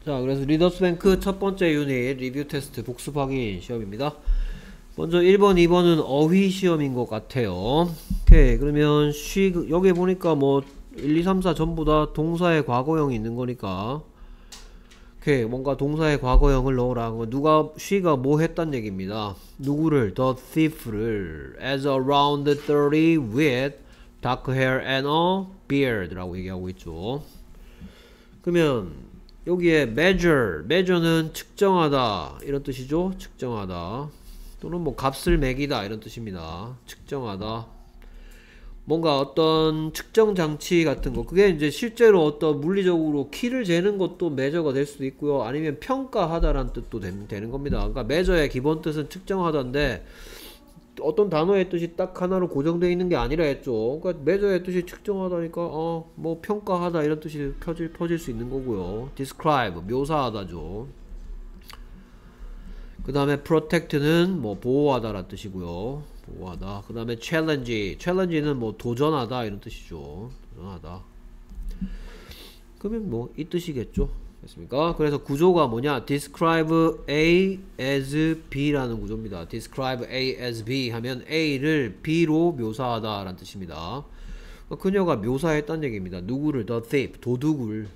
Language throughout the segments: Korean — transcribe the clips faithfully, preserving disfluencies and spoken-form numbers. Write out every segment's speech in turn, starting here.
자, 그래서 리더스뱅크 첫 번째 유닛 리뷰 테스트 복습 확인 시험입니다. 먼저 일 번, 이 번은 어휘 시험인 것 같아요. 오케이. 그러면 쉬, 여기 보니까 뭐 일, 이, 삼, 사 전부 다 동사의 과거형이 있는 거니까 오케이. 뭔가 동사의 과거형을 넣으라. 누가, she가 뭐 했단 얘기입니다. 누구를, the thief를 as around thirty with dark hair and a beard 라고 얘기하고 있죠. 그러면 여기에 measure, measure는 측정하다 이런 뜻이죠. 측정하다 또는 뭐 값을 매기다 이런 뜻입니다. 측정하다, 뭔가 어떤 측정 장치 같은 거, 그게 이제 실제로 어떤 물리적으로 키를 재는 것도 measure가 될 수도 있고요, 아니면 평가하다라는 뜻도 되는 겁니다. 그러니까 measure의 기본 뜻은 측정하다인데 어떤 단어의 뜻이 딱 하나로 고정되어 있는 게 아니라 했죠. 그러니까 measure의 뜻이 측정하다니까 어 뭐 평가하다 이런 뜻이 펴질, 퍼질 수 있는 거고요. describe 묘사하다죠. 그 다음에 protect는 뭐 보호하다 라는 뜻이고요. 보호하다. 그 다음에 challenge, challenge는 뭐 도전하다 이런 뜻이죠. 도전하다. 그러면 뭐 이 뜻이겠죠. 됐습니까? 그래서 구조가 뭐냐, describe A as B 라는 구조입니다. describe A as B 하면 A를 B로 묘사하다 라는 뜻입니다. 그녀가 묘사했다는 얘기입니다. 누구를? the thief, 도둑을.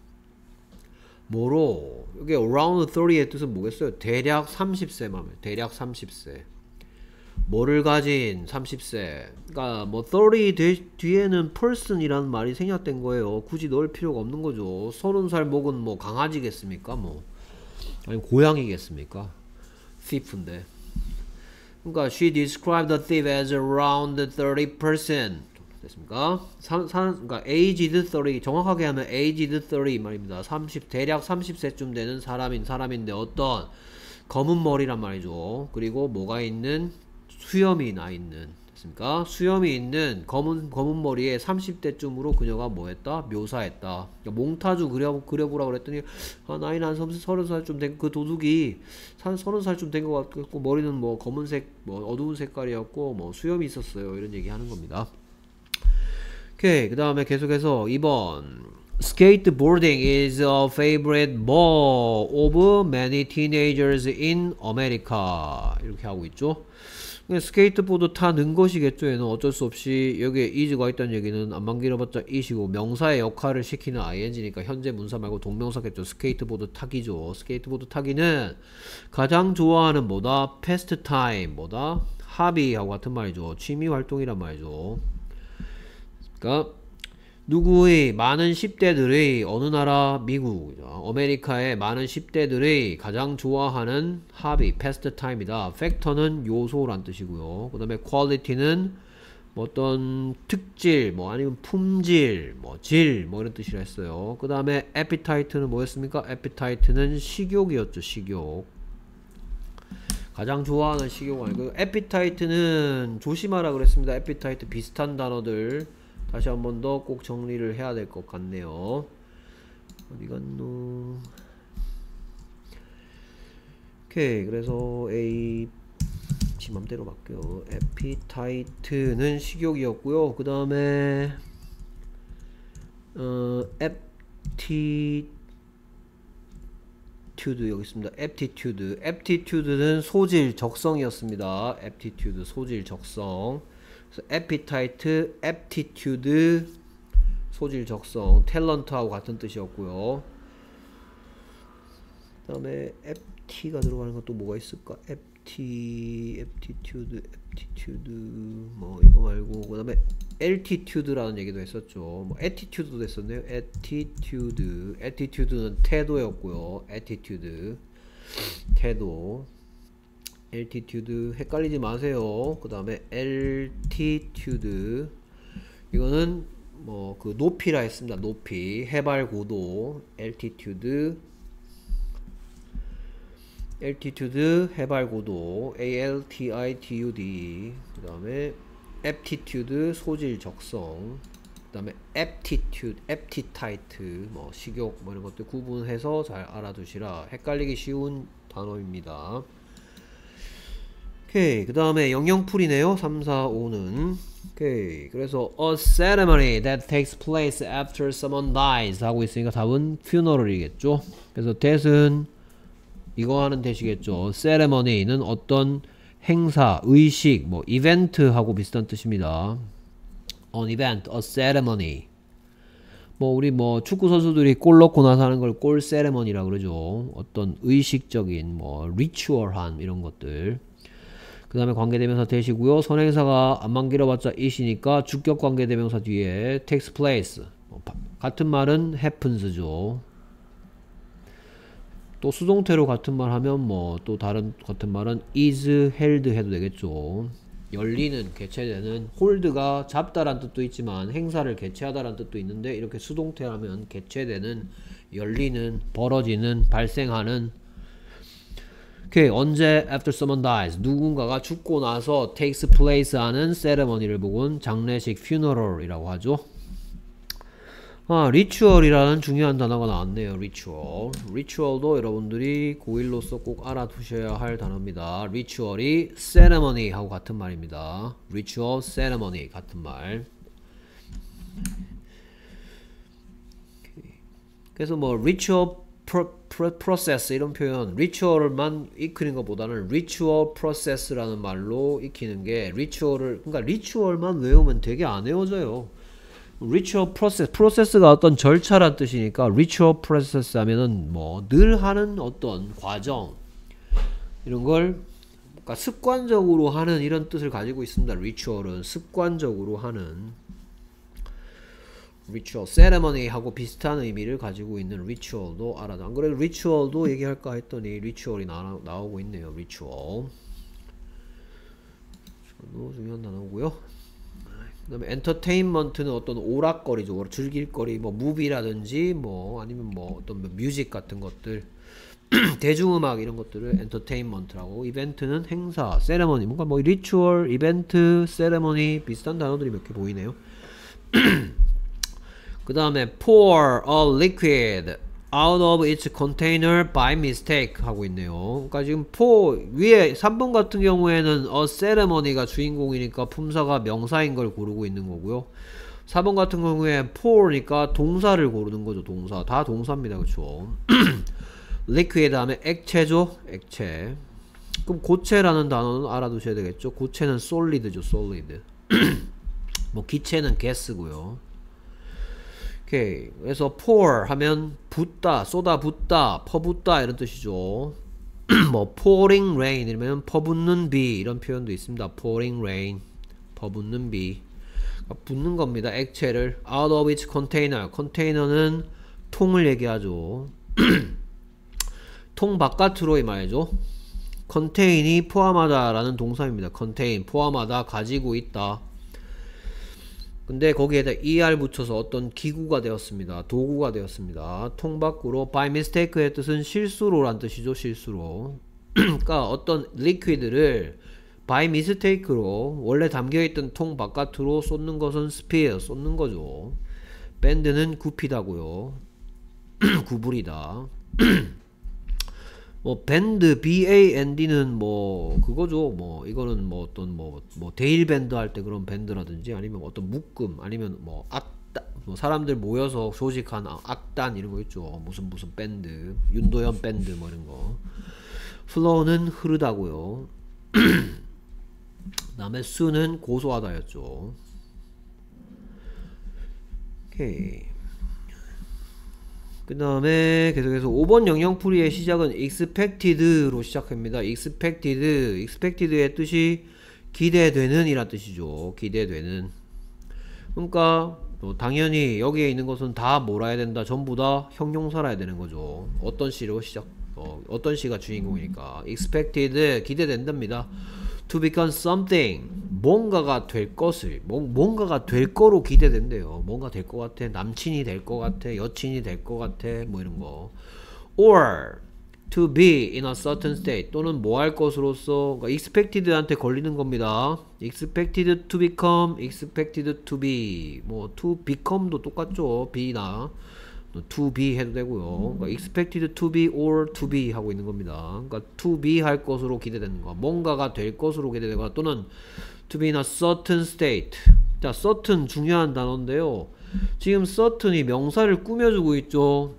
뭐로? 여기 around thirty의 뜻은 뭐겠어요? 대략 삼십 세 말이에요. 대략 삼십 세. 뭐를 가진 삼십 세. 그러니까 뭐 삼십 뒤에는 person이라는 말이 생략된 거예요. 굳이 넣을 필요가 없는 거죠. 서른 살 먹은 뭐 강아지겠습니까? 뭐 아니 고양이겠습니까? thief인데. 그러니까 she described the thief as around thirty person. 됐습니까? 삼, 삼, 그러니까 aged thirty, 정확하게 하면 aged thirty 말입니다. 삼십, 대략 삼십 세쯤 되는 사람인 사람인데 어떤 검은 머리란 말이죠. 그리고 뭐가 있는, 수염이 나 있는, 됐습니까? 수염이 있는 검은 검은 머리에 삼십 대쯤으로 그녀가 뭐했다? 묘사했다. 그러니까 몽타주 그려 그려보라 그랬더니 아, 나이는 한 서른 살쯤 된 그 도둑이 한 서른 살쯤 된 것 같고 머리는 뭐 검은색, 뭐 어두운 색깔이었고 뭐 수염이 있었어요. 이런 얘기 하는 겁니다. 오케이. 그 다음에 계속해서 이 번 skateboarding is a favorite ball of many teenagers in America 이렇게 하고 있죠. 스케이트보드 타는 것이겠죠. 얘는 어쩔 수 없이 여기에 is가 있다는 얘기는 안만 길어봤자 it이고 명사의 역할을 시키는 ing니까 현재 문사 말고 동명사겠죠. 스케이트보드 타기죠. 스케이트보드 타기는 가장 좋아하는 뭐다? pastime 뭐다? 합의하고 같은 말이죠. 취미활동이란 말이죠. 그러니까 누구의, 많은 십 대들의, 어느 나라? 미국, 아메리카의 많은 십 대들의 가장 좋아하는 합의, pastime이다. factor는 요소란 뜻이고요. 그 다음에 quality는 뭐 어떤 특질, 뭐 아니면 품질, 뭐 질, 뭐 이런 뜻이라 했어요. 그 다음에 appetite는 뭐였습니까? appetite는 식욕이었죠. 식욕. 가장 좋아하는 식욕 아니고, appetite는 조심하라 그랬습니다. appetite 비슷한 단어들 다시 한 번 더 꼭 정리를 해야 될 것 같네요. 어디 갔노? 오케이. 그래서 A 지 맘대로 바뀌어. appetite는 식욕이었고요. 그 다음에 어, aptitude 여기 있습니다. aptitude. aptitude는 소질, 적성이었습니다. aptitude 소질, 적성. appetite, aptitude, 소질, 적성, 탤런트하고 같은 뜻이었고요. 그 다음에 apt가 들어가는 것도 뭐가 있을까? apti, aptitude, aptitude, 뭐 이거 말고 그 다음에 altitude라는 얘기도 했었죠. 뭐 attitude도 됐었네요. attitude, attitude는 태도였고요. attitude, 태도. altitude 헷갈리지 마세요. 그 다음에 altitude 이거는 뭐 그 높이라 했습니다. 높이, 해발 고도. altitude altitude 해발 고도 altitude. 그 다음에 aptitude 소질, 적성. 그 다음에 aptitude, appetite 뭐 식욕 뭐 이런 것들 구분해서 잘 알아두시라. 헷갈리기 쉬운 단어입니다. 오케이. 그 다음에 영영풀이네요. 삼, 사, 오는. 오케이. 그래서 a ceremony that takes place after someone dies 하고 있으니까 답은 funeral이겠죠. 그래서 that은 이거 하는 that이겠죠. ceremony는 어떤 행사, 의식, 뭐 이벤트하고 비슷한 뜻입니다. an event, a ceremony. 뭐 우리 뭐 축구 선수들이 골 넣고 나서 하는 걸 골 세레머니라 그러죠. 어떤 의식적인 뭐 리추얼한 이런 것들. 그 다음에 관계대명사 대시고요. 선행사가 안만 길어봤자 it이니까 주격 관계대명사 뒤에 takes place. 뭐 같은 말은 happens죠. 또 수동태로 같은 말 하면 뭐 또 다른 같은 말은 is held 해도 되겠죠. 열리는, 개최되는. hold가 잡다란 뜻도 있지만 행사를 개최하다란 뜻도 있는데 이렇게 수동태 하면 개최되는, 열리는, 벌어지는, 발생하는. 오케이. 언제 after someone dies 누군가가 죽고 나서 takes place 하는 ceremony를 보곤 장례식 funeral이라고 하죠. 아, ritual이라는 중요한 단어가 나왔네요. ritual. ritual도 여러분들이 고일로서 꼭 알아두셔야 할 단어입니다. ritual이 ceremony 하고 같은 말입니다. ritual, ceremony 같은 말. 그래서 뭐 ritual pro, pro, process 이런 표현, ritual만 익히는 것보다는 ritual process라는 말로 익히는 게 ritual을, 그러니까 ritual만 외우면 되게 안 외워져요. ritual process, process가 어떤 절차란 뜻이니까 ritual process 하면은 뭐 늘 하는 어떤 과정 이런 걸 그러니까 습관적으로 하는 이런 뜻을 가지고 있습니다. ritual은 습관적으로 하는. ritual, ceremony 하고 비슷한 의미를 가지고 있는 ritual도 알아도 안 그래도 ritual도 얘기할까 했더니 ritual이 나, 나오고 있네요. ritual. 너무 중요한 단어고요. 그 다음에 엔터테인먼트는 어떤 오락거리죠. 즐길거리, 뭐 무비라든지 뭐 아니면 뭐 어떤 뭐 뮤직 같은 것들 대중음악 이런 것들을 엔터테인먼트라고. 이벤트는 행사, 세레머니. 뭔가 뭐 리추얼, 이벤트, 세레머니 비슷한 단어들이 몇 개 보이네요. 그 다음에 pour a liquid out of its container by mistake 하고 있네요. 그러니까 지금 pour 위에 삼 번 같은 경우에는 a ceremony가 주인공이니까 품사가 명사인 걸 고르고 있는 거고요. 사 번 같은 경우에 pour니까 동사를 고르는 거죠. 동사. 다 동사입니다. 그쵸? liquid 다음에 액체죠. 액체. 그럼 고체라는 단어는 알아두셔야 되겠죠. 고체는 solid죠. solid. 뭐 기체는 gas고요. 오케이. 그래서 pour 하면 붓다, 쏟아 붓다, 퍼붓다 이런 뜻이죠. 뭐 pouring rain 이러면 퍼붓는 비 이런 표현도 있습니다. pouring rain, 퍼붓는 비. 그러니까 붓는 겁니다. 액체를 out of its container. 컨테이너는 통을 얘기하죠. 통 바깥으로의 말이죠. contain이 포함하다 라는 동사입니다. contain, 포함하다, 가지고 있다. 근데 거기에다 er 붙여서 어떤 기구가 되었습니다. 도구가 되었습니다. 통 밖으로 by mistake의 뜻은 실수로 란 뜻이죠. 실수로. 그러니까 어떤 liquid를 by mistake로 원래 담겨있던 통 바깥으로 쏟는 것은 spill, 쏟는 거죠. 밴드는 굽히다고요. 구부리다. 뭐 밴드 band는 뭐 그거죠. 뭐 이거는 뭐 어떤 뭐 뭐 데일 밴드 할 때 그런 밴드라든지 아니면 어떤 묶음 아니면 뭐 악단 뭐 사람들 모여서 조직한 악단 이런 거 있죠. 무슨 무슨 밴드 윤도현 밴드 뭐 이런 거. flow는 흐르다고요. 그다음에 수는 고소하다였죠. 오케이. 그 다음에 계속해서 오 번 영영풀이의 시작은 expected로 시작합니다. expected, expected의 뜻이 기대되는 이란 뜻이죠. 기대되는. 그러니까 뭐 당연히 여기에 있는 것은 다 뭐라 해야 된다. 전부 다 형용사라 해야 되는 거죠. 어떤 시로 시작, 어, 어떤 시가 주인공이니까. expected, 기대된답니다. to become something, 뭔가가 될 것을, 뭔가가 될 거로 기대된대요. 뭔가 될 것 같아. 남친이 될 것 같아. 여친이 될 것 같아. 뭐 이런 거. or to be in a certain state, 또는 뭐 할 것으로서. 그러니까 expected한테 걸리는 겁니다. expected to become, expected to be. 뭐 to become도 똑같죠. be나 to be 해도 되고요. 그러니까 expected to be or to be 하고 있는 겁니다. 그러니까 to be 할 것으로 기대되는 거, 뭔가가 될 것으로 기대되거나 또는 to be in a certain state. 자, certain 중요한 단어인데요. 지금 certain이 명사를 꾸며주고 있죠.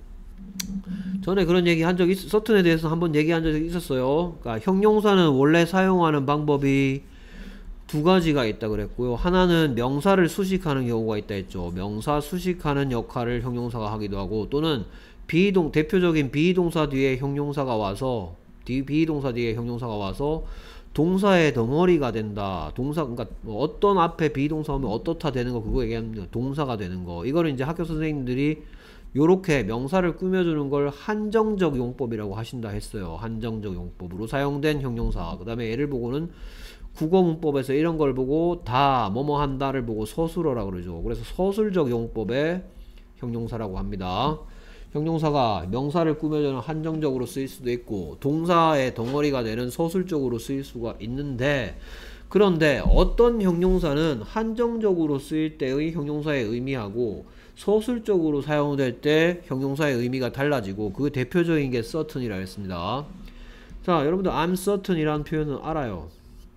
전에 그런 얘기 한 적 있, certain에 대해서 한번 얘기한 적이 있었어요. 그러니까 형용사는 원래 사용하는 방법이 두 가지가 있다 그랬고요. 하나는 명사를 수식하는 경우가 있다 했죠. 명사 수식하는 역할을 형용사가 하기도 하고, 또는 비동 대표적인 비동사 뒤에 형용사가 와서 비동사 뒤에 형용사가 와서 동사의 덩어리가 된다. 동사, 그러니까 어떤 앞에 비동사 오면 어떻다 되는 거, 그거 얘기하면 동사가 되는 거. 이거를 이제 학교 선생님들이 요렇게 명사를 꾸며주는 걸 한정적 용법이라고 하신다 했어요. 한정적 용법으로 사용된 형용사. 그 다음에 예를 보고는 국어문법에서 이런 걸 보고 다 뭐뭐 한다를 보고 서술어라고 그러죠. 그래서 서술적 용법의 형용사라고 합니다. 형용사가 명사를 꾸며주는 한정적으로 쓰일 수도 있고 동사의 덩어리가 되는 서술적으로 쓰일 수가 있는데, 그런데 어떤 형용사는 한정적으로 쓰일 때의 형용사의 의미하고 서술적으로 사용될 때 형용사의 의미가 달라지고, 그 대표적인 게 certain이라고 했습니다. 자, 여러분들 I'm certain 이라는 표현은 알아요.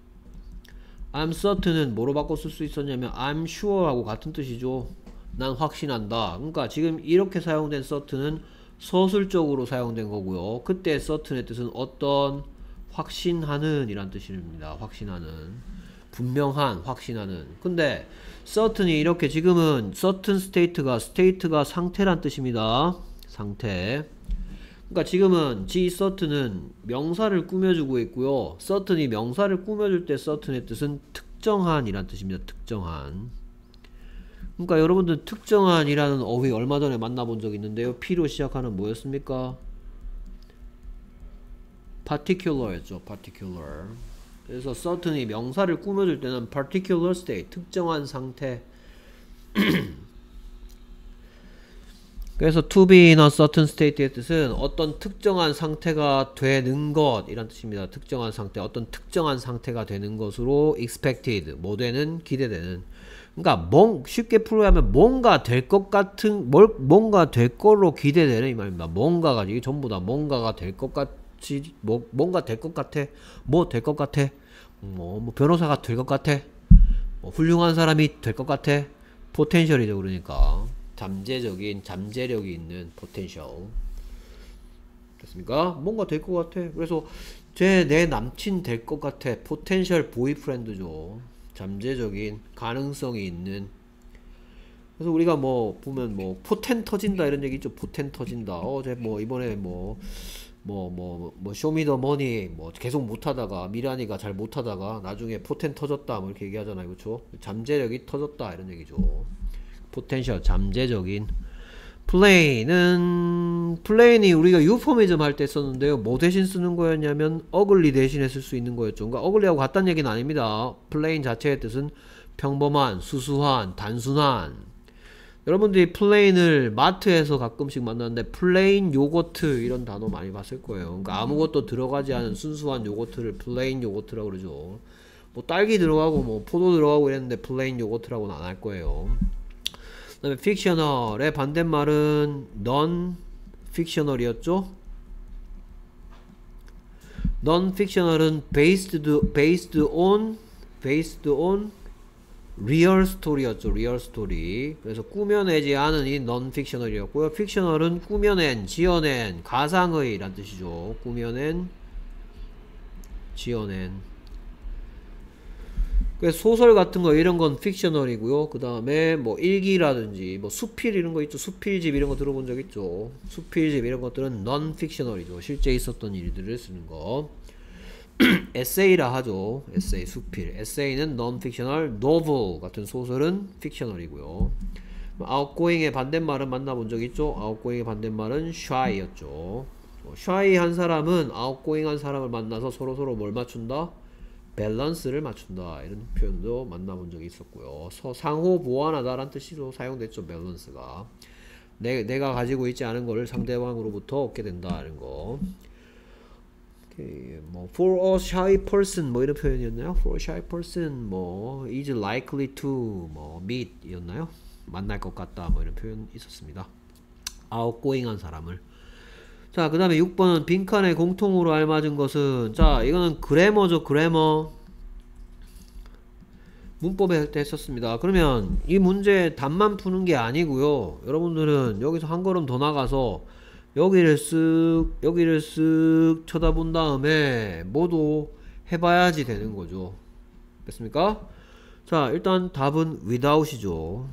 I'm certain은 뭐로 바꿔 쓸 수 있었냐면 I'm sure 하고 같은 뜻이죠. 난 확신한다. 그러니까 지금 이렇게 사용된 certain은 서술적으로 사용된 거고요. 그때 certain의 뜻은 어떤, 확신하는 이란 뜻입니다. 확신하는, 분명한, 확신하는. 근데 certain이 이렇게 지금은 certain state가 state가 상태란 뜻입니다. 상태. 그러니까 지금은 G certain은 명사를 꾸며주고 있고요. certain이 명사를 꾸며줄 때 certain의 뜻은 특정한 이란 뜻입니다. 특정한. 그러니까 여러분들 특정한 이라는 어휘 얼마 전에 만나본 적 있는데요. P로 시작하는 뭐였습니까? particular였죠. particular. 그래서 certain이 명사를 꾸며줄 때는 particular state, 특정한 상태. 그래서 to be in a certain state의 뜻은 어떤 특정한 상태가 되는 것 이란 뜻입니다. 특정한 상태, 어떤 특정한 상태가 되는 것으로 expected, 뭐 되는, 기대되는. 그러니까 뭔, 쉽게 풀어야면 뭔가 될 것 같은, 뭘, 뭔가 될 거로 기대되는 이 말입니다. 뭔가가, 이게 전부 다 뭔가가 될 것 같이, 뭐, 뭔가 될 것 같아, 뭐 될 것 같아, 뭐, 뭐 변호사가 될 것 같아, 뭐 훌륭한 사람이 될 것 같아. 포텐셜이죠. 그러니까 잠재적인, 잠재력이 있는 포텐셜. 됐습니까? 뭔가 될 것 같아. 그래서 쟤 내 남친 될 것 같아. 포텐셜 보이프렌드죠. 잠재적인 가능성이 있는. 그래서 우리가 뭐 보면 뭐 포텐 터진다 이런 얘기 있죠. 포텐 터진다. 어제 뭐 이번에 뭐 뭐 뭐 뭐 쇼미더머니 뭐 계속 못하다가 미란이가 잘 못하다가 나중에 포텐 터졌다 뭐 이렇게 얘기하잖아요. 그렇죠? 잠재력이 터졌다 이런 얘기죠. 포텐셜, 잠재적인. 플레인은, 플레인이 우리가 유포미즘 할 때 썼는데요. 뭐 대신 쓰는 거였냐면 어글리 대신에 쓸 수 있는 거였죠. 그러니까 어글리하고 같다는 얘기는 아닙니다. 플레인 자체의 뜻은 평범한, 수수한, 단순한. 여러분들이 플레인을 마트에서 가끔씩 만나는데 플레인 요거트 이런 단어 많이 봤을 거예요. 그러니까 아무것도 들어가지 않은 순수한 요거트를 플레인 요거트라고 그러죠. 뭐 딸기 들어가고 뭐 포도 들어가고 이랬는데 플레인 요거트라고는 안 할 거예요. 그 다음에 fictional의 반대말은 non-fictional이었죠. non-fictional은 based, based on, based on real story였죠. real story. 그래서 꾸며내지 않은 이 non-fictional이었고요. fictional은 꾸며낸, 지어낸, 가상의 란 뜻이죠. 꾸며낸, 지어낸. 소설 같은 거 이런 건 픽셔널이고요. 그 다음에 뭐 일기라든지 뭐 수필 이런 거 있죠. 수필집 이런 거 들어본 적 있죠. 수필집 이런 것들은 non fictional이죠. 실제 있었던 일들을 쓰는 거. 에세이라 하죠. 에세이, 수필. 에세이는 non fictional, novel 같은 소설은 fictional이고요. outgoing의 반대말은 만나본 적 있죠. outgoing의 반대말은 shy였죠. shy 한 사람은 outgoing 한 사람을 만나서 서로서로 뭘 맞춘다? 밸런스를 맞춘다 이런 표현도 만나본 적이 있었고요. 서, 상호 보완하다 라는 뜻으로 사용됐죠. 밸런스가 내, 내가 가지고 있지 않은 거를 상대방으로부터 얻게 된다 이런 거. 오케이. 뭐 for a shy person 뭐 이런 표현이었나요? for a shy person 뭐 is likely to 뭐 meet 이었나요? 만날 것 같다 뭐 이런 표현 있었습니다. outgoing한 사람을. 자, 그 다음에 육 번은 빈칸에 공통으로 알맞은 것은, 자, 이거는 그래머죠, 그래머. 문법에 할 때 했었습니다. 그러면 이 문제 답만 푸는 게 아니고요. 여러분들은 여기서 한 걸음 더 나가서 여기를 쓱, 여기를 쓱 쳐다본 다음에 모두 해봐야지 되는 거죠. 됐습니까? 자, 일단 답은 without이죠.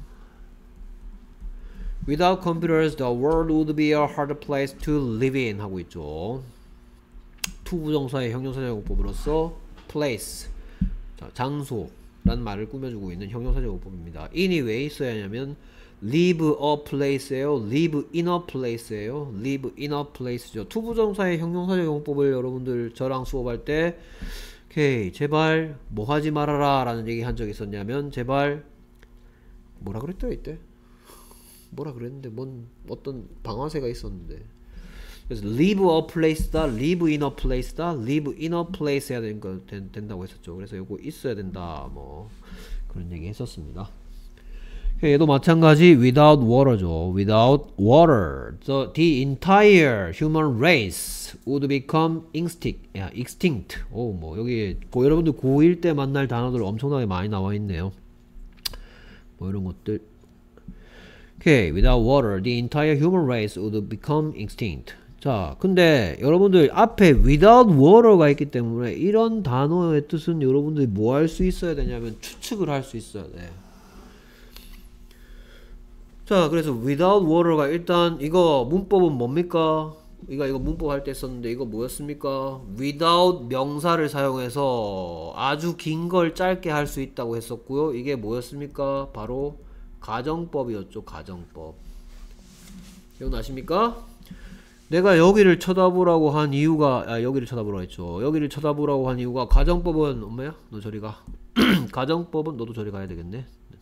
Without computers, the world would be a hard place to live in 하고 있죠. to 부정사의 형용사제공법으로서 place, 자, 장소라는 말을 꾸며주고 있는 형용사제공법입니다. in이 왜 있어야 하냐면 live a place예요. live in a place예요. live in a place죠. to 부정사의 형용사제공법을 여러분들 저랑 수업할 때 오케이, 제발 뭐 하지 말아라 라는 얘기 한 적 있었냐면, 제발 뭐라 그랬더라 이때? 뭐라 그랬는데 뭔 어떤 방아쇠가 있었는데, 그래서 live a place다, live in a place다, live in a place 해야 되는 거 된, 된다고 했었죠. 그래서 요거 있어야 된다 뭐 그런 얘기 했었습니다. 얘도 마찬가지 without water죠. without water the, the entire human race would become extinct. 야, extinct. 오, 뭐 여기 고, 여러분들 고일 때 만날 단어들 엄청나게 많이 나와 있네요. 뭐 이런 것들. 오케이, without water the entire human race would become extinct. 자, 근데 여러분들 앞에 without water가 있기 때문에 이런 단어의 뜻은 여러분들이 뭐 할 수 있어야 되냐면 추측을 할 수 있어야 돼. 자, 그래서 without water가 일단 이거 문법은 뭡니까? 이거 이거 문법 할 때 썼는데 이거 뭐였습니까? without 명사를 사용해서 아주 긴 걸 짧게 할 수 있다고 했었고요. 이게 뭐였습니까? 바로 가정법이었죠. 가정법. 기억나십니까? 내가 여기를 쳐다보라고 한 이유가, 아, 여기를 쳐다보라고 했죠. 여기를 쳐다보라고 한 이유가, 가정법은 엄마야? 너 저리 가. 가정법은 너도 저리 가야 되겠네.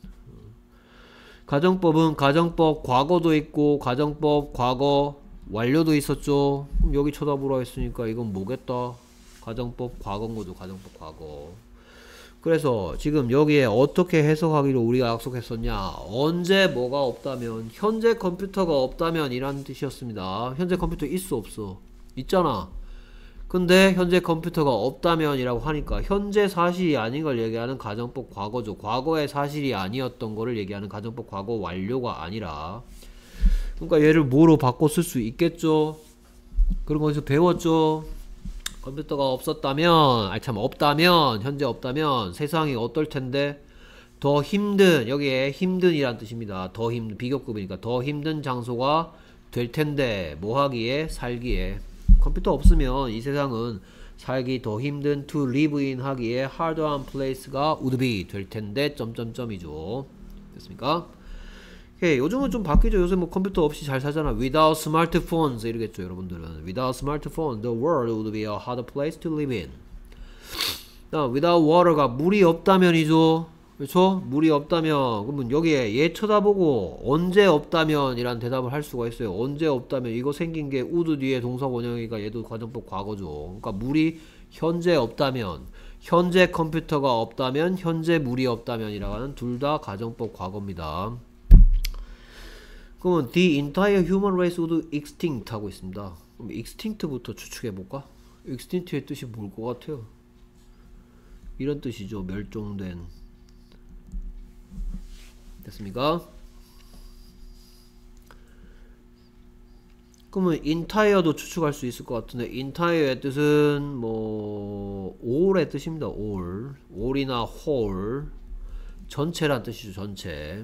가정법은 가정법 과거도 있고 가정법 과거 완료도 있었죠. 그럼 여기 쳐다보라 했으니까 이건 뭐겠다? 가정법 과거인거죠. 가정법 과거. 그래서 지금 여기에 어떻게 해석하기로 우리가 약속했었냐, 언제 뭐가 없다면, 현재 컴퓨터가 없다면 이라는 뜻이었습니다. 현재 컴퓨터 있어 없어? 있잖아. 근데 현재 컴퓨터가 없다면 이라고 하니까 현재 사실이 아닌 걸 얘기하는 가정법 과거죠. 과거의 사실이 아니었던 거를 얘기하는 가정법 과거 완료가 아니라, 그러니까 얘를 뭐로 바꿔 쓸 수 있겠죠. 그런 거 어디서 배웠죠. 컴퓨터가 없었다면, 아니 참 없다면, 현재 없다면 세상이 어떨 텐데, 더 힘든, 여기에 힘든이란 뜻입니다. 더 힘든, 비교급이니까 더 힘든 장소가 될 텐데, 뭐 하기에? 살기에. 컴퓨터 없으면 이 세상은 살기 더 힘든, to live in 하기에 hard한 place가 would be 될 텐데 점점점이죠. 됐습니까? 오케이, 요즘은 좀 바뀌죠. 요새 뭐 컴퓨터 없이 잘 살잖아. without smartphones 이러겠죠. 여러분들은 without smartphone the world would be a hard place to live in. 나 without water가 물이 없다면이죠. 그렇죠? 물이 없다면, 그러면 여기에 얘 쳐다보고 언제 없다면 이란 대답을 할 수가 있어요. 언제 없다면, 이거 생긴 게 would 뒤에 동사 원형이니까 얘도 가정법 과거죠. 그러니까 물이 현재 없다면, 현재 컴퓨터가 없다면, 현재 물이 없다면 이라고 하는 둘 다 가정법 과거입니다. 그러면 the entire human race would extinct 하고 있습니다. 그럼 extinct부터 추측해볼까? extinct의 뜻이 뭘 것 같아요? 이런 뜻이죠. 멸종된. 됐습니까? 그러면 entire도 추측할 수 있을 것 같은데, entire의 뜻은 뭐 all의 뜻입니다. all, all이나 whole, 전체란 뜻이죠. 전체.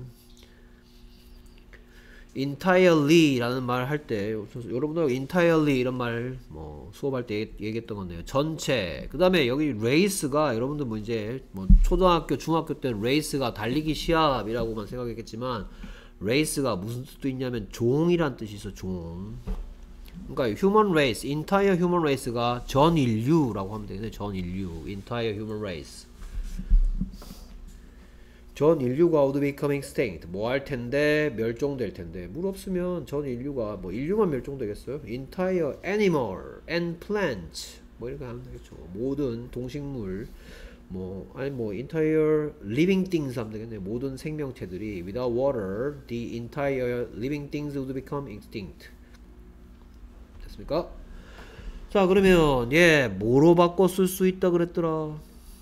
entirely 라는 말 할 때, 여러분들 entirely 이런 말 뭐 수업할 때 얘기했던 건데요. 전체. 그 다음에 여기 race가, 여러분들 뭐 이제 뭐 초등학교 중학교 때 race가 달리기 시합이라고만 생각했겠지만, race가 무슨 뜻도 있냐면 종이란 뜻이 있어. 종. 그러니까 human race, entire human race가 전 인류라고 하면 되겠네. 전 인류, entire human race. 전 인류가 would become extinct. 뭐 할 텐데? 멸종될 텐데. 물 없으면 전 인류가, 뭐 인류만 멸종되겠어요? entire animal and plant 뭐 이렇게 하면 되겠죠. 모든 동식물, 뭐 아니 뭐 entire living things 하면 되겠네. 모든 생명체들이 without water the entire living things would become extinct. 됐습니까? 자 그러면 얘 뭐로 바꿔 쓸 수 있다 그랬더라.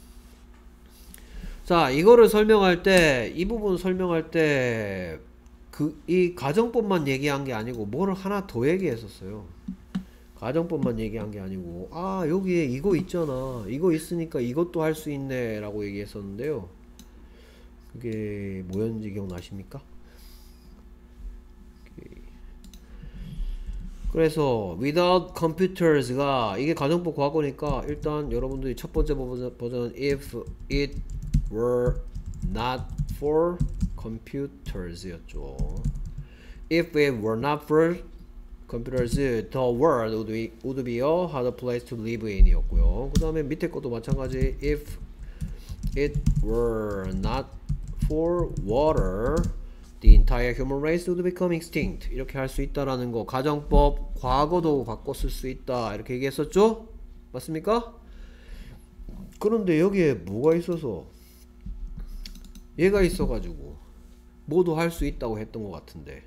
자 이거를 설명할 때 이 부분 설명할 때 그 이 가정법만 얘기한 게 아니고 뭐를 하나 더 얘기했었어요. 가정법만 얘기한 게 아니고 아 여기에 이거 있잖아, 이거 있으니까 이것도 할 수 있네 라고 얘기했었는데요. 그게 뭐였는지 기억나십니까? 그래서 without computers가 이게 가정법 과거니까 일단 여러분들이 첫 번째 버전, 버전 if it were not for computers 였죠. if it were not for computers, the world would be, would be a harder place to live in 이었고요. 그 다음에 밑에 것도 마찬가지 if it were not for water, the entire human race would become extinct. 이렇게 할 수 있다라는 거 가정법 과거도 바꿔 쓸 수 있다 이렇게 얘기했었죠? 맞습니까? 그런데 여기에 뭐가 있어서 얘가 있어가지고 모두 할 수 있다고 했던 것 같은데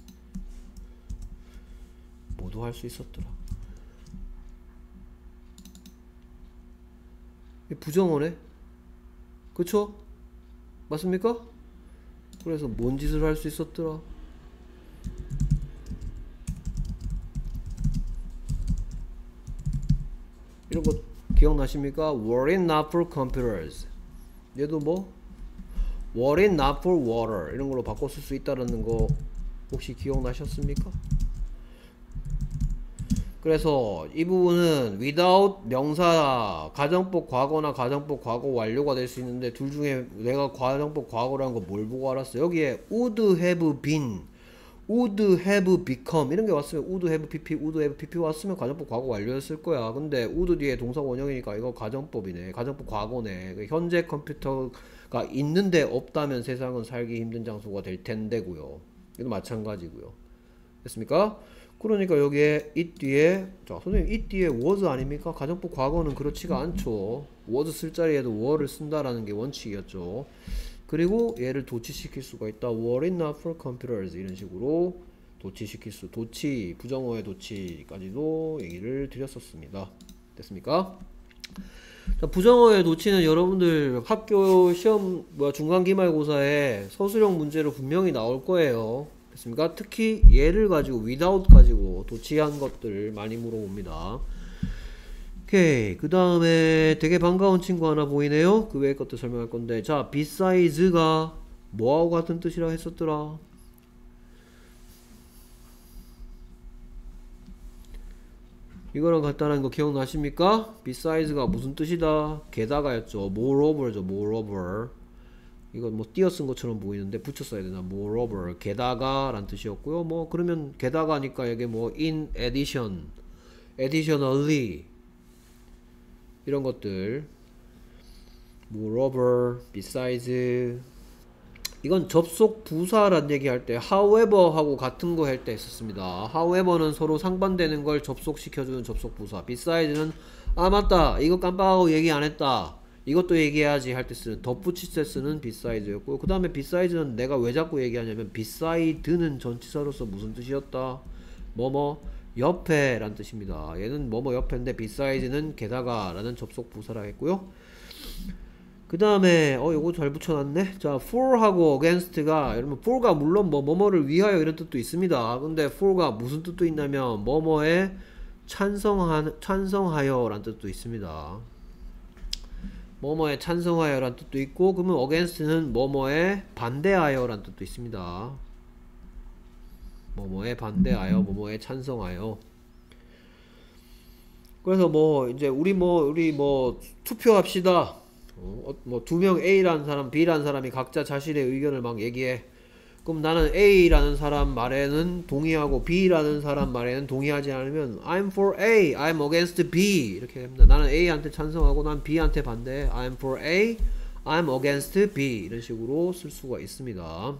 모두 할 수 있었더라. 부정어네? 그쵸? 맞습니까? 그래서 뭔 짓을 할 수 있었더라? 이런 거 기억나십니까? Were it not for computers. 얘도 뭐? Were it not for water. 이런 걸로 바꿔 쓸 수 있다는 거 혹시 기억나셨습니까? 그래서 이 부분은 without 명사 가정법 과거나 가정법 과거 완료가 될 수 있는데 둘 중에 내가 가정법 과거라는 거 뭘 보고 알았어? 여기에 would have been, would have become 이런 게 왔으면 would have pp, would have pp 왔으면 가정법 과거 완료였을 거야. 근데 would 뒤에 동사 원형이니까 이거 가정법이네. 가정법 과거네. 현재 컴퓨터가 있는데 없다면 세상은 살기 힘든 장소가 될 텐데고요. 이도 마찬가지고요. 됐습니까? 그러니까 여기에 it 뒤에 자 선생님 it 뒤에 was 아닙니까? 가정법 과거는 그렇지가 않죠. was 쓸 자리에도 were를 쓴다라는 게 원칙이었죠. 그리고 얘를 도치시킬 수가 있다. were it not for computers 이런 식으로 도치시킬 수 도치 부정어의 도치까지도 얘기를 드렸었습니다. 됐습니까? 자, 부정어의 도치는 여러분들 학교 시험 뭐야 중간 기말고사에 서술형 문제로 분명히 나올 거예요. 됐습니까? 특히 얘를 가지고 without 가지고 도치한 것들 많이 물어봅니다. 오케이. 그 다음에 되게 반가운 친구 하나 보이네요. 그 외의 것도 설명할 건데 자 besides가 뭐하고 같은 뜻이라 했었더라? 이거랑 같다는 거 기억나십니까? besides가 무슨 뜻이다? 게다가였죠. moreover죠. moreover. 이건 뭐 띄어 쓴 것처럼 보이는데 붙여 써야 되나? moreover 게다가 란 뜻이었고요. 뭐 그러면 게다가니까 이게 뭐 in addition, additionally 이런 것들 moreover, besides 이건 접속 부사란 얘기할 때 however 하고 같은 거 할 때 했었습니다. however는 서로 상반되는 걸 접속시켜주는 접속 부사, besides는 아 맞다 이거 깜빡하고 얘기 안 했다 이것도 얘기해야지 할 때 쓰는 덧붙일 때 쓰는 beside였고 그 다음에 beside는 내가 왜 자꾸 얘기하냐면 beside는 전치사로서 무슨 뜻이었다? 뭐뭐 옆에 란 뜻입니다. 얘는 뭐뭐 옆에인데 beside는 게다가 라는 접속 부사라 했고요. 그 다음에 어 요거 잘 붙여놨네. 자 for하고 against가 여러분 for가 물론 뭐 뭐뭐를 위하여 이런 뜻도 있습니다. 근데 for가 무슨 뜻도 있냐면 뭐뭐에 찬성하, 찬성하여 란 뜻도 있습니다. 뭐뭐에 찬성하여 란 뜻도 있고 그러면 against는 뭐뭐에 반대하여 란 뜻도 있습니다. 뭐뭐에 반대하여 뭐뭐에 찬성하여. 그래서 뭐 이제 우리 뭐 우리 뭐 투표합시다. 어, 뭐 두 명 A라는 사람 B라는 사람이 각자 자신의 의견을 막 얘기해. 그럼 나는 A라는 사람 말에는 동의하고 B라는 사람 말에는 동의하지 않으면 I'm for A, I'm against B 이렇게 됩니다. 나는 A한테 찬성하고 난 B한테 반대해. I'm for A, I'm against B 이런 식으로 쓸 수가 있습니다.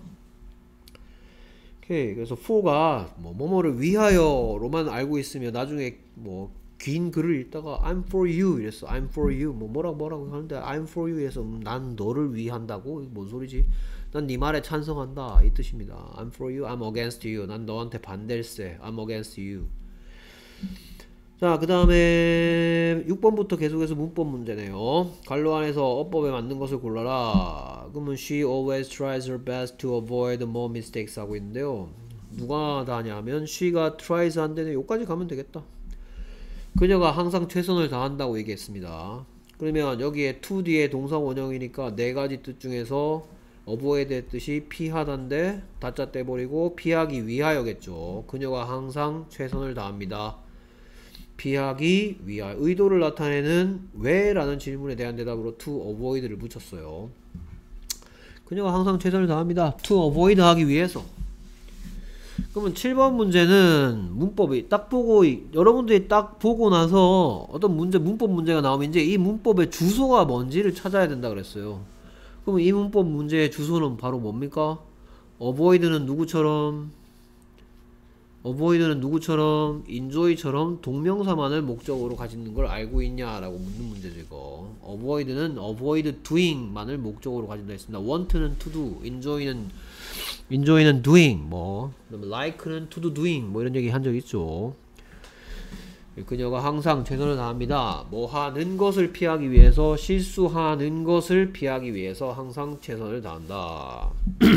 오케이. 그래서 for가 뭐 뭐뭐를 위하여로만 알고 있으면 나중에 뭐 긴 글을 읽다가 I'm for you 이랬어. I'm for you 뭐 뭐라고 뭐라고 하는데 I'm for you 해서 음, 난 너를 위한다고? 이게 뭔 소리지? 난 네 말에 찬성한다 이 뜻입니다. I'm for you, I'm against you. 난 너한테 반댈세. I'm against you. 자, 그 다음에 육 번부터 계속해서 문법 문제네요. 관로 안에서 어법에 맞는 것을 골라라. 그러면 she always tries her best to avoid more mistakes 하고 있는데요. 누가 다냐면 she가 tries 한데는 여기까지 가면 되겠다. 그녀가 항상 최선을 다한다고 얘기했습니다. 그러면 여기에 to 뒤에 동사 원형이니까 네 가지 뜻 중에서 avoid의 뜻이 피하다인데 다짜 떼버리고 피하기 위하여겠죠. 그녀가 항상 최선을 다합니다. 피하기 위하여. 의도를 나타내는 왜? 라는 질문에 대한 대답으로 to avoid를 붙였어요. 그녀가 항상 최선을 다합니다. to avoid 하기 위해서. 그러면 칠 번 문제는 문법이 딱 보고 여러분들이 딱 보고 나서 어떤 문제 문법 문제가 나오면 이제 이 문법의 주소가 뭔지를 찾아야 된다 그랬어요. 그러면 이 문법 문제의 주소는 바로 뭡니까? avoid는 누구처럼? avoid는 누구처럼? enjoy처럼 동명사만을 목적으로 가지는 걸 알고 있냐라고 묻는 문제죠 이거. avoid는 avoid doing만을 목적으로 가진다 했습니다. want는 to do, enjoy는 enjoy는 doing, 뭐 그다음에 like는 to do doing 뭐 이런 얘기 한 적 있죠. 그녀가 항상 최선을 다합니다. 뭐 하는 것을 피하기 위해서, 실수하는 것을 피하기 위해서 항상 최선을 다한다.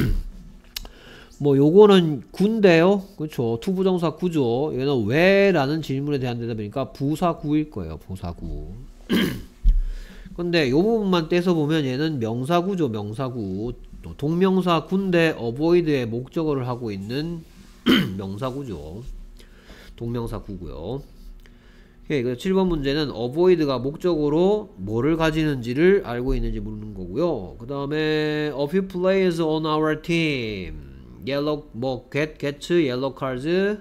뭐 요거는 구인데요. 그쵸. 투부정사 구죠. 얘는 왜? 라는 질문에 대한 대답이니까 부사구일 거예요. 부사구. 근데 요 부분만 떼서 보면 얘는 명사구죠. 명사구. 동명사 구인데 avoid의 목적어를 하고 있는 명사구죠. 동명사 구고요. 그래서 칠 번 문제는 avoid가 목적으로 뭐를 가지는지를 알고 있는지 묻는 거고요. 그 다음에 a few players on our team yellow 뭐 get gets yellow cards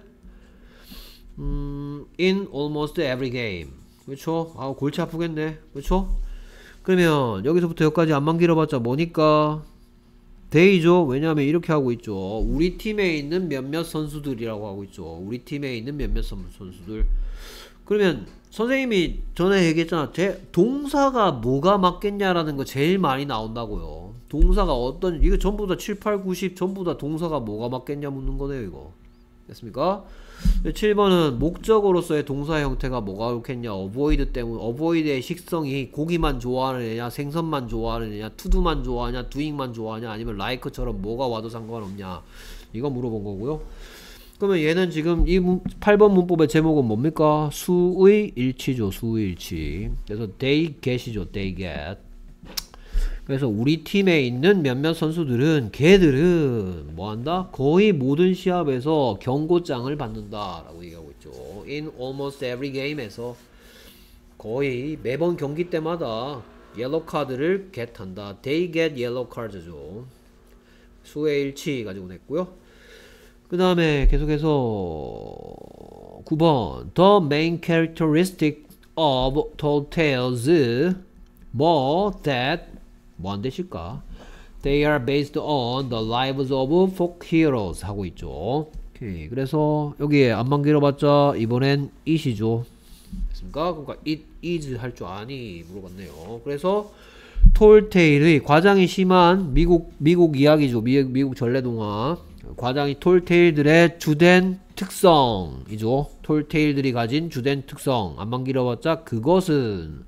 음, in almost every game. 그렇죠? 아 골치 아프겠네. 그렇죠? 그러면 여기서부터 여기까지 안만 길어봤자 뭐니까 데이죠. 왜냐하면 이렇게 하고 있죠. 우리 팀에 있는 몇몇 선수들이라고 하고 있죠. 우리 팀에 있는 몇몇 선수들. 그러면 선생님이 전에 얘기했잖아. 제 동사가 뭐가 맞겠냐라는 거 제일 많이 나온다고요. 동사가 어떤, 이거 전부 다 칠, 팔, 구, 십 전부 다 동사가 뭐가 맞겠냐 묻는 거네요 이거. 됐습니까? 칠 번은 목적어로서의 동사 형태가 뭐가 좋겠냐. avoid 때문에, avoid의 식성이 고기만 좋아하는 애냐, 생선만 좋아하는 애냐, to도만 좋아하냐, doing만 좋아하냐, 아니면 like처럼 뭐가 와도 상관없냐, 이거 물어본 거고요. 그러면 얘는 지금 이 팔 번 문법의 제목은 뭡니까? 수의 일치죠. 수의 일치. 그래서 they get이죠. they get. 그래서 우리 팀에 있는 몇몇 선수들은 걔들은 뭐한다? 거의 모든 시합에서 경고장을 받는다 라고 얘기하고 있죠. In almost every game에서 거의 매번 경기 때마다 옐로우 카드를 get한다. They get yellow cards죠. 수의 일치 가지고 냈고요. 그 다음에 계속해서 구 번 The main characteristic of tall tales more that 뭐 안 되실까? They are based on the lives of folk heroes 하고 있죠. 오케이. 그래서 여기에 안만 길어봤자 이번엔 it이죠. 됐습니까? 그러니까 it is 할 줄 아니 물어봤네요. 그래서 tall tale의 과장이 심한 미국 미국 이야기죠. 미, 미국 전래동화. 과장이 톨테일들의 주된 특성이죠. 톨테일들이 가진 주된 특성. 안만 길어봤자 그것은.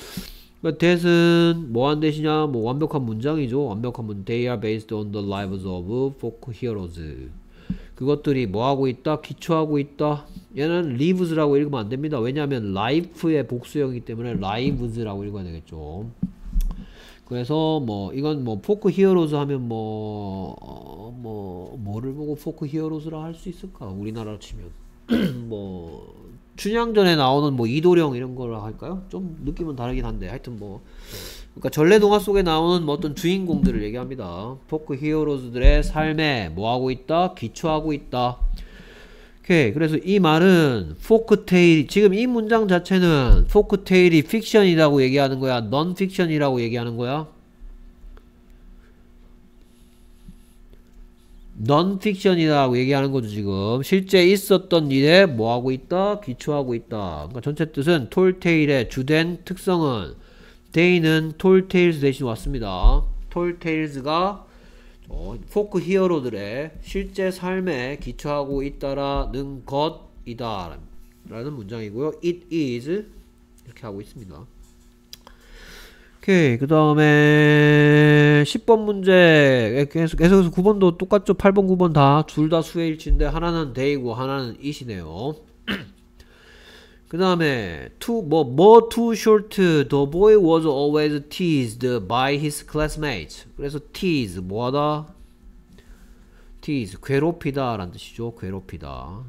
that은 뭐한 대시냐? 뭐 완벽한 문장이죠. 완벽한 문장. They are based on the lives of folk heroes. 그것들이 뭐하고 있다? 기초하고 있다. 얘는 lives라고 읽으면 안됩니다. 왜냐하면 life의 복수형이기 때문에 lives라고 읽어야 되겠죠. 그래서 뭐 이건 뭐 포크 히어로즈 하면 뭐 어, 뭐 뭐를 보고 포크 히어로즈라 할 수 있을까? 우리나라로 치면 뭐 춘향전에 나오는 뭐 이도령 이런 거라 할까요? 좀 느낌은 다르긴 한데 하여튼 뭐 그러니까 전래동화 속에 나오는 뭐 어떤 주인공들을 얘기합니다. 포크 히어로즈들의 삶에 뭐 하고 있다? 기초하고 있다. 오케이. 그래서 이 말은 포크테일, 지금 이 문장 자체는 포크테일이 픽션이라고 얘기하는 거야? 넌 픽션이라고 얘기하는 거야? non-fiction이라고 얘기하는 거죠. 지금 실제 있었던 일에 뭐하고 있다? 기초하고 있다. 그러니까 전체 뜻은 tall tale의 주된 특성은 they는 tall tales 대신 왔습니다. tall tales가 어, 포크 히어로들의 실제 삶에 기초하고 있다라는 것이다 라는 문장이고요. it is 이렇게 하고 있습니다. 오케이. 그 다음에 십 번 문제 계속, 계속해서 구 번도 똑같죠. 팔 번 구 번 다 둘 다 수의 일치인데 하나는 they고 하나는 it이네요. 그 다음에 too, 뭐, 뭐 too short the boy was always teased by his classmates. 그래서 tease 뭐하다? tease 괴롭히다 라는 뜻이죠. 괴롭히다.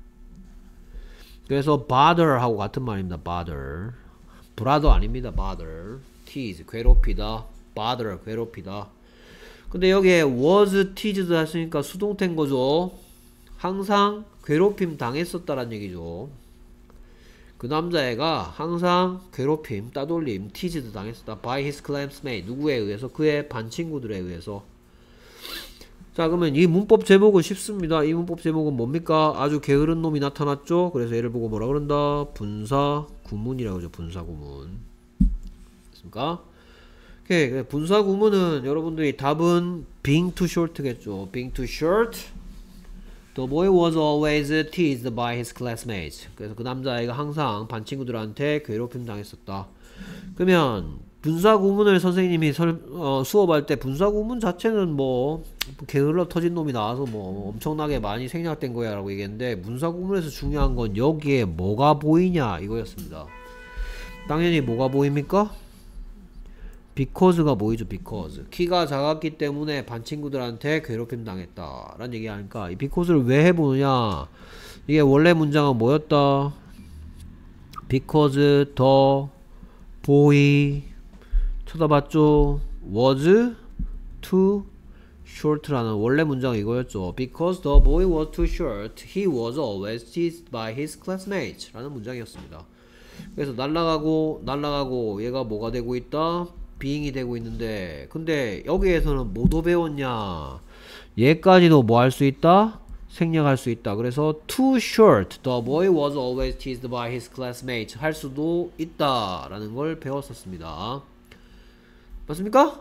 그래서 bother 하고 같은 말입니다. bother brother 아닙니다. bother tease 괴롭히다. bother 괴롭히다. 근데 여기에 was teased 했으니까 수동태인 거죠. 항상 괴롭힘 당했었다란 얘기죠. 그 남자애가 항상 괴롭힘, 따돌림, teased 당했었다. by his classmate 누구에 의해서? 그의 반 친구들에 의해서. 자, 그러면 이 문법 제목은 쉽습니다. 이 문법 제목은 뭡니까? 아주 게으른 놈이 나타났죠. 그래서 얘를 보고 뭐라 그런다? 분사 구문이라고 하죠. 분사 구문. 됐습니까? 오케이. 분사 구문은 여러분들이 답은 being too short겠죠. being too short. The boy was always teased by his classmates. 그래서 그 남자아이가 항상 반 친구들한테 괴롭힘 당했었다. 그러면 분사 구문을 선생님이 설, 어, 수업할 때 분사 구문 자체는 뭐 게을러 터진 놈이 나와서 뭐 엄청나게 많이 생략된 거야 라고 얘기했는데, 분사 구문에서 중요한 건 여기에 뭐가 보이냐 이거였습니다. 당연히 뭐가 보입니까? because가 보이죠. because 키가 작았기 때문에 반 친구들한테 괴롭힘 당했다 라는 얘기 하니까 이 because를 왜 해보느냐, 이게 원래 문장은 뭐였다? because the boy 쳐다봤죠. was too short라는 원래 문장은 이거였죠. because the boy was too short, he was always teased by his classmates 라는 문장이었습니다. 그래서 날라가고 날라가고 얘가 뭐가 되고 있다? being이 되고 있는데, 근데 여기에서는 뭐도 배웠냐? 얘까지도 뭐 할 수 있다? 생략할 수 있다. 그래서 too short, the boy was always teased by his classmates 할 수도 있다 라는 걸 배웠었습니다. 맞습니까?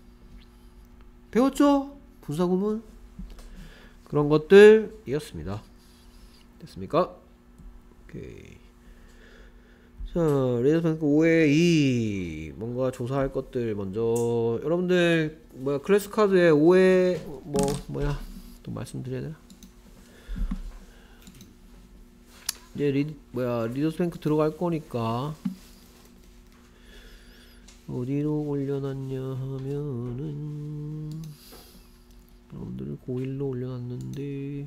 배웠죠? 분사구문 그런 것들이었습니다. 됐습니까? 오케이. 자, 리더뱅크 오의 이 뭔가 조사할 것들 먼저 여러분들 뭐야 클래스 카드에 오의 뭐 뭐야 또 말씀드려야 되나? 이제 리 뭐야 리더뱅크 들어갈 거니까 어디로 올려놨냐 하면은 여러분들 고일로 올려놨는데,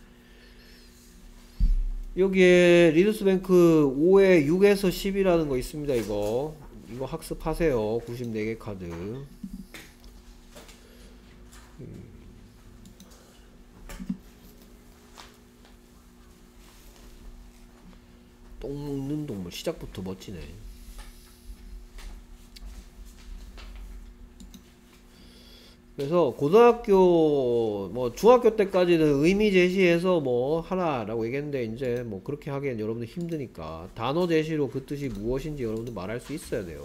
여기에 리더스뱅크 오의 육에서 십이라는 거 있습니다. 이거 이거 학습하세요. 구십사 개 카드. 똥 먹는 동물 시작부터 멋지네. 그래서 고등학교 뭐 중학교 때까지는 의미 제시해서 뭐 하라라고 얘기했는데, 이제 뭐 그렇게 하기엔 여러분들 힘드니까 단어 제시로 그 뜻이 무엇인지 여러분들 말할 수 있어야 돼요.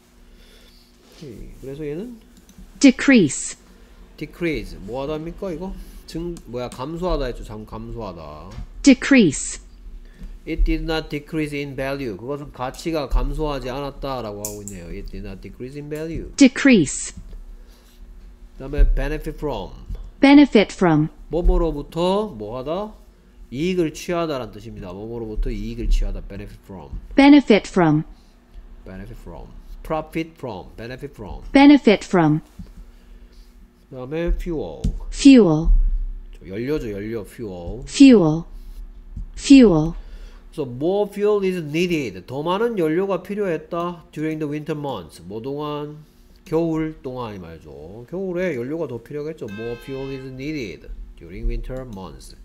그래서 얘는 decrease, decrease 뭐 하다입니까? 이거 증 뭐야 감소하다 했죠. 장 감소하다. decrease, It did not decrease in value. 그것은 가치가 감소하지 않았다라고 하고 있네요. It did not decrease in value. decrease, 그 다음에 benefit from benefit from, 뭐뭐로부터 뭐하다? 이익을 취하다 라는 뜻입니다. 뭐뭐로부터 이익을 취하다. benefit from benefit from, benefit from profit from benefit from benefit from, 그 다음에 fuel fuel, 연료죠. 연료 fuel. fuel, fuel, 그래서 more fuel is needed. 더 많은 연료가 필요했다. during the winter months 뭐 동안? 겨울 동안이 말이죠. 겨울에 연료가 더 필요하겠죠. More fuel is needed during winter months.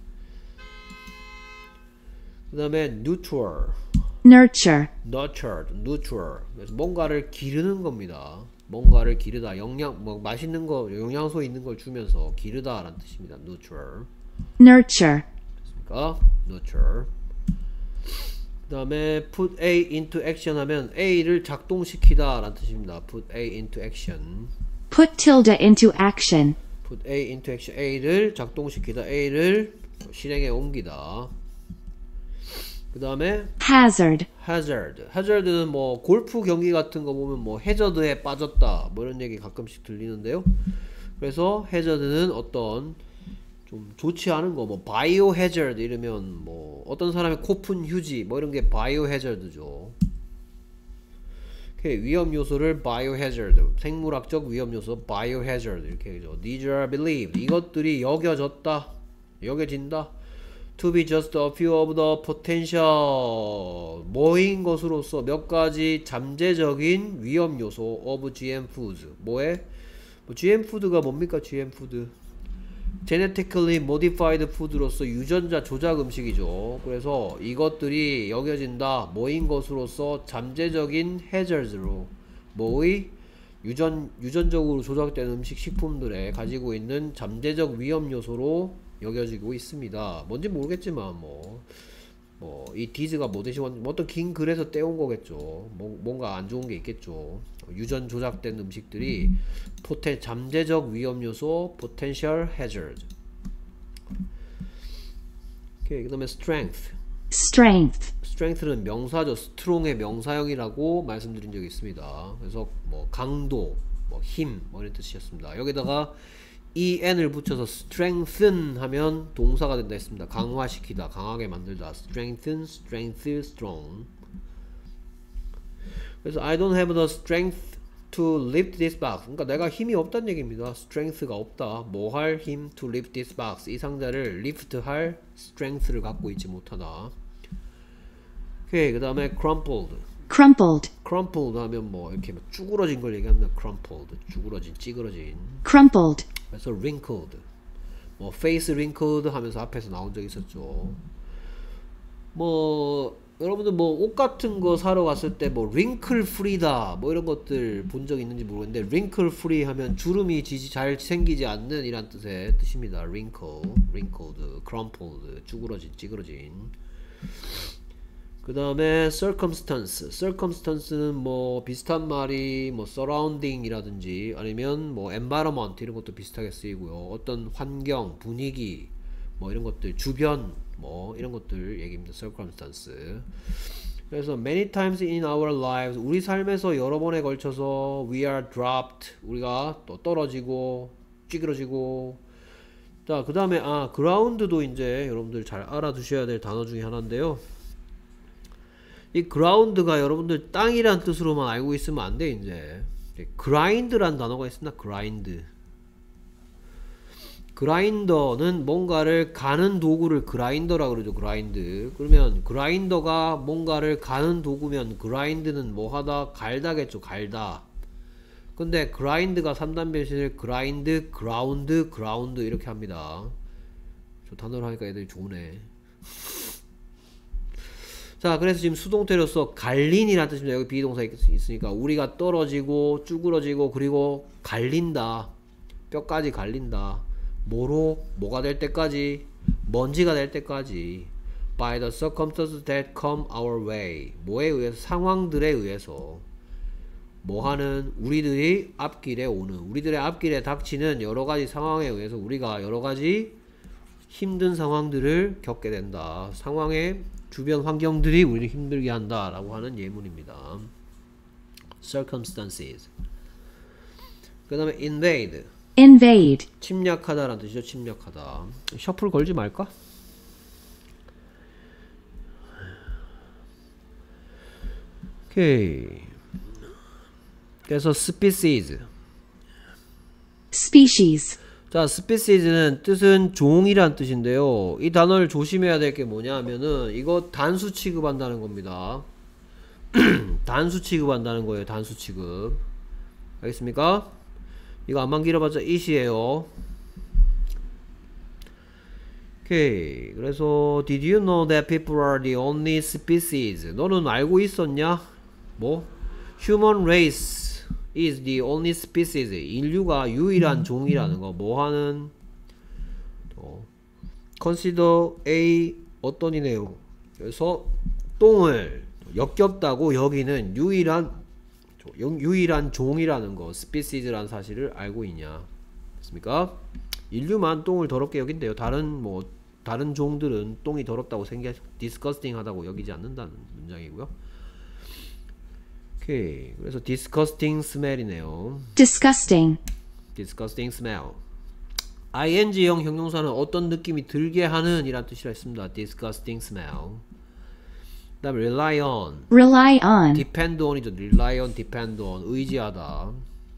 그 다음에 nurture, nurture, nurtured, nurture. 그래서 뭔가를 기르는 겁니다. 뭔가를 기르다. 영양 뭐 맛있는 거 영양소 있는 걸 주면서 기르다 라는 뜻입니다. nurture. nurture, 그러니까 nurture. 그 다음에 put A into action 하면 A를 작동시키다 라는 뜻입니다. put A into action. put tilde into action, put A into action. A를 작동시키다. A를 실행에 옮기다. 그 다음에 hazard, hazard. hazard는 뭐 골프 경기 같은 거 보면 뭐 해저드에 빠졌다 뭐 이런 얘기 가끔씩 들리는데요. 그래서 hazard는 어떤 좀 좋지 않은 거, 뭐 biohazard 이러면 뭐 어떤 사람의 코푼 휴지 뭐 이런 게 biohazard죠. 오케이, 위험 요소를 biohazard, 생물학적 위험 요소 biohazard 이렇게 하죠. These are believed. 이것들이 여겨졌다, 여겨진다. To be just a few of the potential, 뭐인 것으로서 몇 가지 잠재적인 위험 요소 of 지엠 foods. 뭐에? 뭐 지엠 푸드가 뭡니까? 지엠 푸드. genetically modified food로서 유전자 조작 음식이죠. 그래서 이것들이 여겨진다. 뭐인 것으로서 잠재적인 hazards로, 뭐의? 유전, 유전적으로 조작된 음식 식품들에 가지고 있는 잠재적 위험 요소로 여겨지고 있습니다. 뭔지 모르겠지만 뭐 뭐 이 디즈가 뭐대시 뭐 어떤 긴 글에서 떼온 거겠죠. 뭐, 뭔가 안 좋은 게 있겠죠. 유전 조작된 음식들이 포텐 잠재적 위험 요소 potential hazard. 오케이, 그다음에 strength. strength, strength는 명사죠. strong의 명사형이라고 말씀드린 적이 있습니다. 그래서 뭐 강도, 뭐 힘, 뭐 이런 뜻이었습니다. 여기다가 en을 붙여서 strengthen 하면 동사가 된다 했습니다. 강화시키다, 강하게 만들다. strengthen, strength, strong. 그래서 I don't have the strength to lift this box. 그러니까 내가 힘이 없다는 얘기입니다. strength가 없다. 뭐 할 힘 to lift this box. 이 상자를 lift 할 strength를 갖고 있지 못하다. 오케이, 그 다음에 crumpled. crumpled, crumpled 하면 뭐 이렇게 뭐 쭈그러진 걸 얘기합니다. crumpled, 쭈그러진, 찌그러진. crumpled, 그래서 wrinkled, 뭐 face wrinkled 하면서 앞에서 나온 적 있었죠. 뭐 여러분들 뭐 옷 같은 거 사러 갔을 때 뭐 wrinkle free다 뭐 이런 것들 본 적 있는지 모르겠는데, wrinkle free 하면 주름이 지지 잘 생기지 않는 이란 뜻의 뜻입니다. wrinkle, wrinkled, crumpled, 쭈그러진, 찌그러진. 그 다음에 circumstance. circumstance는 뭐 비슷한 말이 뭐 surrounding 이라든지 아니면 뭐 environment 이런 것도 비슷하게 쓰이고요. 어떤 환경, 분위기 뭐 이런 것들, 주변 뭐 이런 것들 얘기입니다. circumstance. 그래서 many times in our lives, 우리 삶에서 여러 번에 걸쳐서 we are dropped, 우리가 또 떨어지고 찌그러지고. 자, 그 다음에 아 ground도 이제 여러분들 잘 알아두셔야 될 단어 중에 하나인데요. 이 ground가 여러분들 땅이란 뜻으로만 알고 있으면 안 돼. 이제 grind란 단어가 있습니다. grind. 그라인더는 뭔가를 가는 도구를 그라인더라고 그러죠. 그라인드. 그러면 그라인더가 뭔가를 가는 도구면 그라인드는 뭐 하다? 갈다겠죠. 갈다. 근데 그라인드가 삼 단 변신을 그라인드, 그라운드, 그라운드 이렇게 합니다. 저 단어로 하니까 애들이 좋네. 자, 그래서 지금 수동태로서 갈린이라는 뜻입니다. 여기 비동사 있으니까 우리가 떨어지고 쭈그러지고 그리고 갈린다. 뼈까지 갈린다. 뭐로? 뭐가 될 때까지? 먼지가 될 때까지. By the circumstances that come our way. 뭐에 의해서? 상황들에 의해서. 뭐하는? 우리들이 앞길에 오는, 우리들의 앞길에 닥치는 여러가지 상황에 의해서 우리가 여러가지 힘든 상황들을 겪게 된다. 상황의 주변 환경들이 우리를 힘들게 한다 라고 하는 예문입니다. circumstances. 그 다음에 invade. invade, 침략하다 라는 뜻이죠. 침략하다. 셔플 걸지 말까? 오케이. 그래서 species. species, 자, species는 뜻은 종이란 뜻인데요. 이 단어를 조심해야 될 게 뭐냐 하면은 이거 단수 취급한다는 겁니다. 단수 취급한다는 거예요. 단수 취급. 알겠습니까? 이거 안만 길어봤자 it이에요. 오케이. 그래서 did you know that people are the only species? 너는 알고 있었냐? 뭐? human race is the only species. 인류가 유일한 종이라는 거. 뭐하는 어, consider A 어떤 이네요. 그래서 똥을 역겹다고 여기는 유일한 유일한 종이라는 거, species라는 사실을 알고 있냐. 됐습니까? 인류만 똥을 더럽게 여긴대요. 다른 뭐 다른 종들은 똥이 더럽다고 생각, disgusting 하다고 여기지 않는다는 문장이고요. 오케이. 그래서 disgusting smell이네요. disgusting, disgusting smell. ing형 형용사는 어떤 느낌이 들게 하는 이란 뜻이라 했습니다. disgusting smell. 그 다음에 rely on, rely on, depend on이죠. rely on, depend on, 의지하다.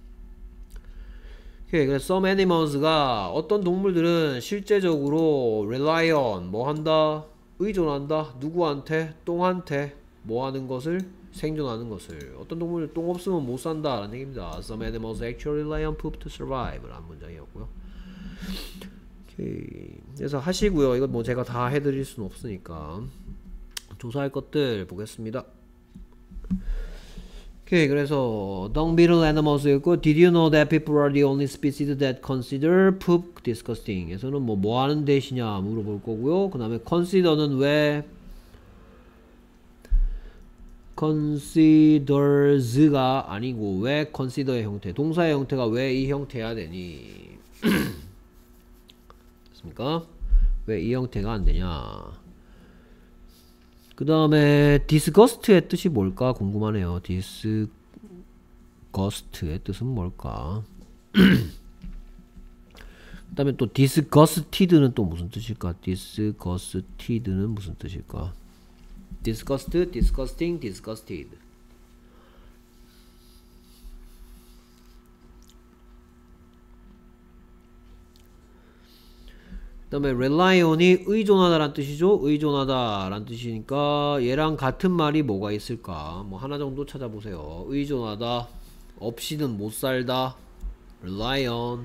오케이. 그래서 some animals가 어떤 동물들은 실제적으로 rely on, 뭐 한다? 의존한다. 누구한테? 똥한테. 뭐 하는 것을? 생존하는 것을. 어떤 동물은 똥 없으면 못 산다 라는 얘기입니다. Some animals actually rely on poop to survive 라는 문장이었고요. 오케이. 그래서 하시고요. 이건 뭐 제가 다 해드릴 수는 없으니까 조사할 것들 보겠습니다. 오케이. 그래서 dung beetle animals였고, did you know that people are the only species that consider poop disgusting? 에서는 뭐 뭐 하는 대시냐 물어볼 거고요. 그 다음에 consider는 왜 considers가 아니고 왜 consider의 형태, 동사의 형태가 왜 이 형태야 되니? 됐습니까? 왜 이 형태가 안 되냐? 그 다음에 disgust의 뜻이 뭘까 궁금하네요. disgust의 뜻은 뭘까? 그 다음에 또 disgusted는 또 무슨 뜻일까? disgusted는 무슨 뜻일까? disgust, disgusting, disgusted. 그 다음에 rely on이 의존하다 란 뜻이죠. 의존하다 란 뜻이니까 얘랑 같은 말이 뭐가 있을까? 뭐 하나 정도 찾아보세요. 의존하다, 없이는 못 살다, rely on.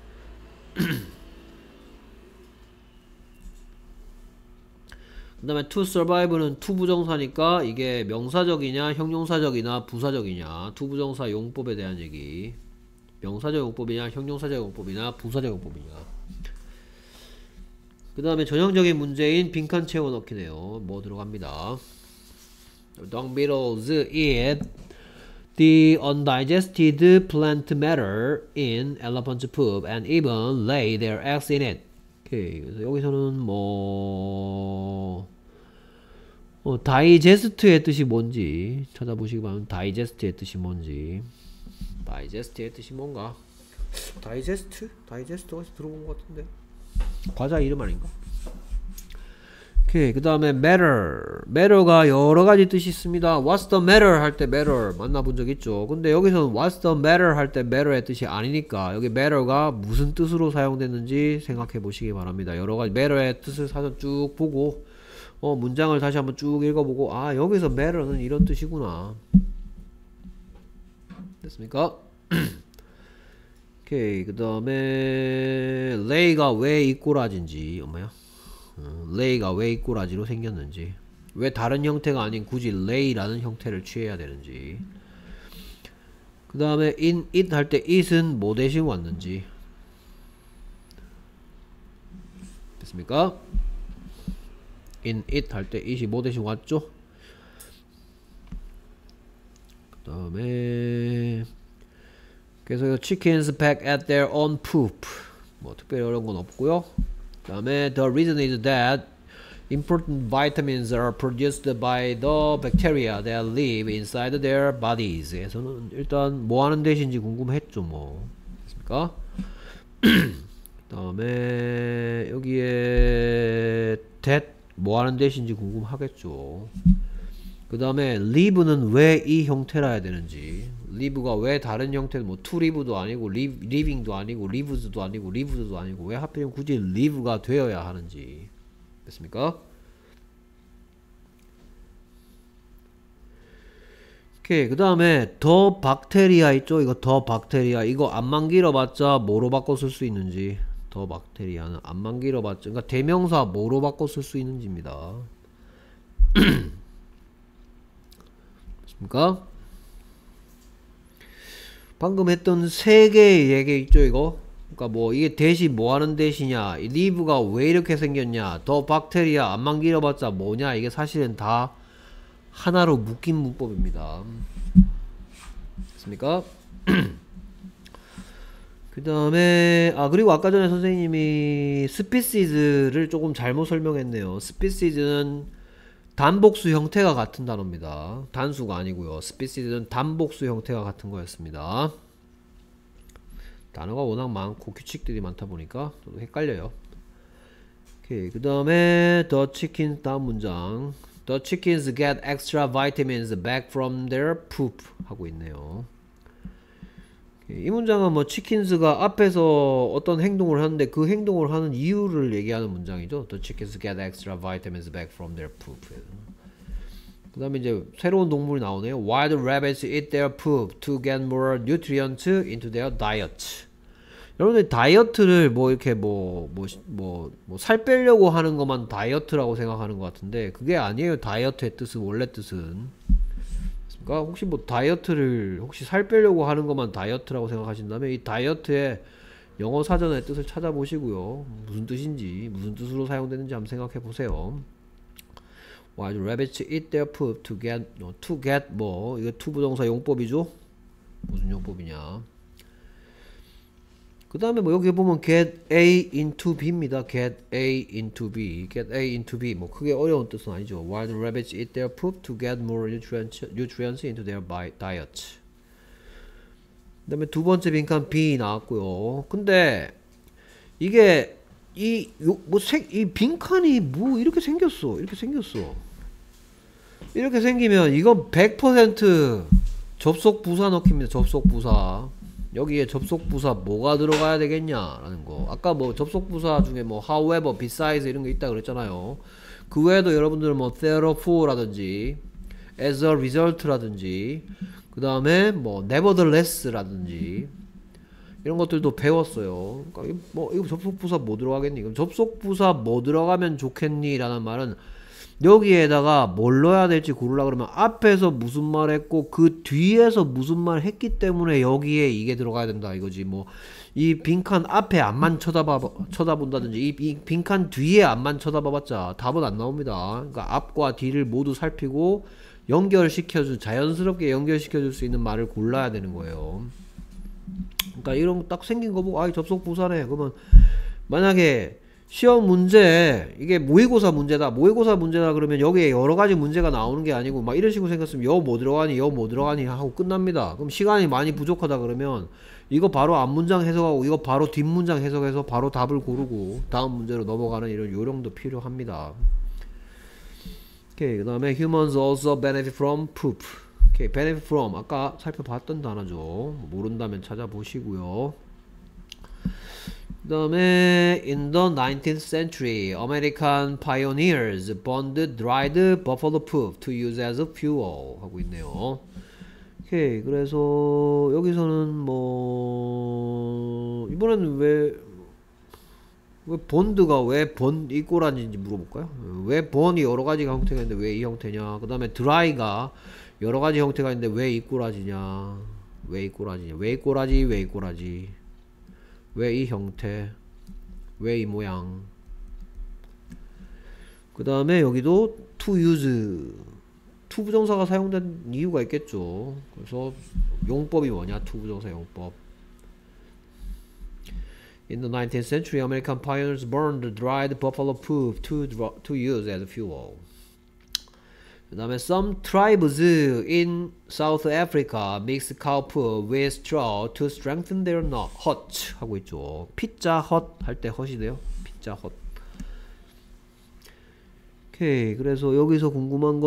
그 다음에 to survive는 to 부정사니까 이게 명사적이냐 형용사적이냐 부사적이냐. to 부정사 용법에 대한 얘기. 명사적 용법이냐 형용사적 용법이냐 부사적 용법이냐. 그 다음에 전형적인 문제인 빈칸 채워 넣기네요. 뭐 들어갑니다. dung beetles eat the undigested plant matter in elephant poop and even lay their eggs in it. 오케이. 그래서 여기서는 뭐 어, 다이제스트의 뜻이 뭔지 찾아보시기 바랍니다. 다이제스트의 뜻이 뭔지. 다이제스트의 뜻이 뭔가? 다이제스트? 다이제스트 어디서 들어본 것 같은데. 과자 이름 아닌가? 오케이. 그 다음에 matter. matter가 여러가지 뜻이 있습니다. what's the matter 할 때 matter 만나본 적 있죠. 근데 여기서는 what's the matter 할 때 matter의 뜻이 아니니까 여기 matter가 무슨 뜻으로 사용됐는지 생각해 보시기 바랍니다. 여러가지 matter의 뜻을 사전 쭉 보고 어 문장을 다시 한번 쭉 읽어보고 아 여기서 matter는 이런 뜻이구나. 됐습니까? 오케이. 그 다음에 lay가 왜 이 꼬라지인지 엄마야 어, lay가 왜 이 꼬라지로 생겼는지, 왜 다른 형태가 아닌 굳이 lay라는 형태를 취해야 되는지, 그 다음에 in it 할 때 it은 뭐 대신 왔는지. 됐습니까? in it 할 때 it이 뭐 대신 왔죠? 그 다음에 그래서 chickens peck at their own poop. 뭐 특별히 어려운 건 없고요. 그 다음에 the reason is that important vitamins are produced by the bacteria that live inside their bodies. 에서는 일단 뭐 하는 대신지 궁금했죠. 뭐 됐습니까? 그 다음에 여기에 that 뭐 하는 대신지 궁금하겠죠. 그 다음에 live는 왜 이 형태라 해야 되는지, live가 왜 다른 형태, 뭐 to live도 아니고 live, living도 아니고 lives도 아니고 lived도 아니고 왜 하필이면 굳이 live가 되어야 하는지. 됐습니까? 오케이. 그 다음에 더 박테리아 있죠. 이거 더 박테리아 이거 안만 길어봤자 뭐로 바꿔 쓸 수 있는지. 더 박테리아는 안만 길어봤자 그러니까 대명사 뭐로 바꿔 쓸 수 있는지입니다. 됐습니까? 방금 했던 세 개의 얘기 있죠 이거. 그러니까 뭐 이게 대시 뭐 하는 대시냐, 리브가 왜 이렇게 생겼냐, 더 박테리아 안만 길어봤자 뭐냐, 이게 사실은 다 하나로 묶인 문법입니다. 됐습니까? 그 다음에 아 그리고 아까 전에 선생님이 스피시즈를 조금 잘못 설명했네요. 스피시즈는 단복수 형태가 같은 단어입니다. 단수가 아니고요. 스피시즈는 단복수 형태가 같은 거였습니다. 단어가 워낙 많고 규칙들이 많다 보니까 저도 헷갈려요. 오케이. 그 다음에 the chickens 다음 문장 the chickens get extra vitamins back from their poop 하고 있네요. 이 문장은 뭐 치킨스가 앞에서 어떤 행동을 하는데 그 행동을 하는 이유를 얘기하는 문장이죠. The chickens get extra vitamins back from their poop. 그 다음에 이제 새로운 동물이 나오네요. Why do rabbits eat their poop to get more nutrients into their diet? 여러분들 다이어트를 뭐 이렇게 뭐 뭐 뭐 뭐 살 빼려고 하는 것만 다이어트라고 생각하는 것 같은데 그게 아니에요. 다이어트의 뜻은 원래 뜻은 그러니까 혹시 뭐 다이어트를 혹시 살 빼려고 하는 것만 다이어트라고 생각하신다면 이 다이어트의 영어 사전의 뜻을 찾아보시고요. 무슨 뜻인지 무슨 뜻으로 사용되는지 한번 생각해 보세요. Why do rabbits eat their poop to get no, to get 뭐 이거 to 부동사 용법이죠? 무슨 용법이냐? 그 다음에 뭐 여기 보면 get A into B입니다. get A into B, get A into B 뭐 크게 어려운 뜻은 아니죠. Why do rabbits eat their poop to get more nutrients, nutrients into their diet? 그 다음에 두 번째 빈칸 B 나왔고요. 근데 이게 이 뭐 색 이 빈칸이 뭐 이렇게 생겼어. 이렇게 생겼어. 이렇게 생기면 이건 백 퍼센트 접속 부사 넣기입니다. 접속 부사. 여기에 접속 부사 뭐가 들어가야 되겠냐라는 거. 아까 뭐 접속 부사 중에 뭐 however, besides 이런 게 있다 그랬잖아요. 그 외에도 여러분들은 뭐 therefore라든지 as a result라든지 그 다음에 뭐 nevertheless라든지 이런 것들도 배웠어요. 그러니까 뭐 이거 접속 부사 뭐 들어가겠니? 그럼 접속 부사 뭐 들어가면 좋겠니라는 말은 여기에다가 뭘 넣어야 될지 고르라 그러면 앞에서 무슨 말 했고 그 뒤에서 무슨 말 했기 때문에 여기에 이게 들어가야 된다 이거지. 뭐 이 빈칸 앞에 앞만 쳐다봐 쳐다본다든지 이, 이 빈칸 뒤에 앞만 쳐다봐봤자 답은 안 나옵니다. 그러니까 앞과 뒤를 모두 살피고 연결시켜줄 자연스럽게 연결시켜줄 수 있는 말을 골라야 되는 거예요. 그러니까 이런 딱 생긴 거 보고 아 접속 부사네. 그러면 만약에 시험 문제 이게 모의고사 문제다 모의고사 문제다 그러면 여기에 여러가지 문제가 나오는 게 아니고 막 이런 식으로 생겼으면 여 뭐 들어가니 여 뭐 들어가니 하고 끝납니다. 그럼 시간이 많이 부족하다 그러면 이거 바로 앞문장 해석하고 이거 바로 뒷문장 해석해서 바로 답을 고르고 다음 문제로 넘어가는 이런 요령도 필요합니다. 오케이. 그 다음에 humans also benefit from poop. 오케이. benefit from 아까 살펴봤던 단어죠. 모른다면 찾아보시고요. 그 다음에 in the nineteenth century, American pioneers burned dried buffalo poop to use as a fuel 하고 있네요. 오케이. 그래서 여기서는 뭐 이번에는 왜 왜 본드가 왜 본 이 꼬라지인지 물어볼까요? 왜 본이 여러 가지가 형태가 있는데 왜 이 형태냐? 그 다음에 드라이가 여러 가지 형태가 있는데 왜 이 꼬라지냐? 왜 이 꼬라지냐? 왜 이 꼬라지? 왜 이 꼬라지? 왜 이 형태? 왜 이 모양? 그 다음에 여기도 to use to 부정사가 사용된 이유가 있겠죠. 그래서 용법이 뭐냐? to 부정사 용법. In the nineteenth century, American pioneers burned dried buffalo poop to, to use as fuel. 그 다음에 some tribes in South Africa mix cow poop with straw to strengthen their hut 하고 있죠. 피자 헛 할 때 헛이 돼요. 피자 헛. 오케이. 그래서 여기서 궁금한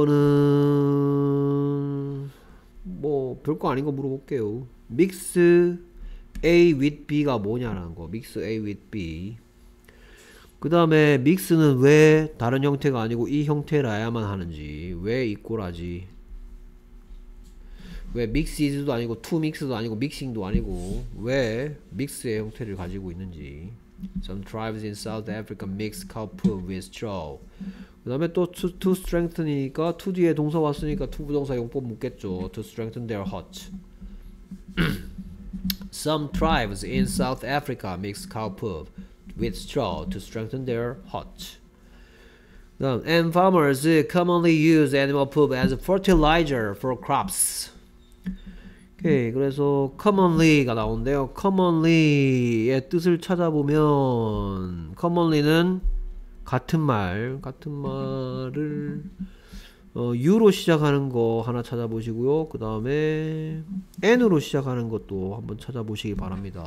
거는 뭐 별거 아닌 거 물어볼게요. mix A with B가 뭐냐라는 거. mix A with B. 그 다음에 믹스는 왜 다른 형태가 아니고 이 형태라야만 하는지, 왜 이꼴하지, 왜 믹스이즈도 아니고 투 믹스도 아니고 믹싱도 아니고 왜 믹스의 형태를 가지고 있는지. Some tribes in South Africa mix cow poop with straw. 그 다음에 또 to, to strengthen이니까 to 뒤에 동사 왔으니까 to 부동사 용법 묻겠죠. To strengthen their hut. Some tribes in South Africa mix cow poop with straw to strengthen their hutch. 그다음, and farmers commonly use animal poop as fertilizer for crops. 오케이, 그래서 commonly가 나오는데요. commonly의 뜻을 찾아보면 commonly는 같은 말, 같은 말을 어, U로 시작하는 거 하나 찾아보시고요. 그 다음에 N으로 시작하는 것도 한번 찾아보시기 바랍니다.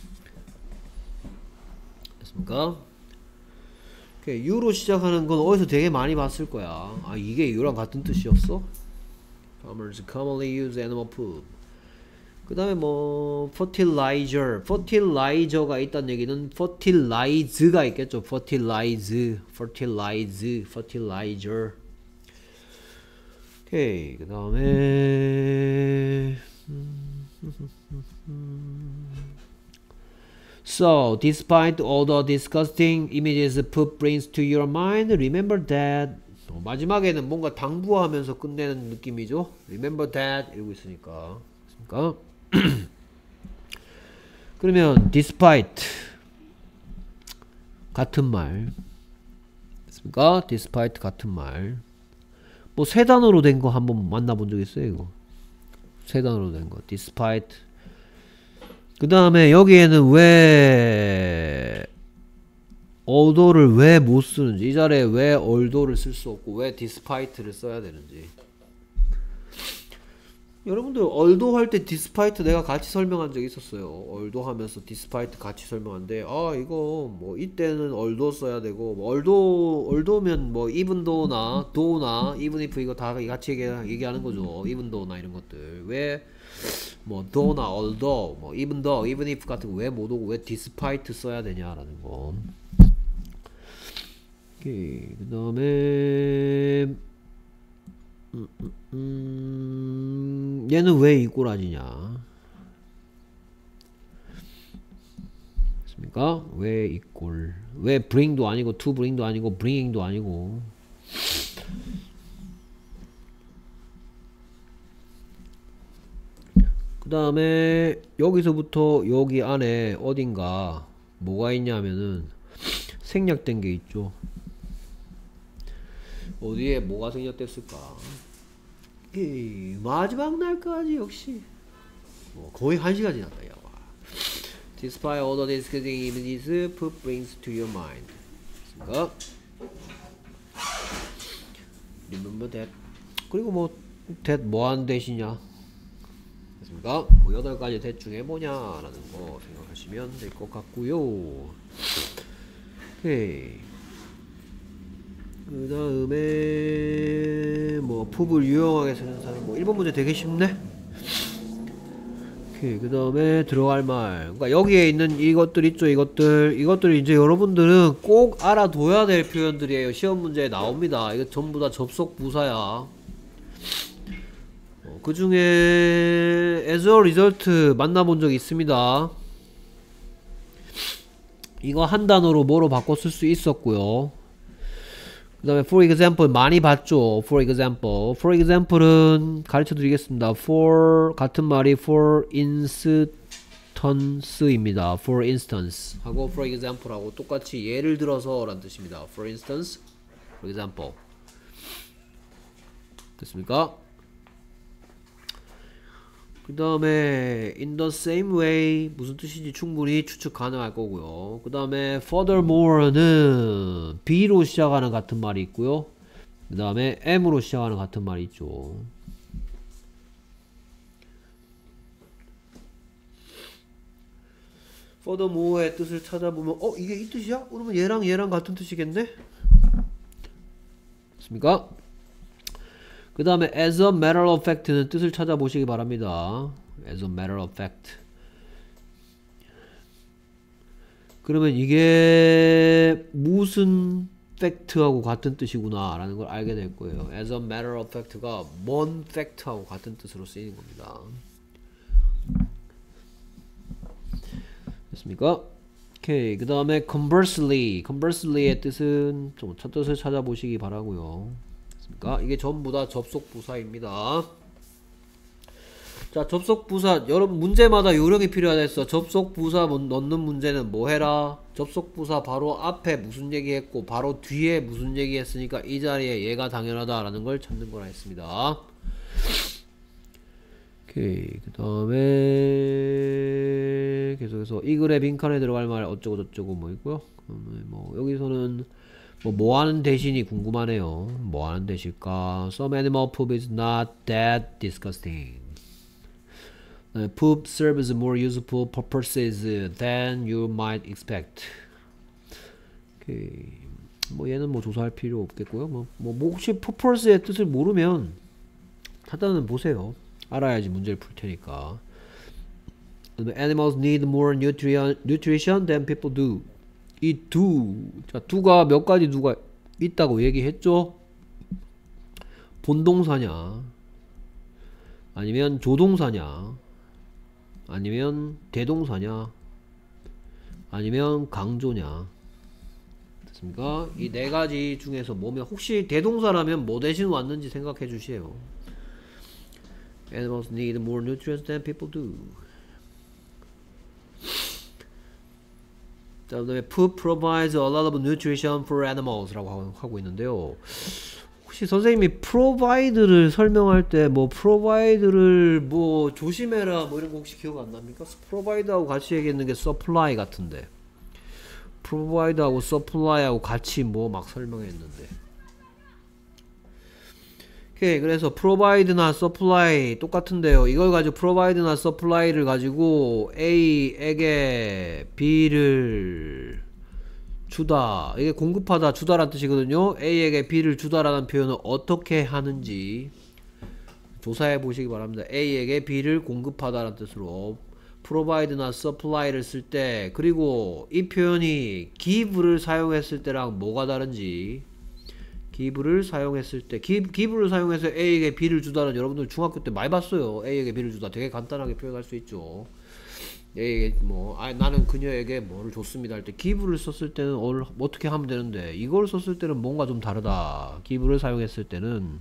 됐습니까? 오케이, U로 시작하는 건 어디서 되게 많이 봤을 거야. 아, 이게 U랑 같은 뜻이었어? Farmers commonly use animal poop. 그 다음에 뭐 fertilizer, fertilizer가 있다는 얘기는 fertilize가 있겠죠. fertilize, fertilize, fertilizer. 오케이, 그 다음에 So, despite all the disgusting images poop brings to your mind, remember that. 어, 마지막에는 뭔가 당부하면서 끝내는 느낌이죠. Remember that 이러고 있으니까. 그러니까 그러면 despite 같은 말 됐습니까? despite 같은 말 뭐 세 단어로 된 거 한번 만나본 적 있어요? 이거 세 단어로 된 거 despite. 그 다음에 여기에는 왜 although를 왜 못 쓰는지, 이 자리에 왜 although를 쓸 수 없고 왜 despite를 써야 되는지. 여러분들 although 할 때 despite 내가 같이 설명한 적이 있었어요. although 하면서 despite 같이 설명한데, 아 이거 뭐 이때는 although 써야 되고, 뭐 although although면 뭐 even though나 though나 even if 이거 다 같이 얘기, 얘기하는 거죠. even though나 이런 것들 왜 뭐 though나 although 뭐 even though even if 같은 거 왜 못 오고 왜 despite 써야 되냐라는 거. 오케이, 그 다음에 음, 음, 음, 얘는 왜 이 꼬라지냐? 맞습니까? 왜 이 꼴? 왜 bring도 아니고 to bring도 아니고 bringing도 아니고. 그 다음에 여기서부터 여기 안에 어딘가 뭐가 있냐면은 생략된 게 있죠. 어디에 뭐가 생략됐을까? 이 마지막 날까지 역시 뭐 거의 한 시간 지났다. 야. Despite all the disgusting images poop brings to your mind. 됐습니까? Remember that. 그리고 뭐 that 뭐하는 대시냐? 됐습니까? 뭐 여덟 가지 that 중에 뭐냐라는 거 생각하시면 될 것 같고요. 오케이. 그 다음에 뭐 푸을 유용하게 쓰는 사람, 뭐 일 번 문제 되게 쉽네. 오케이, 그 다음에 들어갈 말, 그러니까 여기에 있는 이것들 있죠. 이것들 이것들 이제 여러분들은 꼭 알아둬야 될 표현들이에요. 시험 문제에 나옵니다. 이거 전부 다 접속 부사야. 어, 그 중에 as a result 만나본 적 있습니다. 이거 한 단어로 뭐로 바꿔 쓸 수 있었고요. 그 다음에 for example 많이 봤죠. for example for example은 가르쳐 드리겠습니다. for 같은 말이 for instance입니다. for instance 하고 for example 하고 똑같이 예를 들어서 라는 뜻입니다. for instance, for example. 됐습니까? 그 다음에 in the same way 무슨 뜻인지 충분히 추측 가능할 거고요. 그 다음에 furthermore는 B로 시작하는 같은 말이 있고요. 그 다음에 M으로 시작하는 같은 말이 있죠. furthermore의 뜻을 찾아보면 어? 이게 이 뜻이야? 그러면 얘랑 얘랑 같은 뜻이겠네? 맞습니까? 그 다음에 as a matter of fact는 뜻을 찾아보시기 바랍니다. as a matter of fact. 그러면 이게 무슨 fact하고 같은 뜻이구나 라는 걸 알게 될 거예요. as a matter of fact가 뭔 fact하고 같은 뜻으로 쓰이는 겁니다. 됐습니까? 오케이, 그 다음에 conversely. conversely의 뜻은 좀 첫 뜻을 찾아보시기 바라고요. 이게 전부 다 접속 부사입니다. 자, 접속 부사 여러분 문제마다 요령이 필요하다 했어. 접속 부사 넣는 문제는 뭐 해라? 접속 부사 바로 앞에 무슨 얘기했고 바로 뒤에 무슨 얘기했으니까 이 자리에 얘가 당연하다라는 걸 찾는 거라 했습니다. 오케이. 그 다음에 계속해서 이 글의 빈칸에 들어갈 말 어쩌고 저쩌고 뭐 있고요. 뭐 여기서는 뭐 뭐하는 대신이 궁금하네요. 뭐하는 대실까? Some animal poop is not that disgusting. Uh, poop serves more useful purposes than you might expect. 오케이. 뭐 얘는 뭐 조사할 필요 없겠고요. 뭐, 뭐 혹시 purpose의 뜻을 모르면 하단은 보세요. 알아야지 문제를 풀 테니까. Animals need more nutrition, nutrition than people do. 이 do, 자, do가 몇 가지 do가 있다고 얘기했죠? 본동사냐, 아니면 조동사냐, 아니면 대동사냐, 아니면 강조냐. 됐습니까? 이 네 가지 중에서 뭐면, 혹시 대동사라면 뭐 대신 왔는지 생각해 주세요. Animals need more nutrients than people do. 자, 그 다음에 poop provides a lot of nutrition for animals 라고 하고 있는데요. 혹시 선생님이 provide를 설명할 때 뭐 provide를 뭐 조심해라 뭐 이런 거 혹시 기억 안 납니까? provide하고 같이 얘기했는 게 supply 같은데, provide하고 supply하고 같이 뭐 막 설명했는데. 오케이. 그래서 provide나 supply 똑같은데요. 이걸 가지고 provide나 supply를 가지고 A에게 B를 주다, 이게 공급하다, 주다라는 뜻이거든요. A에게 B를 주다라는 표현을 어떻게 하는지 조사해 보시기 바랍니다. A에게 B를 공급하다라는 뜻으로 provide나 supply를 쓸 때, 그리고 이 표현이 give를 사용했을 때랑 뭐가 다른지, give를 사용했을 때, give, give를 사용해서 A에게 B를 주다는 여러분들 중학교 때 많이 봤어요. A에게 B를 주다 되게 간단하게 표현할 수 있죠. A에게 뭐, 아, 나는 그녀에게 뭐를 줬습니다 할 때 give를 썼을 때는 어, 어떻게 하면 되는데, 이걸 썼을 때는 뭔가 좀 다르다. give를 사용했을 때는.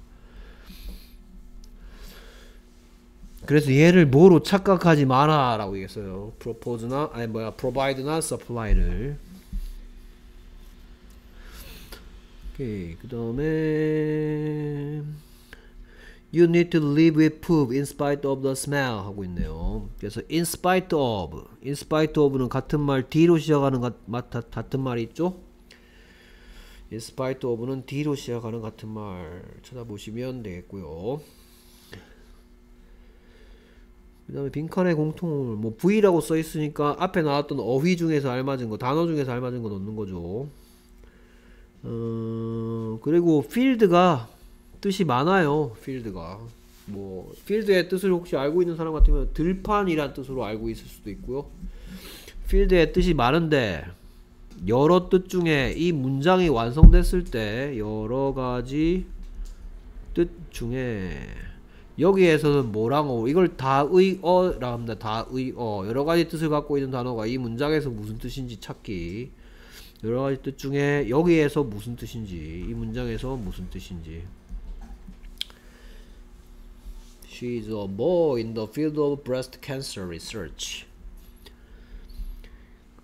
그래서 얘를 뭐로 착각하지 마라 라고 얘기했어요. propose나 아니 뭐야 provide나 supply를. 오케이. 그 다음에 You need to live with poop in spite of the smell 하고 있네요. 그래서 in spite of, in spite of는 같은 말 D로 시작하는 가, 마, 다, 같은 말이 있죠? in spite of는 D로 시작하는 같은 말 찾아보시면 되겠고요. 그 다음에 빈칸의 공통어물, 뭐 V라고 써있으니까 앞에 나왔던 어휘 중에서 알맞은 거, 단어 중에서 알맞은 거 넣는 거죠. 어, 그리고 field가 뜻이 많아요. field가 뭐 field의 뜻을 혹시 알고 있는 사람 같으면 들판이란 뜻으로 알고 있을 수도 있고요. field의 뜻이 많은데 여러 뜻 중에 이 문장이 완성됐을 때 여러 가지 뜻 중에 여기에서는 뭐랑 어, 이걸 다의어라 합니다. 다의어, 여러 가지 뜻을 갖고 있는 단어가 이 문장에서 무슨 뜻인지 찾기. 여러 가지 뜻 중에 여기에서 무슨 뜻인지, 이 문장에서 무슨 뜻인지. She is a boy in the field of breast cancer research. 그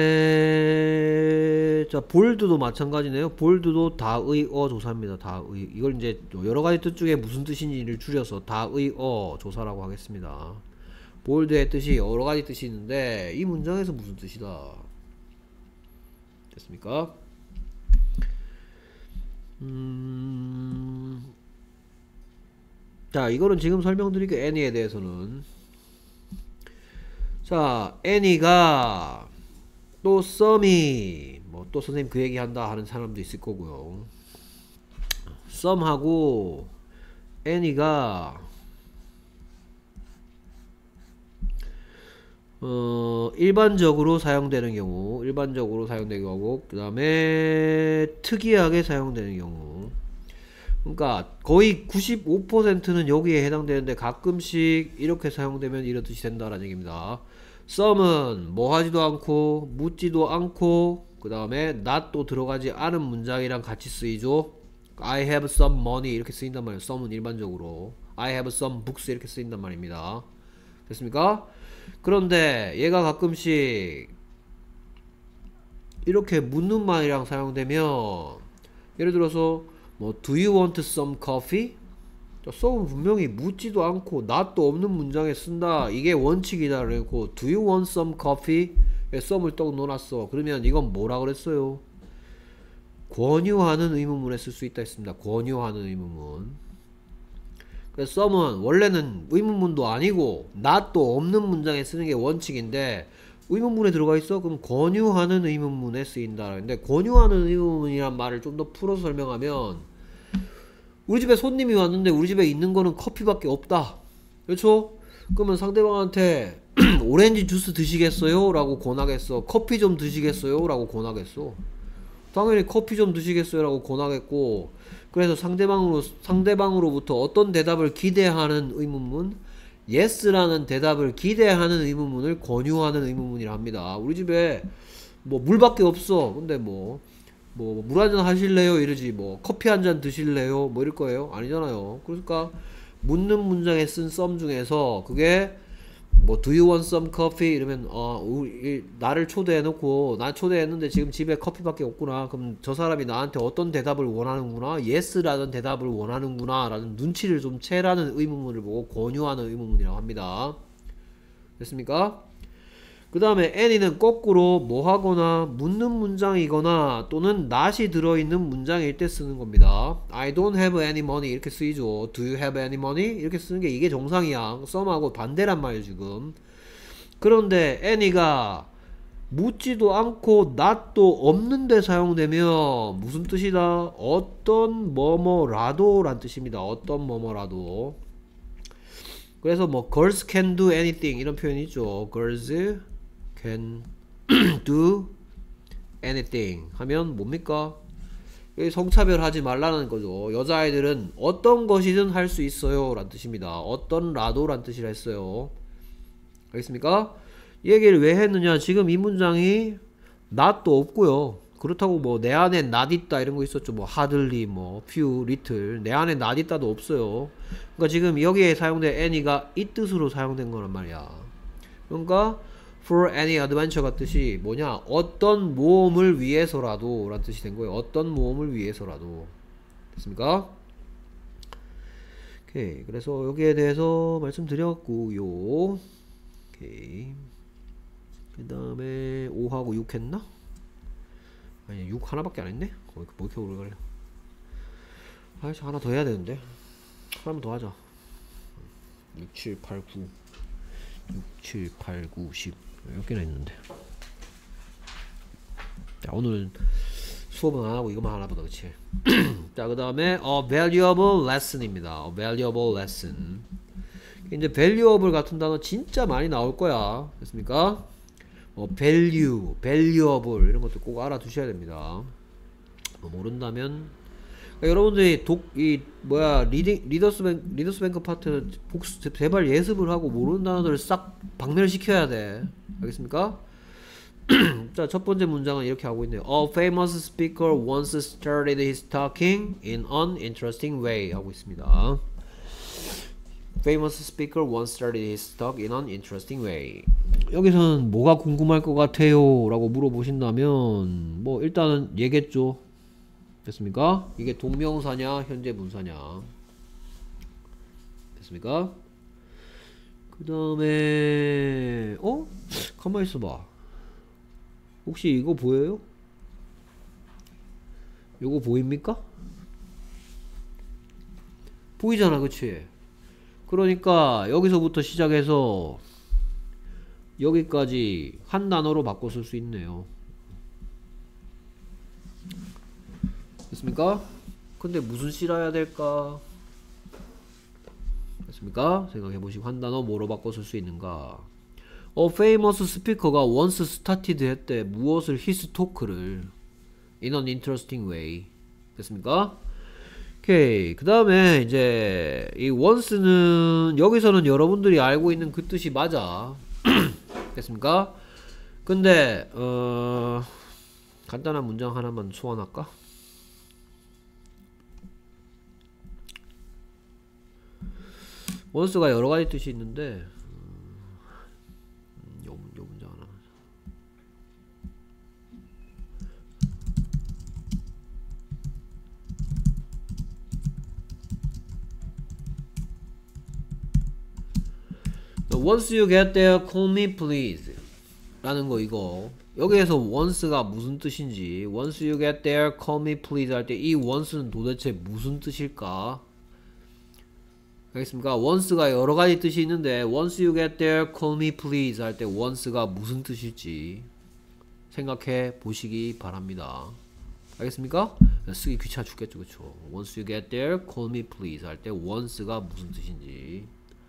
다음에 자 볼드도 마찬가지네요. 볼드도 다의어 조사입니다. 다의, 이걸 이제 여러 가지 뜻 중에 무슨 뜻인지를 줄여서 다의어 조사라고 하겠습니다. 볼드의 뜻이 여러 가지 뜻이 있는데 이 문장에서 무슨 뜻이다. 됐습니까? 음... 자, 이거는 지금 설명드릴게요. 애니에 대해서는. 자, 애니가 또 썸이 뭐 또 선생님 그 얘기 한다 하는 사람도 있을 거고요. 썸하고 애니가 어, 일반적으로 사용되는 경우, 일반적으로 사용되는 경우고, 그 다음에 특이하게 사용되는 경우. 그러니까 거의 구십오 퍼센트는 여기에 해당되는데 가끔씩 이렇게 사용되면 이런 뜻이 된다라는 얘기입니다. some은 뭐 하지도 않고 묻지도 않고 그 다음에 not도 들어가지 않은 문장이랑 같이 쓰이죠. I have some money 이렇게 쓰인단 말이에요. some은 일반적으로 I have some books 이렇게 쓰인단 말입니다. 됐습니까? 그런데 얘가 가끔씩 이렇게 묻는 말이랑 사용되면 예를 들어서 뭐 do you want some coffee? 썸은 분명히 묻지도 않고 not도 없는 문장에 쓴다. 이게 원칙이다. 그래고 do you want some coffee? 에 썸을 떡 넣어놨어. 그러면 이건 뭐라 그랬어요? 권유하는 의문문에 쓸 수 있다 했습니다. 권유하는 의문문. 그래서 썸은 원래는 의문문도 아니고 not도 없는 문장에 쓰는 게 원칙인데 의문문에 들어가 있어? 그럼 권유하는 의문문에 쓰인다. 근데 권유하는 의문문이란 말을 좀 더 풀어서 설명하면 우리 집에 손님이 왔는데 우리 집에 있는 거는 커피밖에 없다. 그렇죠? 그러면 상대방한테 오렌지 주스 드시겠어요? 라고 권하겠어. 커피 좀 드시겠어요? 라고 권하겠어. 당연히 커피 좀 드시겠어요? 라고 권하겠고, 그래서 상대방으로, 상대방으로부터 어떤 대답을 기대하는 의문문? yes라는 대답을 기대하는 의문문을 권유하는 의문문이라 합니다. 우리 집에 뭐 물밖에 없어. 근데 뭐 뭐 물 한잔 하실래요? 이러지. 뭐 커피 한잔 드실래요? 뭐 이럴 거예요? 아니잖아요. 그러니까 묻는 문장에 쓴 썸 중에서 그게 뭐 do you want some coffee? 이러면 어 우리, 나를 초대해 놓고 나 초대했는데 지금 집에 커피밖에 없구나. 그럼 저 사람이 나한테 어떤 대답을 원하는구나. yes라는 대답을 원하는구나 라는 눈치를 좀 채라는 의문문을 보고 권유하는 의문문이라고 합니다. 됐습니까? 그 다음에 any는 거꾸로 뭐 하거나 묻는 문장이거나 또는 not이 들어있는 문장일 때 쓰는 겁니다. I don't have any money 이렇게 쓰이죠. Do you have any money? 이렇게 쓰는 게 이게 정상이야. 썸하고 반대란 말이에요 지금. 그런데 any가 묻지도 않고 not도 없는데 사용되면 무슨 뜻이다? 어떤 뭐뭐라도 란 뜻입니다. 어떤 뭐뭐라도. 그래서 뭐 girls can do anything 이런 표현이 있죠. girls can do anything 하면 뭡니까? 여기 성차별하지 말라는 거죠. 여자아이들은 어떤 것이든 할 수 있어요 란 뜻입니다. 어떤 라도 란 뜻이라 했어요. 알겠습니까? 이 얘기를 왜 했느냐, 지금 이 문장이 not도 없고요. 그렇다고 뭐 내 안에 not 있다 이런 거 있었죠. 뭐 hardly, 뭐 few, little. 내 안에 not 있다도 없어요. 그러니까 지금 여기에 사용된 any가 이 뜻으로 사용된 거란 말이야. 그러니까 for any adventure 같듯이 뭐냐, 어떤 모험을 위해서라도 란 뜻이 된 거예요. 어떤 모험을 위해서라도. 됐습니까? 오케이. 그래서 여기에 대해서 말씀드렸고요. 오케이. 그 다음에 오하고 육 했나? 아니 육 하나밖에 안 했네? 뭐 이렇게 오래 걸려. 아, 하나 더 해야 되는데. 하나만 더 하자. 육, 칠, 팔, 구 육, 칠, 팔, 구, 십 몇 개나 있는데. 자, 오늘 수업은 안 하고 이것만 하나 보다. 그치? 자, 그 다음에 a valuable lesson입니다. a valuable lesson. 이제 valuable 같은 단어 진짜 많이 나올 거야. 됐습니까? 뭐 value, valuable 이런 것도 꼭 알아두셔야 됩니다. 뭐 모른다면 그러니까 여러분들이 독, 이 뭐야 리딩 리더스 뱅 리더스 뱅크 파트 복수 제발 예습을 하고 모르는 단어들을 싹 박멸시켜야 돼. 알겠습니까? 자, 첫 번째 문장은 이렇게 하고 있네요. A famous speaker once started his talking in an interesting way 하고 있습니다. Famous speaker once started his talk in an interesting way. 여기서는 뭐가 궁금할 것 같아요? 라고 물어보신다면 뭐 일단은 얘겠죠. 됐습니까? 이게 동명사냐 현재 분사냐. 됐습니까? 그 다음에 어? 가만히 있어봐. 혹시 이거 보여요? 이거 보입니까? 보이잖아, 그치? 그러니까 여기서부터 시작해서 여기까지 한 단어로 바꿔 쓸 수 있네요. 됐습니까? 근데 무슨 씨라야 될까? 됐습니까? 생각해보시고 한 단어 뭐로 바꿔 쓸 수 있는가? A famous speaker가 once started 했대. 무엇을? his talk를 in an interesting way. 됐습니까? 오케이. 그 다음에 이제 이 once는 여기서는 여러분들이 알고 있는 그 뜻이 맞아. 됐습니까? 근데 어 간단한 문장 하나만 소환할까? once가 여러 가지 뜻이 있는데 음, 요, 요 문제 하나. Once you get there, call me please. 라는 거 이거. 여기에서 once가 무슨 뜻인지, once you get there, call me please 할 때 이 once는 도대체 무슨 뜻일까? 알겠습니까? once가 여러 가지 뜻이 있는데 once you get there, call me please 할 때 once가 무슨 뜻일지 생각해 보시기 바랍니다. 알겠습니까? 쓰기 귀찮아 죽겠죠, 그쵸? once you get there, call me please 할 때 once가 무슨 뜻인지.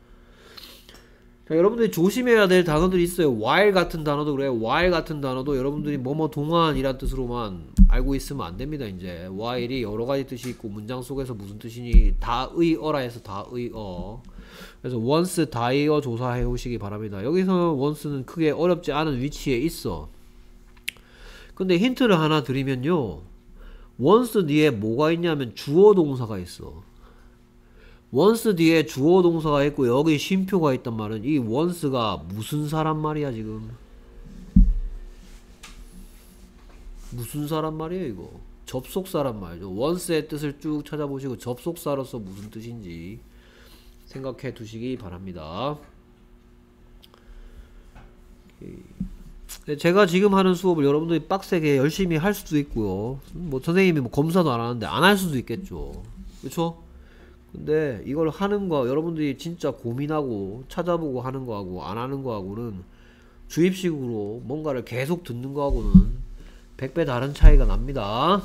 자, 여러분들이 조심해야 될 단어들이 있어요. while 같은 단어도 그래요. while 같은 단어도 여러분들이 뭐뭐 동안 이란 뜻으로만 알고 있으면 안 됩니다. 이제 while이 여러 가지 뜻이 있고 문장 속에서 무슨 뜻이니 다의어라 해서 다의어. 그래서 once 다의어 조사해 오시기 바랍니다. 여기서 once는 크게 어렵지 않은 위치에 있어. 근데 힌트를 하나 드리면요, once 뒤에 뭐가 있냐면 주어 동사가 있어. once 뒤에 주어 동사가 있고 여기 쉼표가 있단 말은 이 once가 무슨 사람 말이야 지금? 무슨 사람 말이에요 이거? 접속사란 말이죠. once의 뜻을 쭉 찾아보시고 접속사로서 무슨 뜻인지 생각해 두시기 바랍니다. 제가 지금 하는 수업을 여러분들이 빡세게 열심히 할 수도 있고요. 뭐 선생님이 뭐 검사도 안 하는데 안 할 수도 있겠죠. 그쵸? 근데 이걸 하는 거 여러분들이 진짜 고민하고 찾아보고 하는 거하고 안 하는 거하고는 주입식으로 뭔가를 계속 듣는 거하고는 백 배 다른 차이가 납니다.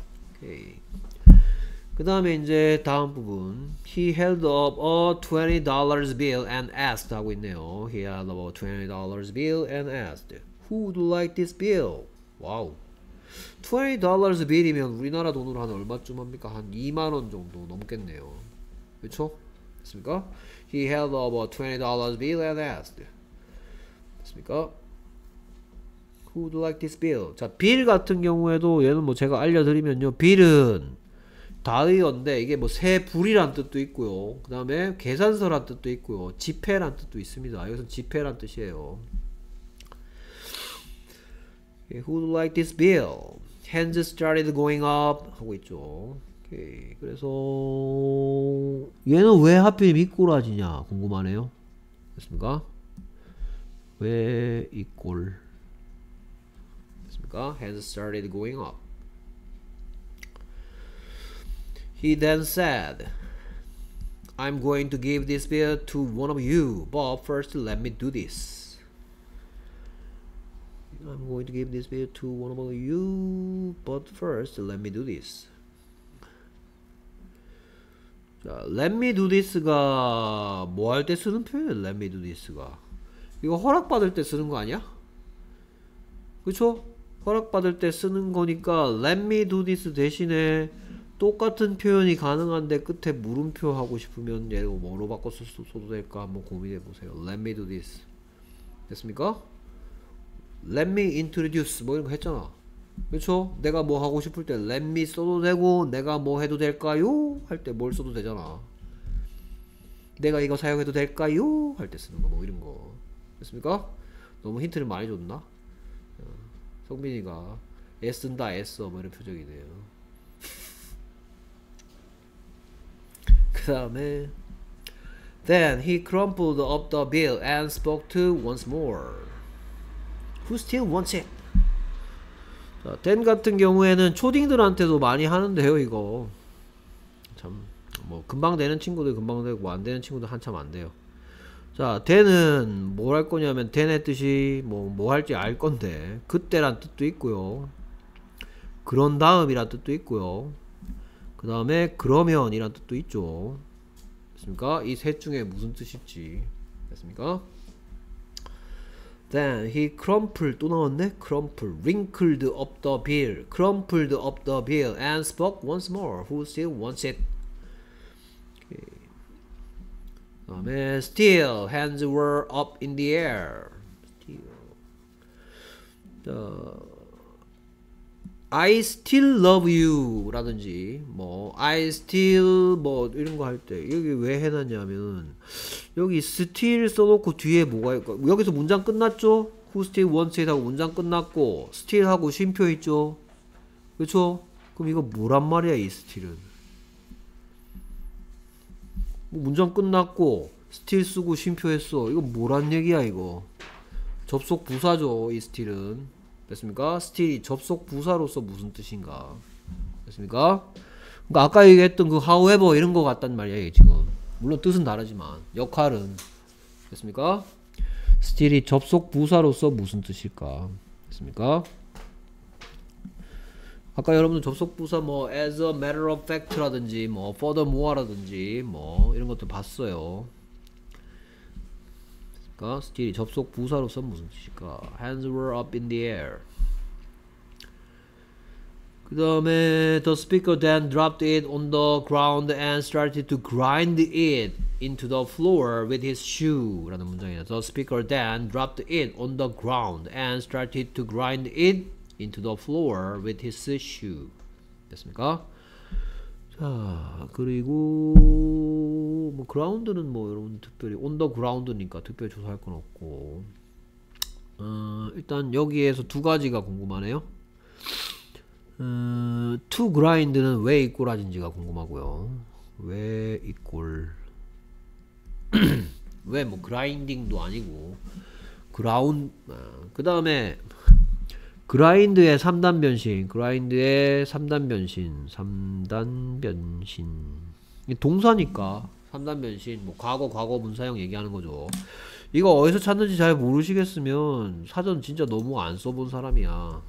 그 다음에 이제 다음 부분 He held up a twenty dollar bill and asked 하고 있네요. He held up a twenty dollar bill and asked Who would like this bill? 와우, twenty dollar bill이면 우리나라 돈으로 한 얼마쯤 합니까? 한 이만 원 정도 넘겠네요. 그쵸? 됐습니까? He held up a twenty dollar bill and asked. 됐습니까? Who would like this bill? 자, bill 같은 경우에도 얘는 뭐 제가 알려드리면요, bill은 다의어인데 이게 뭐 세 불이란 뜻도 있고요, 그 다음에 계산서란 뜻도 있고요, 지폐란 뜻도 있습니다. 여기서 지폐란 뜻이에요. Who would like this bill? Hands started going up 하고 있죠. 오케이. 그래서 얘는 왜 하필 미꼬라지냐 궁금하네요. 됐습니까? 왜 이 꼴? 됐습니까? Hands started going up. He then said, I'm going to give this bill to one of you, but first let me do this. I'm going to give this bill to one of you, but first let me do this. 자, let me do this가 뭐 할 때 쓰는 표현이에요? let me do this가 이거 허락받을 때 쓰는 거 아니야? 그쵸? 허락받을 때 쓰는 거니까 let me do this 대신에 똑같은 표현이 가능한데 끝에 물음표 하고 싶으면 얘를 뭐로 바꿔 써도 될까 한번 고민해 보세요. let me do this. 됐습니까? let me introduce 뭐 이런 거 했잖아. 그쵸? 내가 뭐 하고 싶을 때 let me 써도 되고 내가 뭐 해도 될까요? 할 때 뭘 써도 되잖아. 내가 이거 사용해도 될까요? 할 때 쓰는 거 뭐 이런 거. 됐습니까? 너무 힌트를 많이 줬나? 성빈이가 애쓴다 애써 뭐 이런 표정이네요. 그 다음에 Then he crumpled up the bill and spoke to once more. Who still wants it? 자, then 같은 경우에는 초딩들한테도 많이 하는데요. 이거 참 뭐 금방 되는 친구들 금방 되고 안 되는 친구들 한참 안 돼요. 자, then은 뭘 할 거냐면 then의 뜻이 뭐 뭐 할지 알 건데 그때란 뜻도 있고요, 그런 다음이란 뜻도 있고요, 그 다음에 그러면 이란 뜻도 있죠. 됐습니까? 이 셋 중에 무슨 뜻일지. 됐습니까? Then he crumpled, 또 나왔네? crumpled, wrinkled up the bill, crumpled up the bill and spoke once more. Who still wants it? Okay. 그 다음에 still, hands were up in the air. Still. 자, I still love you 라든지 뭐 I still 뭐 이런 거 할 때 여기 왜 해놨냐면 여기 still 써놓고 뒤에 뭐가 있고 여기서 문장 끝났죠? Who still wants it 하고 문장 끝났고 still 하고 쉼표 있죠? 그쵸? 그럼 이거 뭐란 말이야 이 still은 뭐 문장 끝났고 still 쓰고 쉼표 했어 이거 뭐란 얘기야 이거 접속 부사죠 이 still은 됐습니까? still이 접속 부사로서 무슨 뜻인가 됐습니까? 그러니까 아까 얘기했던 그 however 이런 거 같단 말이야 이게 지금 물론 뜻은 다르지만 역할은 됐습니까? still이 접속 부사로서 무슨 뜻일까 됐습니까? 아까 여러분들 접속 부사 뭐 as a matter of fact 라든지 뭐 furthermore 라든지 뭐 이런 것도 봤어요. 그러니까 still이 접속 부사로서 무슨 뜻일까? Hands were up in the air. 그 다음에 the speaker then dropped it on the ground and started to grind it into the floor with his shoe 라는 문장이다. The speaker then dropped it on the ground and started to grind it into the floor with his shoe. 됐습니까? 자, 그리고 뭐 ground는 뭐 여러분 특별히 on the ground니까 특별히 조사할 건 없고 어, 일단 여기에서 두 가지가 궁금하네요. 어, to grind는 왜 이꼴하진지가 궁금하고요. 왜 이꼴 왜 뭐 grinding도 아니고 ground 아, 그 다음에 그라인드의 삼 단 변신, 그라인드의 삼 단 변신, 삼 단 변신. 동사니까 삼 단 변신, 뭐 과거, 과거 분사형 얘기하는 거죠. 이거 어디서 찾는지 잘 모르시겠으면 사전 진짜 너무 안 써본 사람이야.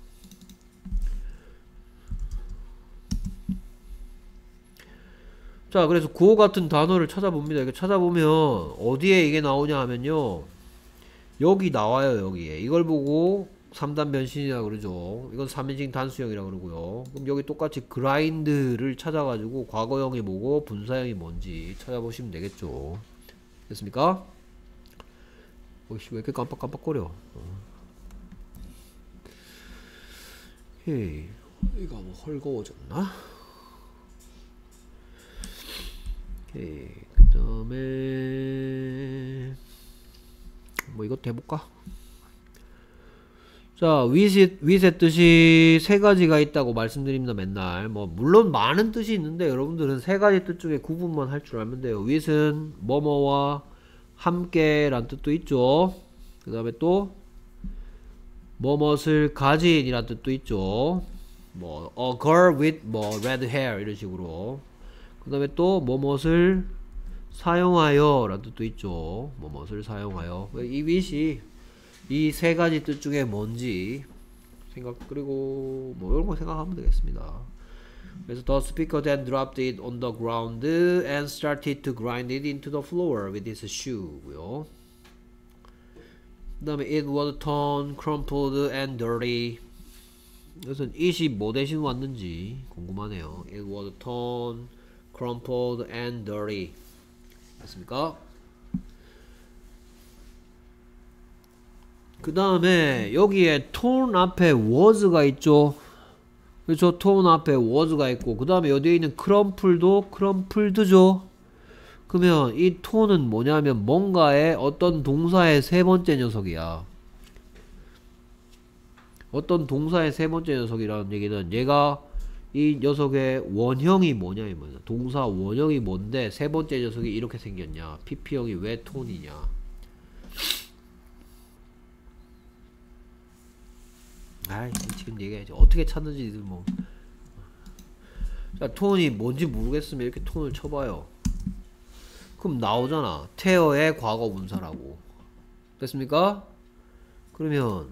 자, 그래서 구호 같은 단어를 찾아봅니다. 이렇게 찾아보면 어디에 이게 나오냐 하면요. 여기 나와요, 여기에. 이걸 보고 삼 단 변신이라 그러죠. 이건 삼 인칭 단수형이라 그러고요. 그럼 여기 똑같이 그라인드를 찾아가지고 과거형이 뭐고 분사형이 뭔지 찾아보시면 되겠죠. 됐습니까? 오이씨 왜 이렇게 깜빡깜빡거려. 어. 헤이 이거 뭐 헐거워졌나? 헤이 그 다음에 뭐 이것도 해볼까? 자, with의, with의 뜻이 세 가지가 있다고 말씀드립니다, 맨날. 뭐, 물론 많은 뜻이 있는데, 여러분들은 세 가지 뜻 중에 구분만 할 줄 알면 돼요. with은 뭐뭐와 함께 란 뜻도 있죠. 그 다음에 또, 뭐뭇을 가진 이란 뜻도 있죠. 뭐, a girl with 뭐, red hair 이런 식으로. 그 다음에 또, 뭐뭇을 사용하여 란 뜻도 있죠. 뭐뭇을 사용하여. 이 with이 이 세 가지 뜻 중에 뭔지 생각 그리고 뭐 이런 거 생각하면 되겠습니다. 그래서 the speaker then dropped it on the ground and started to grind it into the floor with his shoe고요. 그 다음에 it was torn, crumpled and dirty. 그래서 it이 뭐 대신 왔는지 궁금하네요. it was torn, crumpled and dirty. 맞습니까? 그 다음에 여기에 torn 앞에 was가 있죠. 그렇죠? torn 앞에 was가 있고 그 다음에 여기에 있는 crumpled도 crumpled죠. 그러면 이 torn은 뭐냐면 뭔가의 어떤 동사의 세 번째 녀석이야. 어떤 동사의 세 번째 녀석이라는 얘기는 얘가 이 녀석의 원형이 뭐냐 이 말이야. 동사 원형이 뭔데 세 번째 녀석이 이렇게 생겼냐. 피피형이 왜 톤이냐. 아이 지금 얘기해야지. 어떻게 찾는지 뭐. 자, 톤이 뭔지 모르겠으면 이렇게 톤을 쳐봐요. 그럼 나오잖아. 테어의 과거 분사라고. 됐습니까? 그러면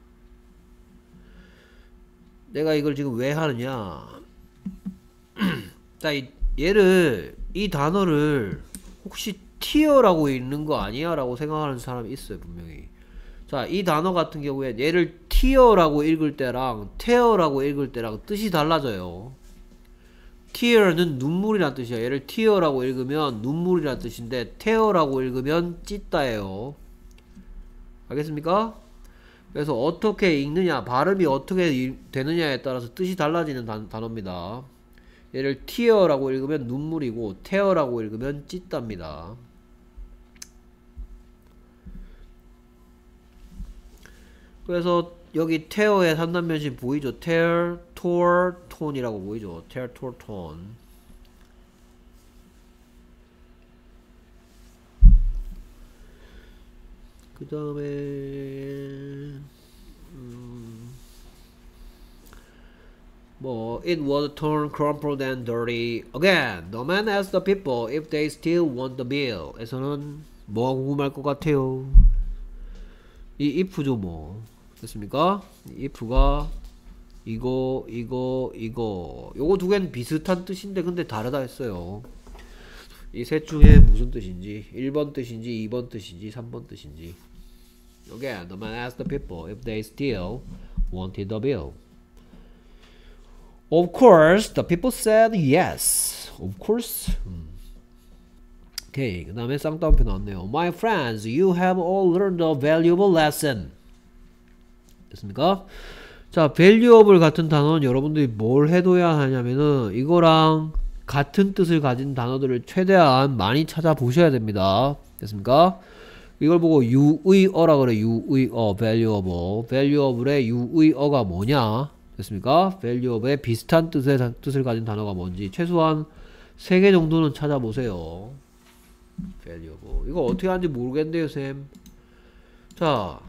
내가 이걸 지금 왜 하느냐. 자, 이, 얘를 이 단어를 혹시 티어라고 읽는 거 아니야? 라고 생각하는 사람이 있어요, 분명히. 자, 이 단어 같은 경우에 얘를 티어라고 읽을 때랑 테어라고 읽을 때랑 뜻이 달라져요. tear는 눈물이란 뜻이야. 얘를 tear라고 읽으면 눈물이란 뜻인데 tear라고 읽으면 찢다예요. 알겠습니까? 그래서 어떻게 읽느냐, 발음이 어떻게 이- 되느냐에 따라서 뜻이 달라지는 단, 단어입니다. 얘를 tear라고 읽으면 눈물이고 tear라고 읽으면 찢답니다. 그래서 여기 tear의 삼단변신 보이죠? tear, tore, tone이라고 보이죠? tear, tore, tone. 그 다음에 음, 뭐 it was torn, crumpled and dirty. Again, the man asked the people if they still want the bill. 에서는 뭐가 궁금할 것 같아요? 이 if죠 뭐. 됐습니까? 이 if가 이거 이거 이거 요거 두 개는 비슷한 뜻인데 근데 다르다 했어요. 이 셋 중에 무슨 뜻인지, 일 번 뜻인지 이 번 뜻인지 삼 번 뜻인지. Again, the man asked the people if they still wanted the bill. Of course, the people said yes. Of course. 음. 오케이, 그 다음에 쌍따옴표 나왔네요. My friends, you have all learned a valuable lesson. 됐습니까? 자, valuable 같은 단어는 여러분들이 뭘 해둬야 하냐면은 이거랑 같은 뜻을 가진 단어들을 최대한 많이 찾아보셔야 됩니다. 됐습니까? 이걸 보고 유의어라 그래. 유의어, valuable. valuable의 유의어가 뭐냐? 됐습니까? valuable의 비슷한 뜻의 뜻을 가진 단어가 뭔지 최소한 세 개 정도는 찾아보세요. valuable. 이거 어떻게 하는지 모르겠는데요, 쌤. 자,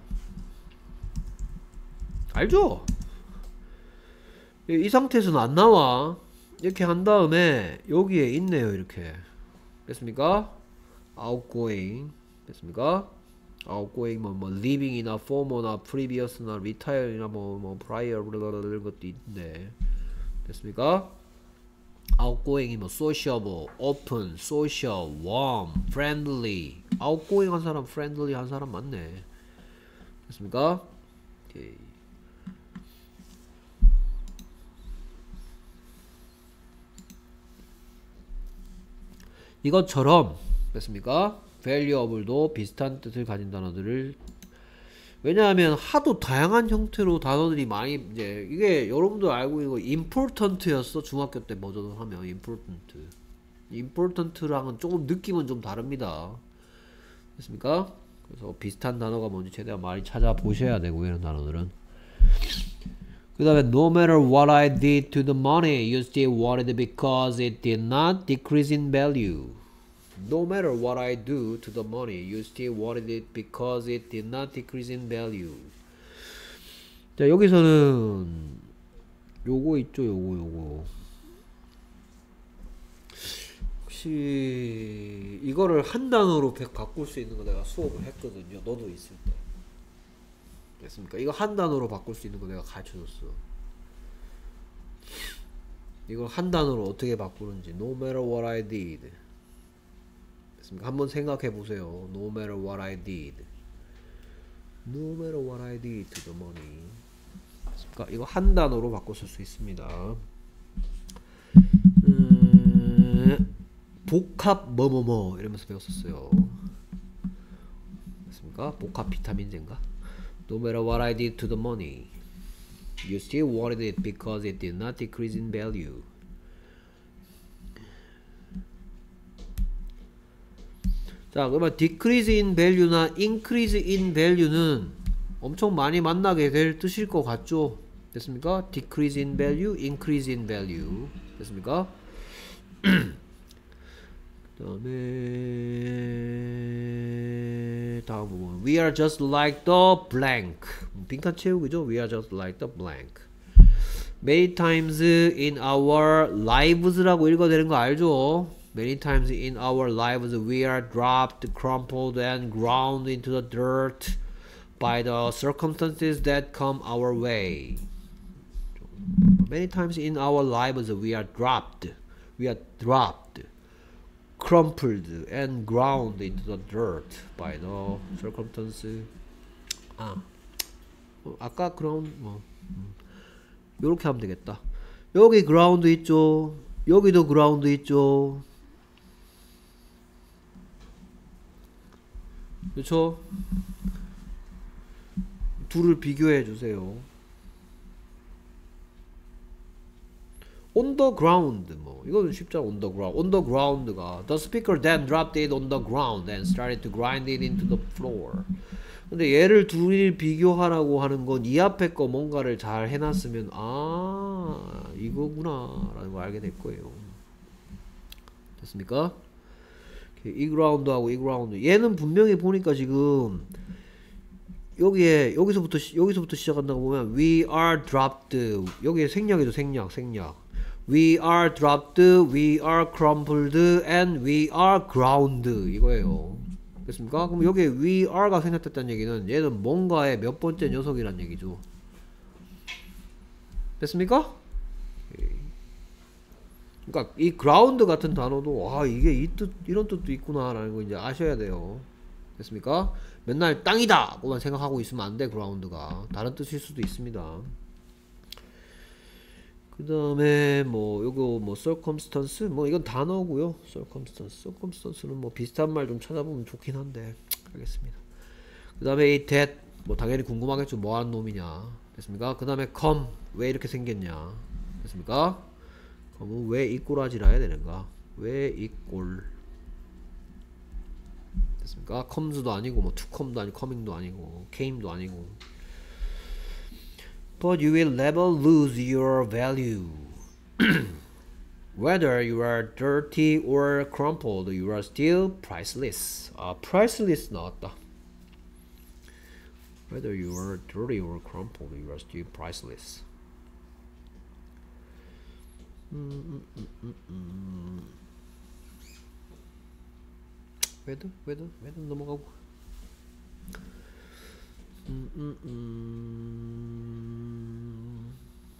알죠? 이, 이 상태에서는 안 나와. 이렇게 한 다음에 여기에 있네요, 이렇게. 됐습니까? outgoing. 됐습니까? outgoing 뭐, 뭐 living이나 former나 previous나 retire이나 뭐, 뭐 prior 이런 것도 있는데. 됐습니까? outgoing이 뭐 sociable, open, social, warm, friendly. outgoing 한 사람, friendly 한 사람 맞네. 됐습니까? 오케이. 이것처럼 됐습니까? valuable도 비슷한 뜻을 가진 단어들을, 왜냐하면 하도 다양한 형태로 단어들이 많이, 이제 이게 여러분도 알고 이거 important였어. 중학교 때 버전을 하면 important. important랑은 조금 느낌은 좀 다릅니다. 됐습니까? 그래서 비슷한 단어가 뭔지 최대한 많이 찾아보셔야 되고, 이런 단어들은. 그 다음에 no matter what I did to the money, you still wanted it because it did not decrease in value. No matter what I do to the money, you still wanted it because it did not decrease in value. 자, 여기서는 요거 있죠, 요거 요거. 혹시 이거를 한 단어로 바꿀 수 있는 거 내가 수업을 했거든요. 너도 있을 때. 됐습니까? 이거 한 단어로 바꿀 수 있는 거 내가 가르쳐줬어. 이걸 한 단어로 어떻게 바꾸는지. No matter what I did. 됐습니까? 한번 생각해 보세요. No matter what I did. No matter what I did to the money. 됐습니까? 이거 한 단어로 바꿔 쓸 수 있습니다. 음, 복합 뭐뭐뭐 이러면서 배웠었어요. 됐습니까? 복합 비타민제인가? No matter what I did to the money, you still wanted it because it did not decrease in value. 자, 그러면 decrease in value나 increase in value는 엄청 많이 만나게 될 뜻일 것 같죠? 됐습니까? decrease in value, increase in value. 됐습니까? 그 다음에 다음 부분. We are just like the blank. 빈칸 채우기죠? We are just like the blank. Many times in our lives라고 읽어야 되는 거 알죠? Many times in our lives we are dropped, crumpled and ground into the dirt by the circumstances that come our way. Many times in our lives we are dropped, we are dropped, crumpled and ground into the dirt by the circumstances. 아, 어, 아까 ground 뭐 음, 요렇게 하면 되겠다. 여기 ground 있죠. 여기도 ground 있죠. 그렇죠? 둘을 비교해 주세요. on the ground 뭐 이거는 쉽죠. on the ground. on the ground가 the speaker then dropped it on the ground and started to grind it into the floor. 근데 얘를 둘이 비교하라고 하는 건 이 앞에 거 뭔가를 잘 해놨으면 아 이거구나 라는 걸 알게 될 거예요. 됐습니까? 이 그라운드하고 이 그라운드 얘는 분명히 보니까 지금 여기에 여기서부터 여기서부터 시작한다고 보면 we are dropped 여기에 생략이죠. 생략 생략 we are dropped, we are crumpled, and we are ground 이거예요. 됐습니까? 그럼 여기에 we are가 생략됐다는 얘기는 얘는 뭔가의 몇 번째 녀석이란 얘기죠. 됐습니까? 그러니까 이 ground 같은 단어도 아 이게 이 뜻 이런 뜻도 있구나 라는 거 이제 아셔야 돼요. 됐습니까? 맨날 땅이다! 고만 생각하고 있으면 안 돼. ground가 다른 뜻일 수도 있습니다. 그 다음에 뭐 요거 뭐 circumstance 뭐 이건 단어고요. circumstance circumstance는 뭐 비슷한 말 좀 찾아보면 좋긴 한데 알겠습니다. 그 다음에 이 that 뭐 당연히 궁금하겠죠. 뭐 하는 놈이냐. 됐습니까? 그 다음에 come 왜 이렇게 생겼냐. 됐습니까? come은 왜 이꼴하지라 해야 되는가. 왜 이꼴. 됐습니까? comes도 아니고 뭐 to come도 아니고 coming도 아니고 came도 아니고 but you will never lose your value. Whether you are dirty or crumpled, you are still priceless. 아, priceless 나왔다. Whether you are dirty or crumpled, you are still priceless. 음, 음, 음, 음. whether, whether, whether 넘어가고. 음, 음, 음.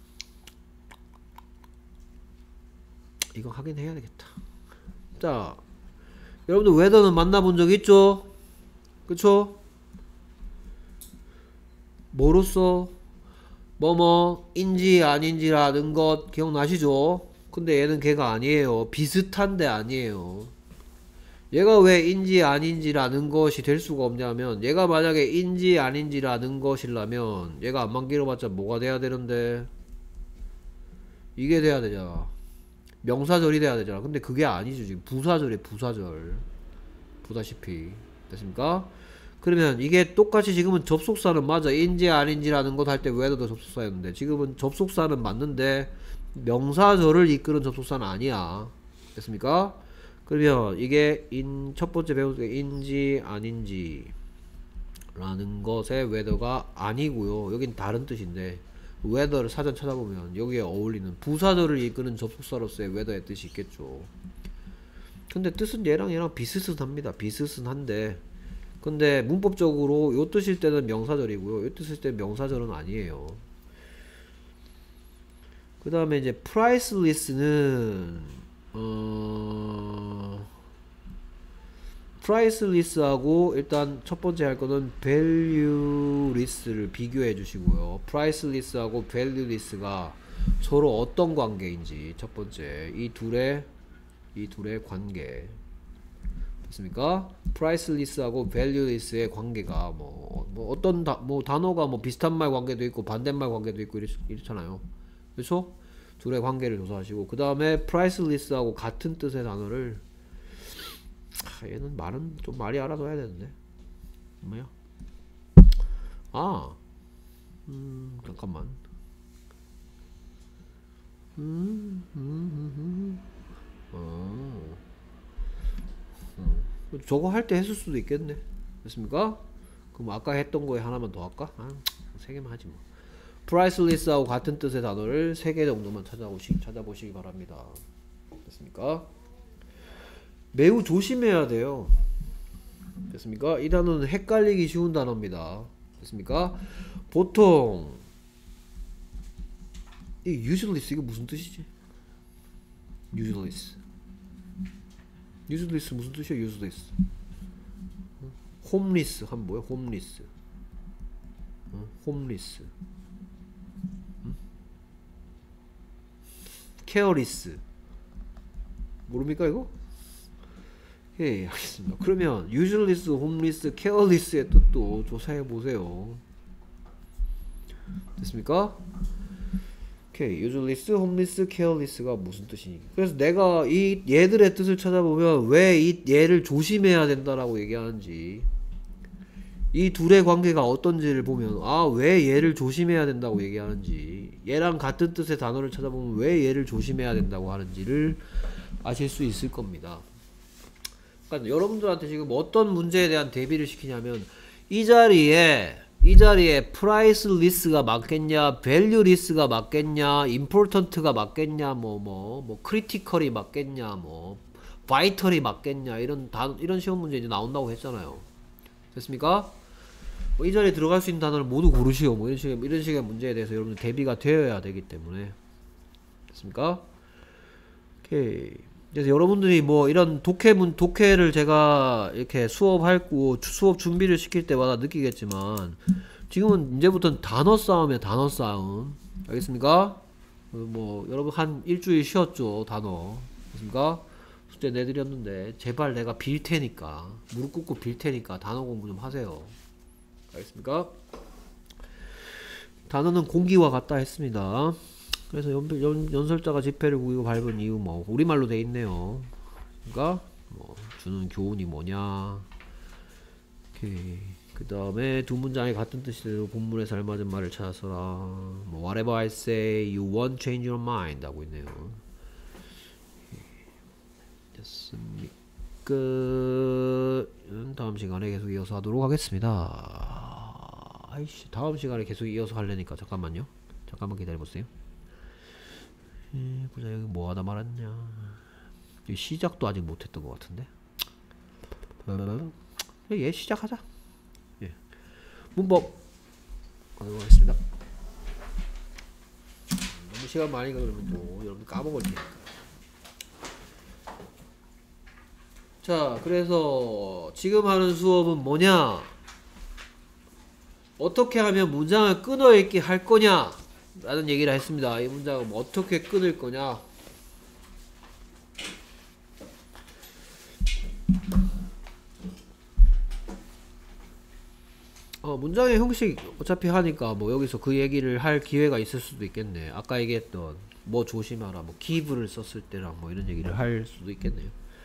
이거 하긴 해야 되겠다. 자, 여러분들 웨더는 만나본 적 있죠? 그쵸? 뭐로써 뭐뭐인지 아닌지라는 것 기억나시죠? 근데 얘는 걔가 아니에요. 비슷한데 아니에요. 얘가 왜 인지 아닌지라는 것이 될 수가 없냐면 얘가 만약에 인지 아닌지라는 것이라면 얘가 안만 길어봤자 뭐가 돼야 되는데 이게 돼야 되잖아. 명사절이 돼야 되잖아. 근데 그게 아니죠. 지금 부사절이에요. 부사절. 보다시피 됐습니까? 그러면 이게 똑같이 지금은 접속사는 맞아. 인지 아닌지라는 것 할 때 whether도 접속사였는데 지금은 접속사는 맞는데 명사절을 이끄는 접속사는 아니야. 됐습니까? 그러면 이게 인, 첫 번째 배울 때 인지 아닌지 라는 것의 whether가 아니고요. 여긴 다른 뜻인데 whether를 사전 찾아보면 여기에 어울리는 부사절을 이끄는 접속사로서의 whether의 뜻이 있겠죠. 근데 뜻은 얘랑 얘랑 비슷합니다. 비슷한데 근데 문법적으로 요 뜻일 때는 명사절이고요. 요 뜻일 때는 명사절은 아니에요. 그 다음에 이제 priceless는 어... priceless하고 일단 첫 번째 할 거는 valueless를 비교해 주시고요. priceless하고 valueless가 서로 어떤 관계인지 첫 번째 이 둘의 이 둘의 관계 됐습니까? priceless하고 valueless의 관계가 뭐, 뭐 어떤 다, 뭐 단어가 뭐 비슷한 말 관계도 있고 반대말 관계도 있고 이렇, 이렇잖아요. 그렇죠? 둘의 관계를 조사하시고 그 다음에 priceless하고 같은 뜻의 단어를 아, 얘는 말은 좀 많이 알아둬야 되는데 뭐야? 아, 음, 잠깐만. 음, 음, 음, 음. 어. 음. 저거 할 때 했을 수도 있겠네. 됐습니까? 그럼 아까 했던 거에 하나만 더 할까? 아, 세 개만 하지 뭐. priceless하고 같은 뜻의 단어를 세 개 정도만 찾아보시, 찾아보시기 바랍니다. 됐습니까? 매우 조심해야 돼요. 됐습니까? 이 단어는 헷갈리기 쉬운 단어입니다. 됐습니까? 보통 이 useless 이게 무슨 뜻이지? useless useless 무슨 뜻이야? useless homeless 한 뭐야? homeless homeless careless 모릅니까 이거? 예, 알겠습니다. 그러면 useless, homeless, careless의 뜻도 조사해 보세요. 됐습니까? 오케이. useless, homeless, careless가 무슨 뜻이니? 그래서 내가 이 얘들의 뜻을 찾아보면 왜 이 얘를 조심해야 된다라고 얘기하는지, 이 둘의 관계가 어떤지를 보면 아, 왜 얘를 조심해야 된다고 얘기하는지, 얘랑 같은 뜻의 단어를 찾아보면 왜 얘를 조심해야 된다고 하는지를 아실 수 있을 겁니다. 그러니까 여러분들한테 지금 어떤 문제에 대한 대비를 시키냐면, 이 자리에 이 자리에 priceless가 맞겠냐, valueless가 맞겠냐, important가 맞겠냐, 뭐 뭐 뭐 critical이 맞겠냐, 뭐 vital이 맞겠냐, 이런 단 이런 시험 문제 이제 나온다고 했잖아요. 됐습니까? 뭐 이 자리에 들어갈 수 있는 단어를 모두 고르시오, 뭐 이런 식의 이런 식의 문제에 대해서 여러분 대비가 되어야 되기 때문에. 됐습니까? 오케이. 그래서 여러분들이 뭐 이런 독해문 독해를 제가 이렇게 수업할 고 수업 준비를 시킬 때마다 느끼겠지만, 지금은 이제부터는 단어 싸움이야, 단어 싸움. 알겠습니까? 뭐 여러분 한 일주일 쉬었죠, 단어. 알겠습니까? 숙제 내드렸는데 제발 내가 빌 테니까, 무릎 꿇고 빌 테니까 단어 공부 좀 하세요. 알겠습니까? 단어는 공기와 같다 했습니다. 그래서 연, 연, 연설자가 지폐를 구기고 밟은 이유 뭐 우리말로 돼 있네요. 그러니까 뭐 주는 교훈이 뭐냐. 그 다음에 두 문장이 같은 뜻이대로 본문에서 알맞은 말을 찾아서라. 뭐 whatever I say, you won't change your mind 하고 있네요. 됐습니까? 다음 시간에 계속 이어서 하도록 하겠습니다. 아이씨, 다음 시간에 계속 이어서 하려니까 잠깐만요. 잠깐만 기다려보세요. 예, 보자, 여기 뭐 하다 말았냐. 시작도 아직 못했던 것 같은데. 얘 시작하자. 예. 문법 하도록 하겠습니다. 너무 시간 많이 가면 또 여러분 까먹을 테니까. 자, 그래서 지금 하는 수업은 뭐냐? 어떻게 하면 문장을 끊어읽기 할 거냐? 라는 얘기를 했습니다. 이 문장을 뭐 어떻게 끊을 거냐? 어, 문장의 형식 어차피 하니까 뭐 여기서 그 얘기를 할 기회가 있을 수도 있겠네. 아까 얘기했던 뭐 조심하라, 뭐 give를 썼을 때랑 뭐 이런 얘기를 할 수도 있겠네요.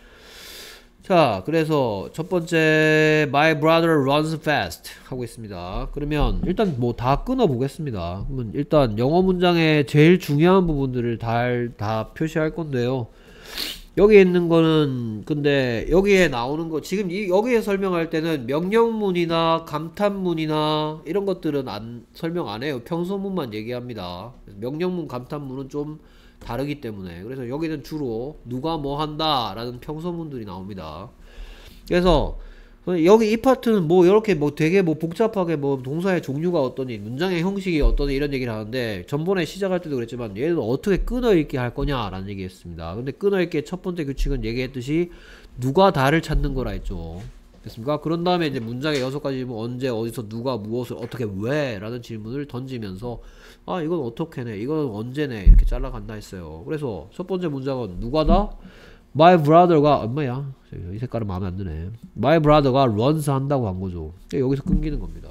자, 그래서 첫 번째 my brother runs fast 하고 있습니다. 그러면 일단 뭐 다 끊어 보겠습니다. 그러면 일단 영어 문장의 제일 중요한 부분들을 다, 다 표시할 건데요. 여기 있는 거는, 근데 여기에 나오는 거 지금 이, 여기에 설명할 때는 명령문이나 감탄문이나 이런 것들은 안 설명 안 해요. 평소문만 얘기합니다. 명령문, 감탄문은 좀 다르기 때문에. 그래서 여기는 주로 누가 뭐 한다 라는 평소문들이 나옵니다. 그래서 여기 이 파트는 뭐 이렇게 뭐 되게 뭐 복잡하게 뭐 동사의 종류가 어떠니, 문장의 형식이 어떠니 이런 얘기를 하는데, 전번에 시작할 때도 그랬지만 얘는 어떻게 끊어읽기 할 거냐 라는 얘기 했습니다. 근데 끊어읽기의 첫 번째 규칙은 얘기했듯이 누가 다를 찾는 거라 했죠. 됐습니까? 그런 다음에 이제 문장의 여섯 가지 질문, 언제, 어디서, 누가, 무엇을, 어떻게, 왜 라는 질문을 던지면서 아, 이건 어떻게네, 이건 언제네, 이렇게 잘라간다 했어요. 그래서 첫 번째 문장은 누가다? My brother가 얼마야? 이 색깔은 마음에 안 드네. My brother가 runs 한다고 한 거죠. 여기서 끊기는 겁니다.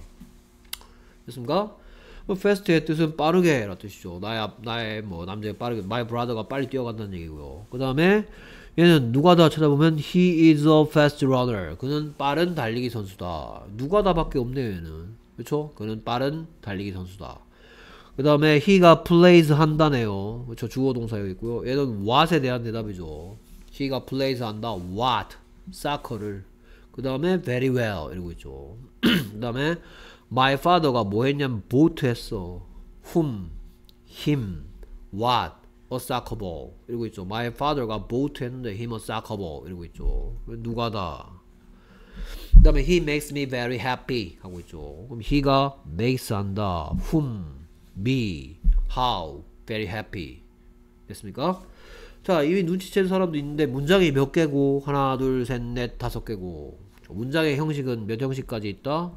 됐습니까? fast의 뜻은 빠르게 라는 뜻이죠. 나의, 나의 뭐 남자가 빠르게, my brother가 빨리 뛰어간다는 얘기고요. 그 다음에 얘는 누가다 찾아보면 he is a fast runner. 그는 빠른 달리기 선수다. 누가다밖에 없네요, 얘는. 그렇죠? 그는 빠른 달리기 선수다. 그 다음에 he가 plays 한다네요. 그렇죠? 주어 동사 여기 있고요. 얘는 what에 대한 대답이죠. he가 plays 한다. what? soccer를. 그 다음에 very well 이러고 있죠. 그 다음에 my father가 뭐 했냐면 boat 했어. whom, him, what, a soccer ball 이러고 있죠. my father가 boat 했는데 him a soccer ball 이러고 있죠. 누가다. 그 다음에 he makes me very happy 하고 있죠. 그럼 he가 makes 한다. whom, me, how, very happy. 됐습니까? 자, 이미 눈치챈 사람도 있는데 문장이 몇 개고? 하나, 둘, 셋, 넷, 다섯 개고. 문장의 형식은 몇 형식까지 있다?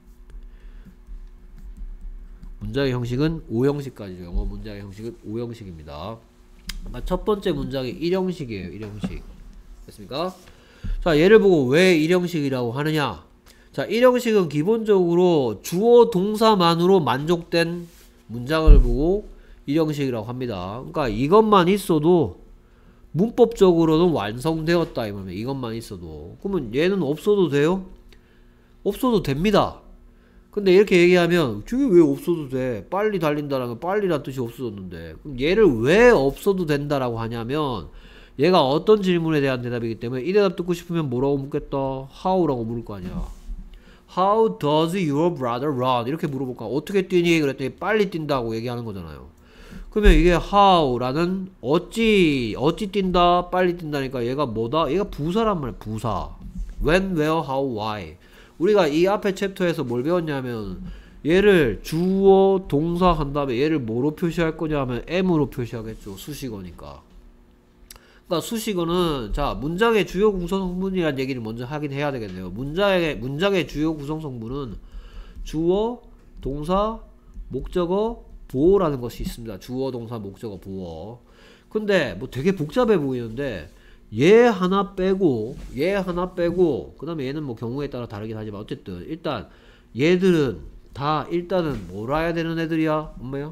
문장의 형식은 오 형식까지죠. 영어 문장의 형식은 오 형식입니다. 첫 번째 문장이 일 형식이에요. 일 형식. 됐습니까? 자, 얘를 보고 왜 일 형식이라고 하느냐? 자, 일 형식은 기본적으로 주어 동사만으로 만족된 문장을 보고 일형식이라고 합니다. 그러니까 이것만 있어도 문법적으로는 완성되었다 이 말이에요. 이것만 있어도. 그러면 얘는 없어도 돼요? 없어도 됩니다. 근데 이렇게 얘기하면 저게 왜 없어도 돼? 빨리 달린다라는 건 빨리란 뜻이 없어졌는데 그럼 얘를 왜 없어도 된다라고 하냐면 얘가 어떤 질문에 대한 대답이기 때문에 이 대답 듣고 싶으면 뭐라고 묻겠다? How라고 물을 거 아니야. How does your brother run? 이렇게 물어볼까? 어떻게 뛰니? 그랬더니 빨리 뛴다고 얘기하는 거잖아요. 그러면 이게 how라는 어찌 어찌 뛴다 빨리 뛴다니까 얘가 뭐다? 얘가 부사란 말이야. 부사. When, where, how, why. 우리가 이 앞에 챕터에서 뭘 배웠냐면 얘를 주어 동사 한 다음에 얘를 뭐로 표시할 거냐 하면 M으로 표시하겠죠. 수식어니까. 그러니까 수식어는 자 문장의 주요 구성 성분이라는 얘기를 먼저 하긴 해야 되겠네요. 문장의 문장의 주요 구성 성분은 주어, 동사, 목적어, 보어라는 것이 있습니다. 주어, 동사, 목적어, 보어. 근데 뭐 되게 복잡해 보이는데 얘 하나 빼고 얘 하나 빼고 그 다음에 얘는 뭐 경우에 따라 다르긴 하지만 어쨌든 일단 얘들은 다 일단은 뭐라 해야 되는 애들이야? 엄마야?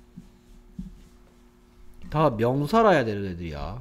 다 명사라야 되는 애들이야.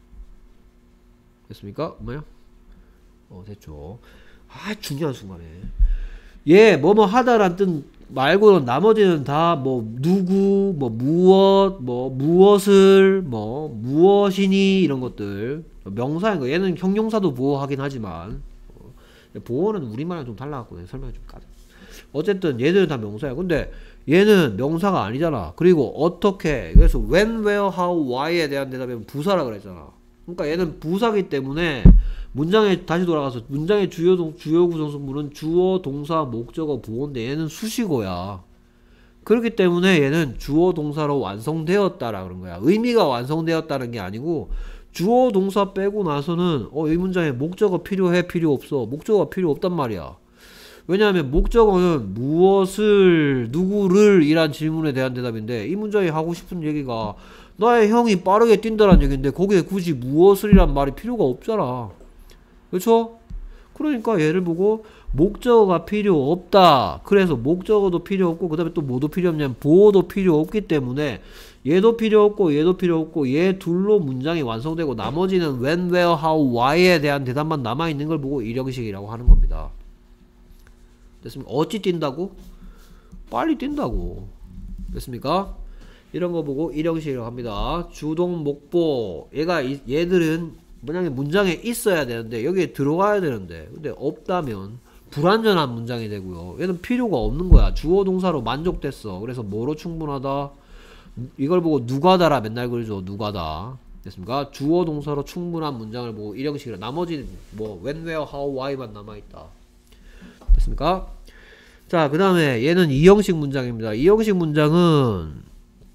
됐습니까? 엄마야? 어 됐죠. 아 중요한 순간에 얘 뭐뭐 하다란 뜻 말고는 나머지는 다 뭐 누구 뭐 무엇 뭐 무엇을 뭐 무엇이니 이런 것들 명사인 거. 얘는 형용사도 보호하긴 하지만 어, 보호는 우리말이랑 좀 달라갖고 설명이 좀 까다. 어쨌든 얘들은 다 명사야. 근데 얘는 명사가 아니잖아. 그리고 어떻게 그래서 when, where, how, why에 대한 대답이면 부사라 그랬잖아. 그러니까 얘는 부사기 때문에 문장에 다시 돌아가서 문장의 주요 동, 주요 구성성분은 주어, 동사, 목적어, 보어인데 얘는 수식어야. 그렇기 때문에 얘는 주어, 동사로 완성되었다라 그런 거야. 의미가 완성되었다는 게 아니고 주어, 동사 빼고 나서는 어, 이 문장에 목적어 필요해 필요 없어. 목적어가 필요 없단 말이야. 왜냐하면 목적어는 무엇을 누구를 이란 질문에 대한 대답인데 이 문장이 하고 싶은 얘기가 나의 형이 빠르게 뛴다란 얘기인데 거기에 굳이 무엇을 이란 말이 필요가 없잖아. 그렇죠? 그러니까 얘를 보고 목적어가 필요 없다. 그래서 목적어도 필요 없고 그 다음에 또 뭐도 필요 없냐면 보어도 필요 없기 때문에 얘도 필요 없고 얘도 필요 없고 얘 둘로 문장이 완성되고 나머지는 when, where, how, why에 대한 대답만 남아있는 걸 보고 일형식이라고 하는 겁니다. 됐습니까? 어찌 뛴다고? 빨리 뛴다고. 됐습니까? 이런 거 보고 일형식이라고 합니다. 주동, 목보. 얘가 이, 얘들은 만약에 문장에 있어야 되는데 여기에 들어가야 되는데 근데 없다면 불완전한 문장이 되고요. 얘는 필요가 없는 거야. 주어 동사로 만족됐어. 그래서 뭐로 충분하다? 이걸 보고 누가다라 맨날 그러죠. 누가다. 됐습니까? 주어 동사로 충분한 문장을 보고 일형식이라. 나머지는 뭐 when, where, how, why만 남아있다. 됐습니까? 자, 그 다음에 얘는 이형식 문장입니다. 이형식 문장은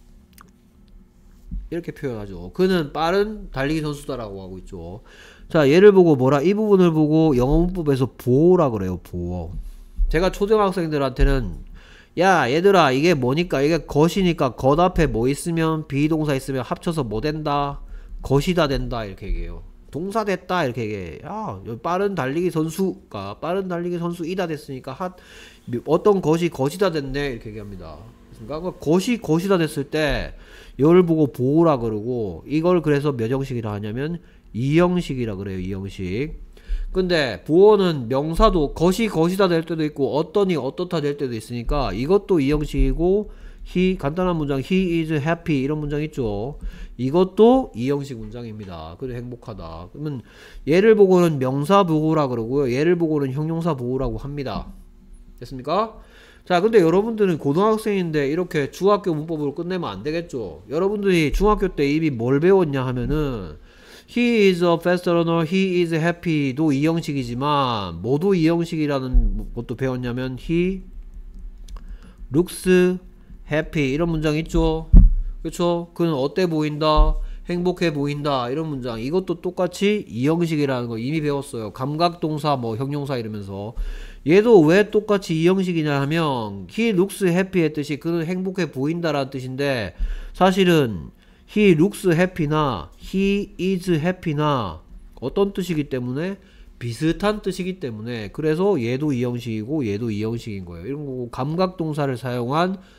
이렇게 표현하죠. 그는 빠른 달리기 선수다라고 하고 있죠. 자, 얘를 보고 뭐라? 이 부분을 보고 영어 문법에서 보어라 그래요. 보어. 제가 초등학생들한테는 야 얘들아 이게 뭐니까 이게 것이니까 것 앞에 뭐 있으면 비동사 있으면 합쳐서 뭐 된다? 것이다 된다 이렇게 얘기해요. 동사 됐다 이렇게 얘기해. 야 빠른 달리기 선수가 빠른 달리기 선수이다 됐으니까 핫 어떤 것이 것이다 됐네 이렇게 얘기합니다. 그러니까 것이 것이다 됐을 때 이걸 보고 보호라 그러고 이걸 그래서 몇 형식이라 하냐면 이형식이라 그래요. 이형식. 근데 보어는 명사도 것이 것이다 될 때도 있고 어떠니 어떻다 될 때도 있으니까 이것도 이형식이고 he 간단한 문장 he is happy 이런 문장 있죠. 이것도 이형식 문장입니다. 그래 행복하다. 그러면 얘를 보고는 명사 보호라 그러고요. 얘를 보고는 형용사 보호라고 합니다. 됐습니까? 자 근데 여러분들은 고등학생인데 이렇게 중학교 문법으로 끝내면 안 되겠죠. 여러분들이 중학교 때 이미 뭘 배웠냐 하면은 he is a fast runner, he is happy도 이형식이지만 모두 이형식이라는 것도 배웠냐면 he looks happy 이런 문장 있죠. 그쵸? 그는 어때 보인다? 행복해 보인다 이런 문장 이것도 똑같이 이형식이라는 거 이미 배웠어요. 감각동사 뭐 형용사 이러면서 얘도 왜 똑같이 이형식이냐 하면 he looks happy의 뜻이 그는 행복해 보인다라는 뜻인데 사실은 he looks happy나 he is happy나 어떤 뜻이기 때문에 비슷한 뜻이기 때문에 그래서 얘도 이형식이고 얘도 이형식인 거예요. 이런 거고 감각동사를 사용한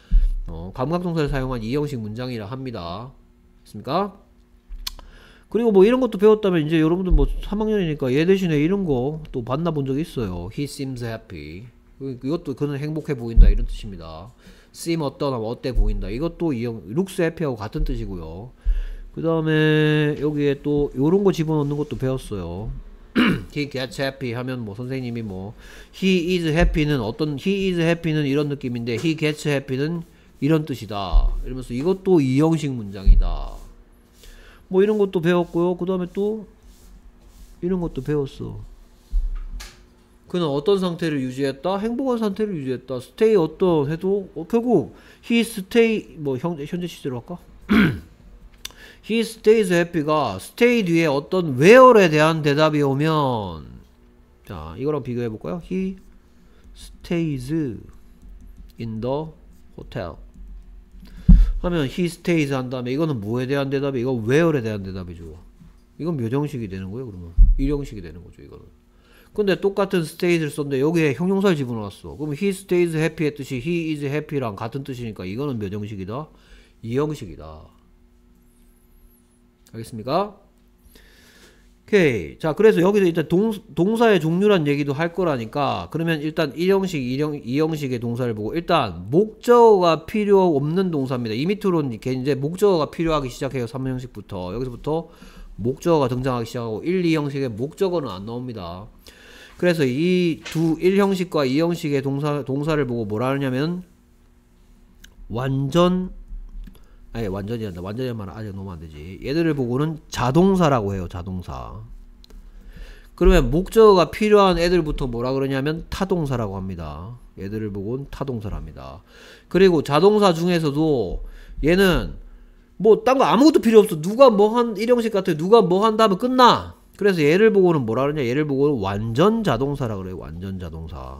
어, 감각동사를 사용한 이형식 문장이라 합니다. 됐습니까? 그리고 뭐 이런 것도 배웠다면 이제 여러분들 뭐 삼 학년이니까 얘 대신에 이런 거 또 만나본 적 있어요. He seems happy. 이것도 그는 행복해 보인다 이런 뜻입니다. seem 어떠나 뭐 어때 보인다. 이것도 이형 looks happy하고 같은 뜻이고요. 그 다음에 여기에 또 요런 거 집어넣는 것도 배웠어요. He gets happy 하면 뭐 선생님이 뭐 he is happy는 어떤 he is happy는 이런 느낌인데 he gets happy는 이런 뜻이다. 이러면서 이것도 이형식 문장이다. 뭐 이런 것도 배웠고요. 그 다음에 또 이런 것도 배웠어. 그는 어떤 상태를 유지했다? 행복한 상태를 유지했다. stay 어떤 해도 어, 결국 he stay 뭐 현, 현재 시제로 할까? he stays happy가 stay 뒤에 어떤 where에 대한 대답이 오면 자 이거랑 비교해 볼까요? he stays in the hotel 하면 he stays 한 다음에 이거는 뭐에 대한 대답이 이거 where에 대한 대답이죠. 이건 몇 형식이 되는 거예요? 그러면 일 형식이 되는 거죠. 이거는. 근데 똑같은 stays를 썼는데 여기에 형용사를 집어넣었어. 그럼 he stays happy 했듯이 he is happy랑 같은 뜻이니까 이거는 몇 형식이다? 이 형식이다. 알겠습니까? 오케이. 자, 그래서 여기서 일단 동, 동사의 종류란 얘기도 할 거라니까 그러면 일단 일 형식, 이 형식의 동사를 보고 일단 목적어가 필요 없는 동사입니다. 이 밑으로는 이제 목적어가 필요하기 시작해요. 삼 형식부터. 여기서부터 목적어가 등장하기 시작하고 일, 이 형식의 목적어는 안 나옵니다. 그래서 이 두 일 형식과 이 형식의 동사, 동사를 보고 뭐라 하냐면 완전 아니 완전히 한다. 완전히 하면 아직 너무 안되지. 얘들을 보고는 자동사라고 해요. 자동사. 그러면 목적어가 필요한 애들부터 뭐라 그러냐면 타동사라고 합니다. 얘들을 보고는 타동사랍니다. 그리고 자동사 중에서도 얘는 뭐 딴 거 아무것도 필요 없어. 누가 뭐 한 일 형식 같아. 누가 뭐 한다면 끝나. 그래서 얘를 보고는 뭐라 그러냐. 얘를 보고는 완전 자동사라 그래요. 완전 자동사.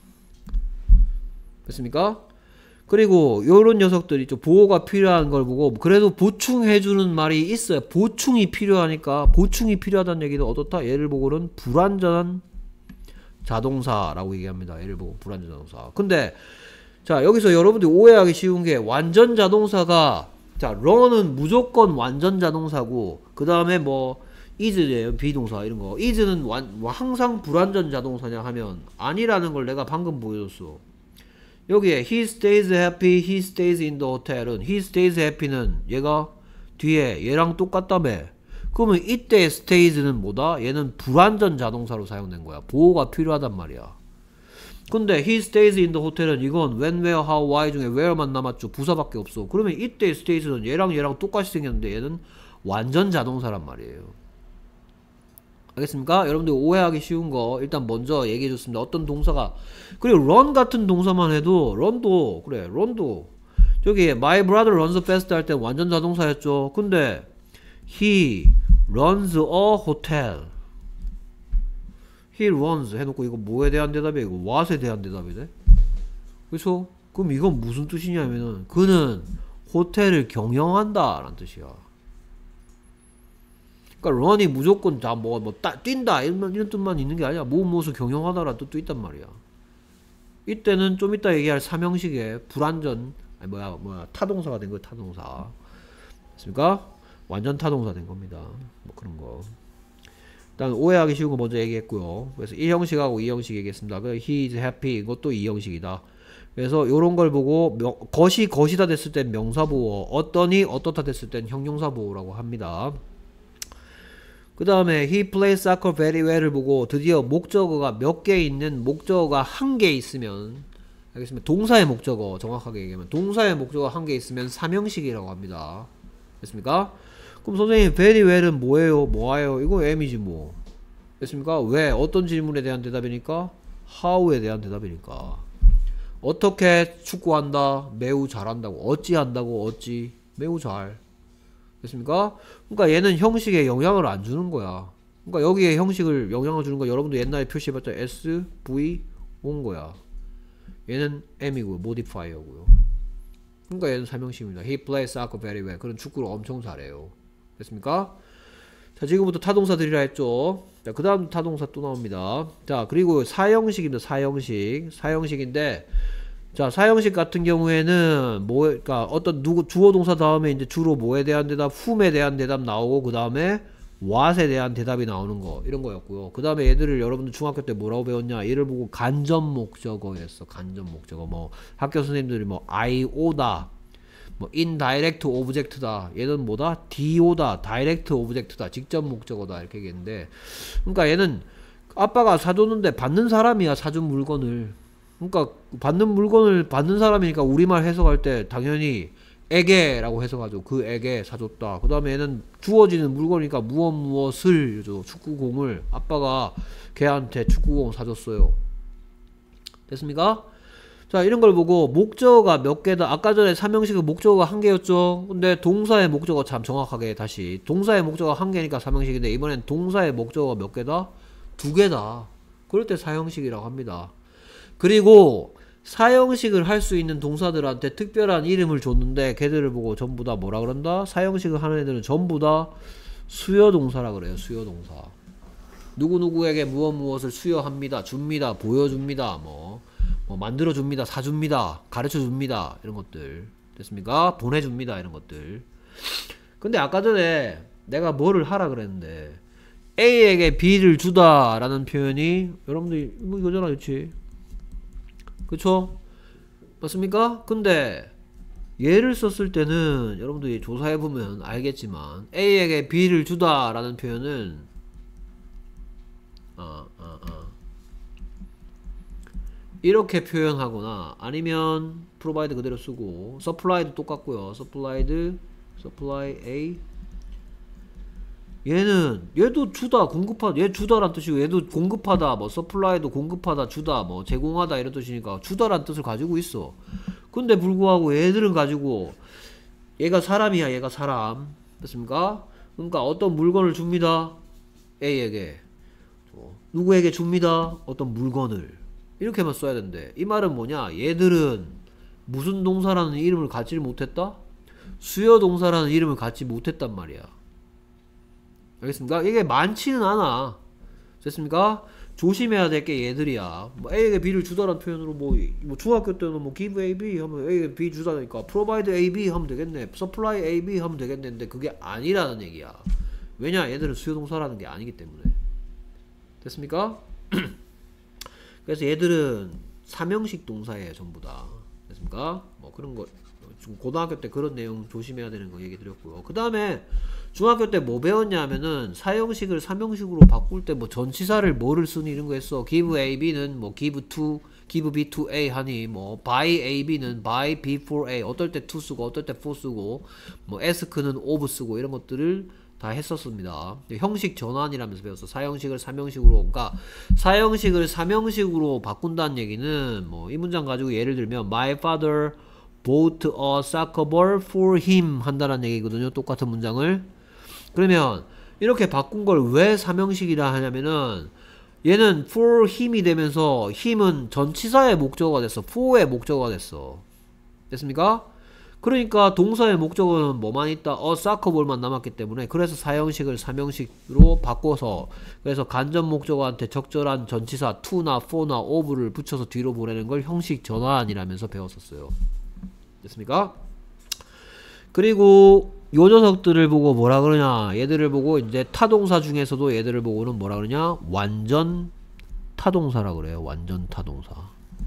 됐습니까? 그리고 요런 녀석들 있죠. 보호가 필요한 걸 보고 그래도 보충해주는 말이 있어요. 보충이 필요하니까 보충이 필요하다는 얘기는 어떻다? 얘를 보고는 불완전한 자동사라고 얘기합니다. 얘를 보고 불완전 자동사. 근데 자 여기서 여러분들이 오해하기 쉬운 게 완전 자동사가 자 run은 무조건 완전 자동사고 그 다음에 뭐 is예요. 비동사 이런 거. is는 완, 뭐 항상 불완전 자동사냐 하면 아니라는 걸 내가 방금 보여줬어. 여기에 he stays happy, he stays in the hotel은 he stays happy는 얘가 뒤에 얘랑 똑같다며. 그러면 이때 stays는 뭐다? 얘는 불완전 자동사로 사용된 거야. 보호가 필요하단 말이야. 근데 he stays in the hotel은 이건 when, where, how, why 중에 where만 남았죠. 부사밖에 없어. 그러면 이때 stays는 얘랑 얘랑 똑같이 생겼는데 얘는 완전 자동사란 말이에요. 알겠습니까? 여러분들 오해하기 쉬운 거 일단 먼저 얘기해 줬습니다. 어떤 동사가 그리고 run 같은 동사만 해도 run도 그래 run도 저기 my brother runs fast 할 때 완전 자동사였죠. 근데 he runs a hotel he runs 해놓고 이거 뭐에 대한 대답이야? 이거 what에 대한 대답이네. 그렇죠? 그럼 이건 무슨 뜻이냐면은 그는 호텔을 경영한다 라는 뜻이야. 그러니까 run이 무조건 다 뭐 뭐 뛴다 이런, 이런 뜻만 있는 게 아니야. 무엇 무엇을 경영하다라는 뜻도 있단 말이야. 이때는 좀 이따 얘기할 삼형식의 불완전 아니 뭐야 뭐야 타동사가 된 거야. 타동사. 됐습니까? 완전 타동사 된 겁니다. 뭐 그런 거. 일단 오해하기 쉬운 거 먼저 얘기했고요. 그래서 일 형식하고 이 형식 얘기했습니다. 그 he is happy 이것도 이 형식이다. 그래서 요런 걸 보고 명, 것이 것이다 됐을 땐 명사보호, 어떠니 어떻다 됐을 땐 형용사보호라고 합니다. 그 다음에 he plays soccer very well을 보고 드디어 목적어가 몇 개 있는 목적어가 한 개 있으면 알겠습니다. 동사의 목적어 정확하게 얘기하면 동사의 목적어 한 개 있으면 삼형식이라고 합니다. 됐습니까? 그럼 선생님 very well은 뭐예요? 뭐예요? 이거 M이지 뭐. 됐습니까? 왜? 어떤 질문에 대한 대답이니까? how에 대한 대답이니까. 어떻게 축구한다? 매우 잘한다고. 어찌 한다고? 어찌? 매우 잘. 됐습니까? 그러니까 얘는 형식에 영향을 안 주는 거야. 그러니까 여기에 형식을 영향을 주는 거 여러분도 옛날에 표시해봤자 S, V 온 거야. 얘는 M이고요. modifier고요. 그러니까 얘는 삼형식입니다. He plays soccer very well. 그런 축구를 엄청 잘해요. 됐습니까? 자, 지금부터 타동사들이라 했죠. 자, 그 다음 타동사 또 나옵니다. 자, 그리고 사형식입니다. 사형식. 사형식인데 자, 사형식 같은 경우에는 뭐, 그러니까 어떤 누구 주어 동사 다음에 이제 주로 뭐에 대한 대답, whom에 대한 대답 나오고 그 다음에 what에 대한 대답이 나오는 거 이런 거였고요. 그 다음에 얘들을 여러분들 중학교 때 뭐라고 배웠냐? 얘를 보고 간접 목적어였어. 간접 목적어. 뭐 학교 선생님들이 뭐 아이오다, 뭐 indirect object다. 얘는 뭐다? 디오다, direct object다. 직접 목적어다 이렇게 얘기했는데, 그러니까 얘는 아빠가 사줬는데 받는 사람이야. 사준 물건을. 그러니까 받는 물건을 받는 사람이니까 우리말 해석할 때 당연히 에게라고 해석하죠. 그 에게 사줬다. 그 다음에 얘는 주어지는 물건이니까 무엇 무엇을 축구공을 아빠가 걔한테 축구공 사줬어요. 됐습니까? 자, 이런 걸 보고 목적어가 몇 개다. 아까 전에 삼형식의 목적어가 한 개였죠. 근데 동사의 목적어 참 정확하게 다시 동사의 목적어가 한 개니까 삼형식인데 이번엔 동사의 목적어가 몇 개다? 두 개다. 그럴 때 사형식이라고 합니다. 그리고 사형식을 할 수 있는 동사들한테 특별한 이름을 줬는데 걔들을 보고 전부 다 뭐라 그런다? 사형식을 하는 애들은 전부 다 수여동사라 그래요. 수여동사. 누구누구에게 무엇 무엇을 수여합니다. 줍니다. 보여줍니다. 뭐, 뭐 만들어줍니다. 사줍니다. 가르쳐줍니다. 이런 것들. 됐습니까? 보내줍니다. 이런 것들. 근데 아까 전에 내가 뭐를 하라 그랬는데 A에게 B를 주다 라는 표현이 여러분들 뭐 이거잖아. 그치? 그쵸? 맞습니까? 근데 얘를 썼을 때는 여러분들이 조사해보면 알겠지만 A에게 B를 주다 라는 표현은 어, 어, 어. 이렇게 표현하거나 아니면 provide 그대로 쓰고 supply도 똑같고요. supplied, supply A 얘는 얘도 주다 공급하다 얘 주다란 뜻이고 얘도 공급하다 뭐 서플라이도 공급하다 주다 뭐 제공하다 이런 뜻이니까 주다란 뜻을 가지고 있어. 근데 불구하고 얘들은 가지고 얘가 사람이야. 얘가 사람 됐습니까? 그러니까 어떤 물건을 줍니다. A에게 누구에게 줍니다. 어떤 물건을 이렇게만 써야 되는데 이 말은 뭐냐? 얘들은 무슨 동사라는 이름을 갖지 못했다? 수요 동사라는 이름을 갖지 못했단 말이야. 알겠습니까? 이게 많지는 않아. 됐습니까? 조심해야 될 게 얘들이야. 뭐 A에게 B를 주다라는 표현으로 뭐, 뭐 중학교 때는 뭐 give A, B 하면 A에게 B 주다니까 provide A, B 하면 되겠네. supply A, B 하면 되겠네. 근데 그게 아니라는 얘기야. 왜냐? 얘들은 수요동사라는 게 아니기 때문에. 됐습니까? 그래서 얘들은 삼형식 동사예요. 전부 다. 됐습니까? 뭐 그런 거 고등학교 때 그런 내용 조심해야 되는 거 얘기 드렸고요. 그 다음에 중학교 때 뭐 배웠냐 하면은 사형식을 삼형식으로 바꿀 때 뭐 전치사를 뭐를 쓰니 이런 거 했어. give A, B는 뭐 give to, give B to A 하니 뭐 by A, B는 by B for A 어떨 때 to 쓰고 어떨 때 for 쓰고 뭐 ask는 of 쓰고 이런 것들을 다 했었습니다. 형식 전환이라면서 배웠어. 사형식을 삼형식으로. 그러니까 사형식을 삼형식으로 바꾼다는 얘기는 뭐 이 문장 가지고 예를 들면 my father bought a soccer ball for him 한다는 얘기거든요. 똑같은 문장을. 그러면 이렇게 바꾼 걸 왜 삼형식이라 하냐면은 얘는 for him이 되면서 him은 전치사의 목적어가 됐어. for의 목적어가 됐어. 됐습니까? 그러니까 동사의 목적어는 뭐만 있다? a soccer ball만 남았기 때문에 그래서 사형식을 삼형식으로 바꿔서 그래서 간접 목적어한테 적절한 전치사 to나 for나 of를 붙여서 뒤로 보내는 걸 형식 전환이라면서 배웠었어요. 됐습니까? 그리고 요 녀석들을 보고 뭐라 그러냐? 얘들을 보고 이제 타동사 중에서도 얘들을 보고는 뭐라 그러냐? 완전 타동사라 그래요. 완전 타동사.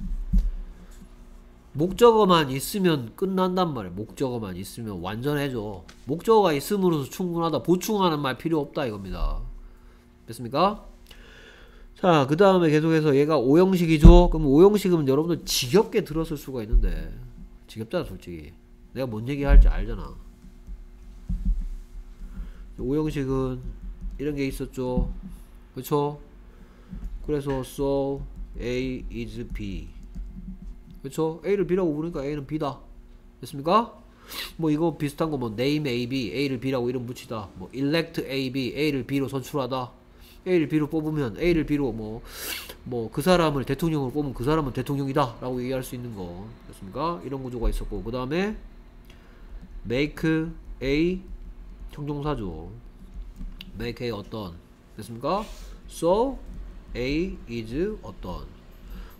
목적어만 있으면 끝난단 말이야. 목적어만 있으면 완전해져. 목적어가 있음으로써 충분하다. 보충하는 말 필요 없다 이겁니다. 됐습니까? 자, 그 다음에 계속해서 얘가 오형식이죠. 그럼 오형식은 여러분들 지겹게 들었을 수가 있는데 지겹잖아 솔직히. 내가 뭔 얘기 할지 알잖아. 오형식은 이런 게 있었죠. 그쵸? 그래서 so A is B. 그쵸? A를 B라고 부르니까 A는 B다. 됐습니까? 뭐 이거 비슷한 거 뭐 name A, B, A를 B라고 이름 붙이다. 뭐 elect A, B, A를 B로 선출하다. A를 B로 뽑으면 A를 B로 뭐 뭐 그 사람을 대통령으로 뽑으면 그 사람은 대통령이다 라고 얘기할 수 있는 거. 됐습니까? 이런 구조가 있었고 그 다음에 make A 형용사죠. make A 어떤. 됐습니까? so A is 어떤.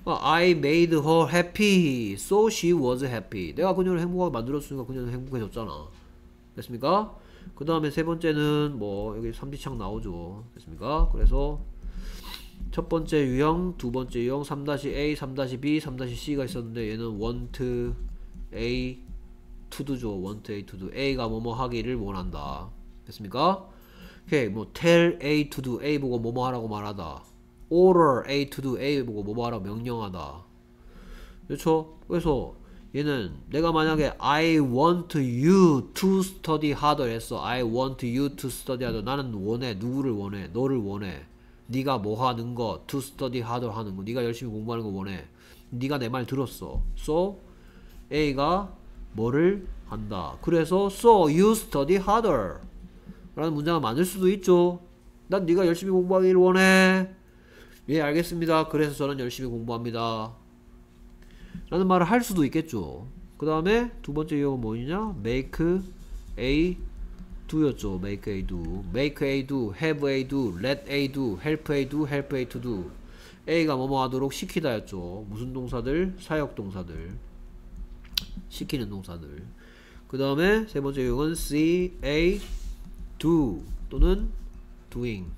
I made her happy, so she was happy. 내가 그녀를 행복하게 만들었으니까 그녀는 행복해졌잖아. 됐습니까? 그 다음에 세 번째는 뭐 여기 삼지창 나오죠. 됐습니까? 그래서 첫 번째 유형, 두 번째 유형 삼 A, 삼 B, 삼 C가 있었는데 얘는 want A to do죠. want A to do. A가 뭐뭐 하기를 원한다. 됐습니까? 오케이. 뭐 tell A to do. A 보고 뭐뭐 하라고 말하다. order A to do. A 보고 뭐뭐 하라고 명령하다. 그렇죠? 그래서 얘는 내가 만약에 I want you to study harder 했어. I want you to study harder. 나는 원해. 누구를 원해? 너를 원해. 네가 뭐 하는 거, to study harder 하는 거, 네가 열심히 공부하는 거 원해. 네가 내 말 들었어. So A가 뭐를 한다. 그래서 so you study harder 라는 문장을 만들 수도 있죠. 난 네가 열심히 공부하기를 원해. 예, 알겠습니다. 그래서 저는 열심히 공부합니다 라는 말을 할 수도 있겠죠. 그 다음에 두 번째 유형은 뭐냐? make A do였죠. make A do, make A do, have A do, let A do, help A do, help A to do. A가 뭐뭐 하도록 시키다 였죠. 무슨 동사들? 사역 동사들, 시키는 동사들. 그 다음에 세 번째 유형은 see A do 또는 doing.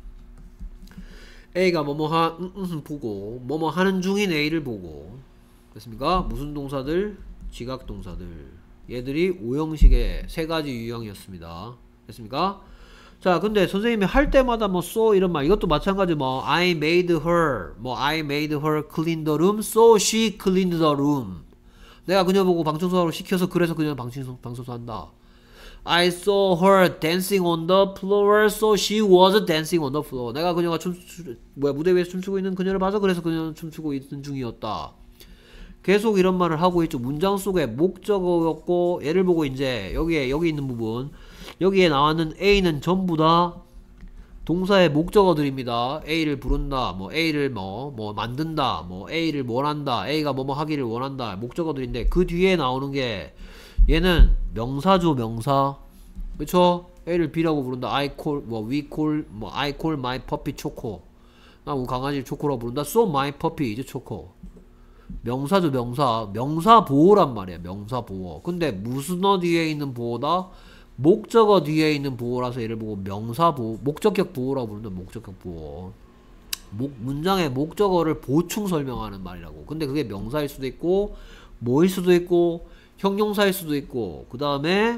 A가 뭐뭐 하, 음, 음, 보고 뭐뭐 하는 중인 A를 보고. 됐습니까? 무슨 동사들? 지각 동사들. 얘들이 오형식의 세 가지 유형이었습니다. 됐습니까? 자, 근데 선생님이 할 때마다 뭐 so 이런 말, 이것도 마찬가지. 뭐 I made her, 뭐 I made her clean the room, so she cleaned the room. 내가 그녀 보고 방청소하러 시켜서 그래서 그녀는 방청소, 방청소한다. I saw her dancing on the floor, so she was dancing on the floor. 내가 그녀가 춤, 뭐야, 무대 위에서 춤추고 있는 그녀를 봐서 그래서 그녀는 춤추고 있는 중이었다. 계속 이런 말을 하고 있죠. 문장 속에 목적어였고, 얘를 보고 이제 여기에 여기 있는 부분, 여기에 나왔는 A는 전부 다 동사의 목적어들입니다. A를 부른다, 뭐 A를 뭐 뭐 만든다, 뭐 A를 원한다, A가 뭐뭐 하기를 원한다, 목적어들인데 그 뒤에 나오는 게 얘는 명사죠. 명사. 그쵸? A를 B라고 부른다. I call, 뭐 we call, 뭐 I call my puppy 초코. 나 우리 강아지를 초코라고 부른다. So my puppy is 초코. 명사죠. 명사. 명사 보호란 말이야. 명사 보호. 근데 무슨어 뒤에 있는 보호다? 목적어 뒤에 있는 보호라서 얘를 보고 명사 보호, 목적격 보호라고 부른다. 목적격 보호. 목, 문장의 목적어를 보충 설명하는 말이라고. 근데 그게 명사일 수도 있고 뭐일 수도 있고 형용사일 수도 있고, 그 다음에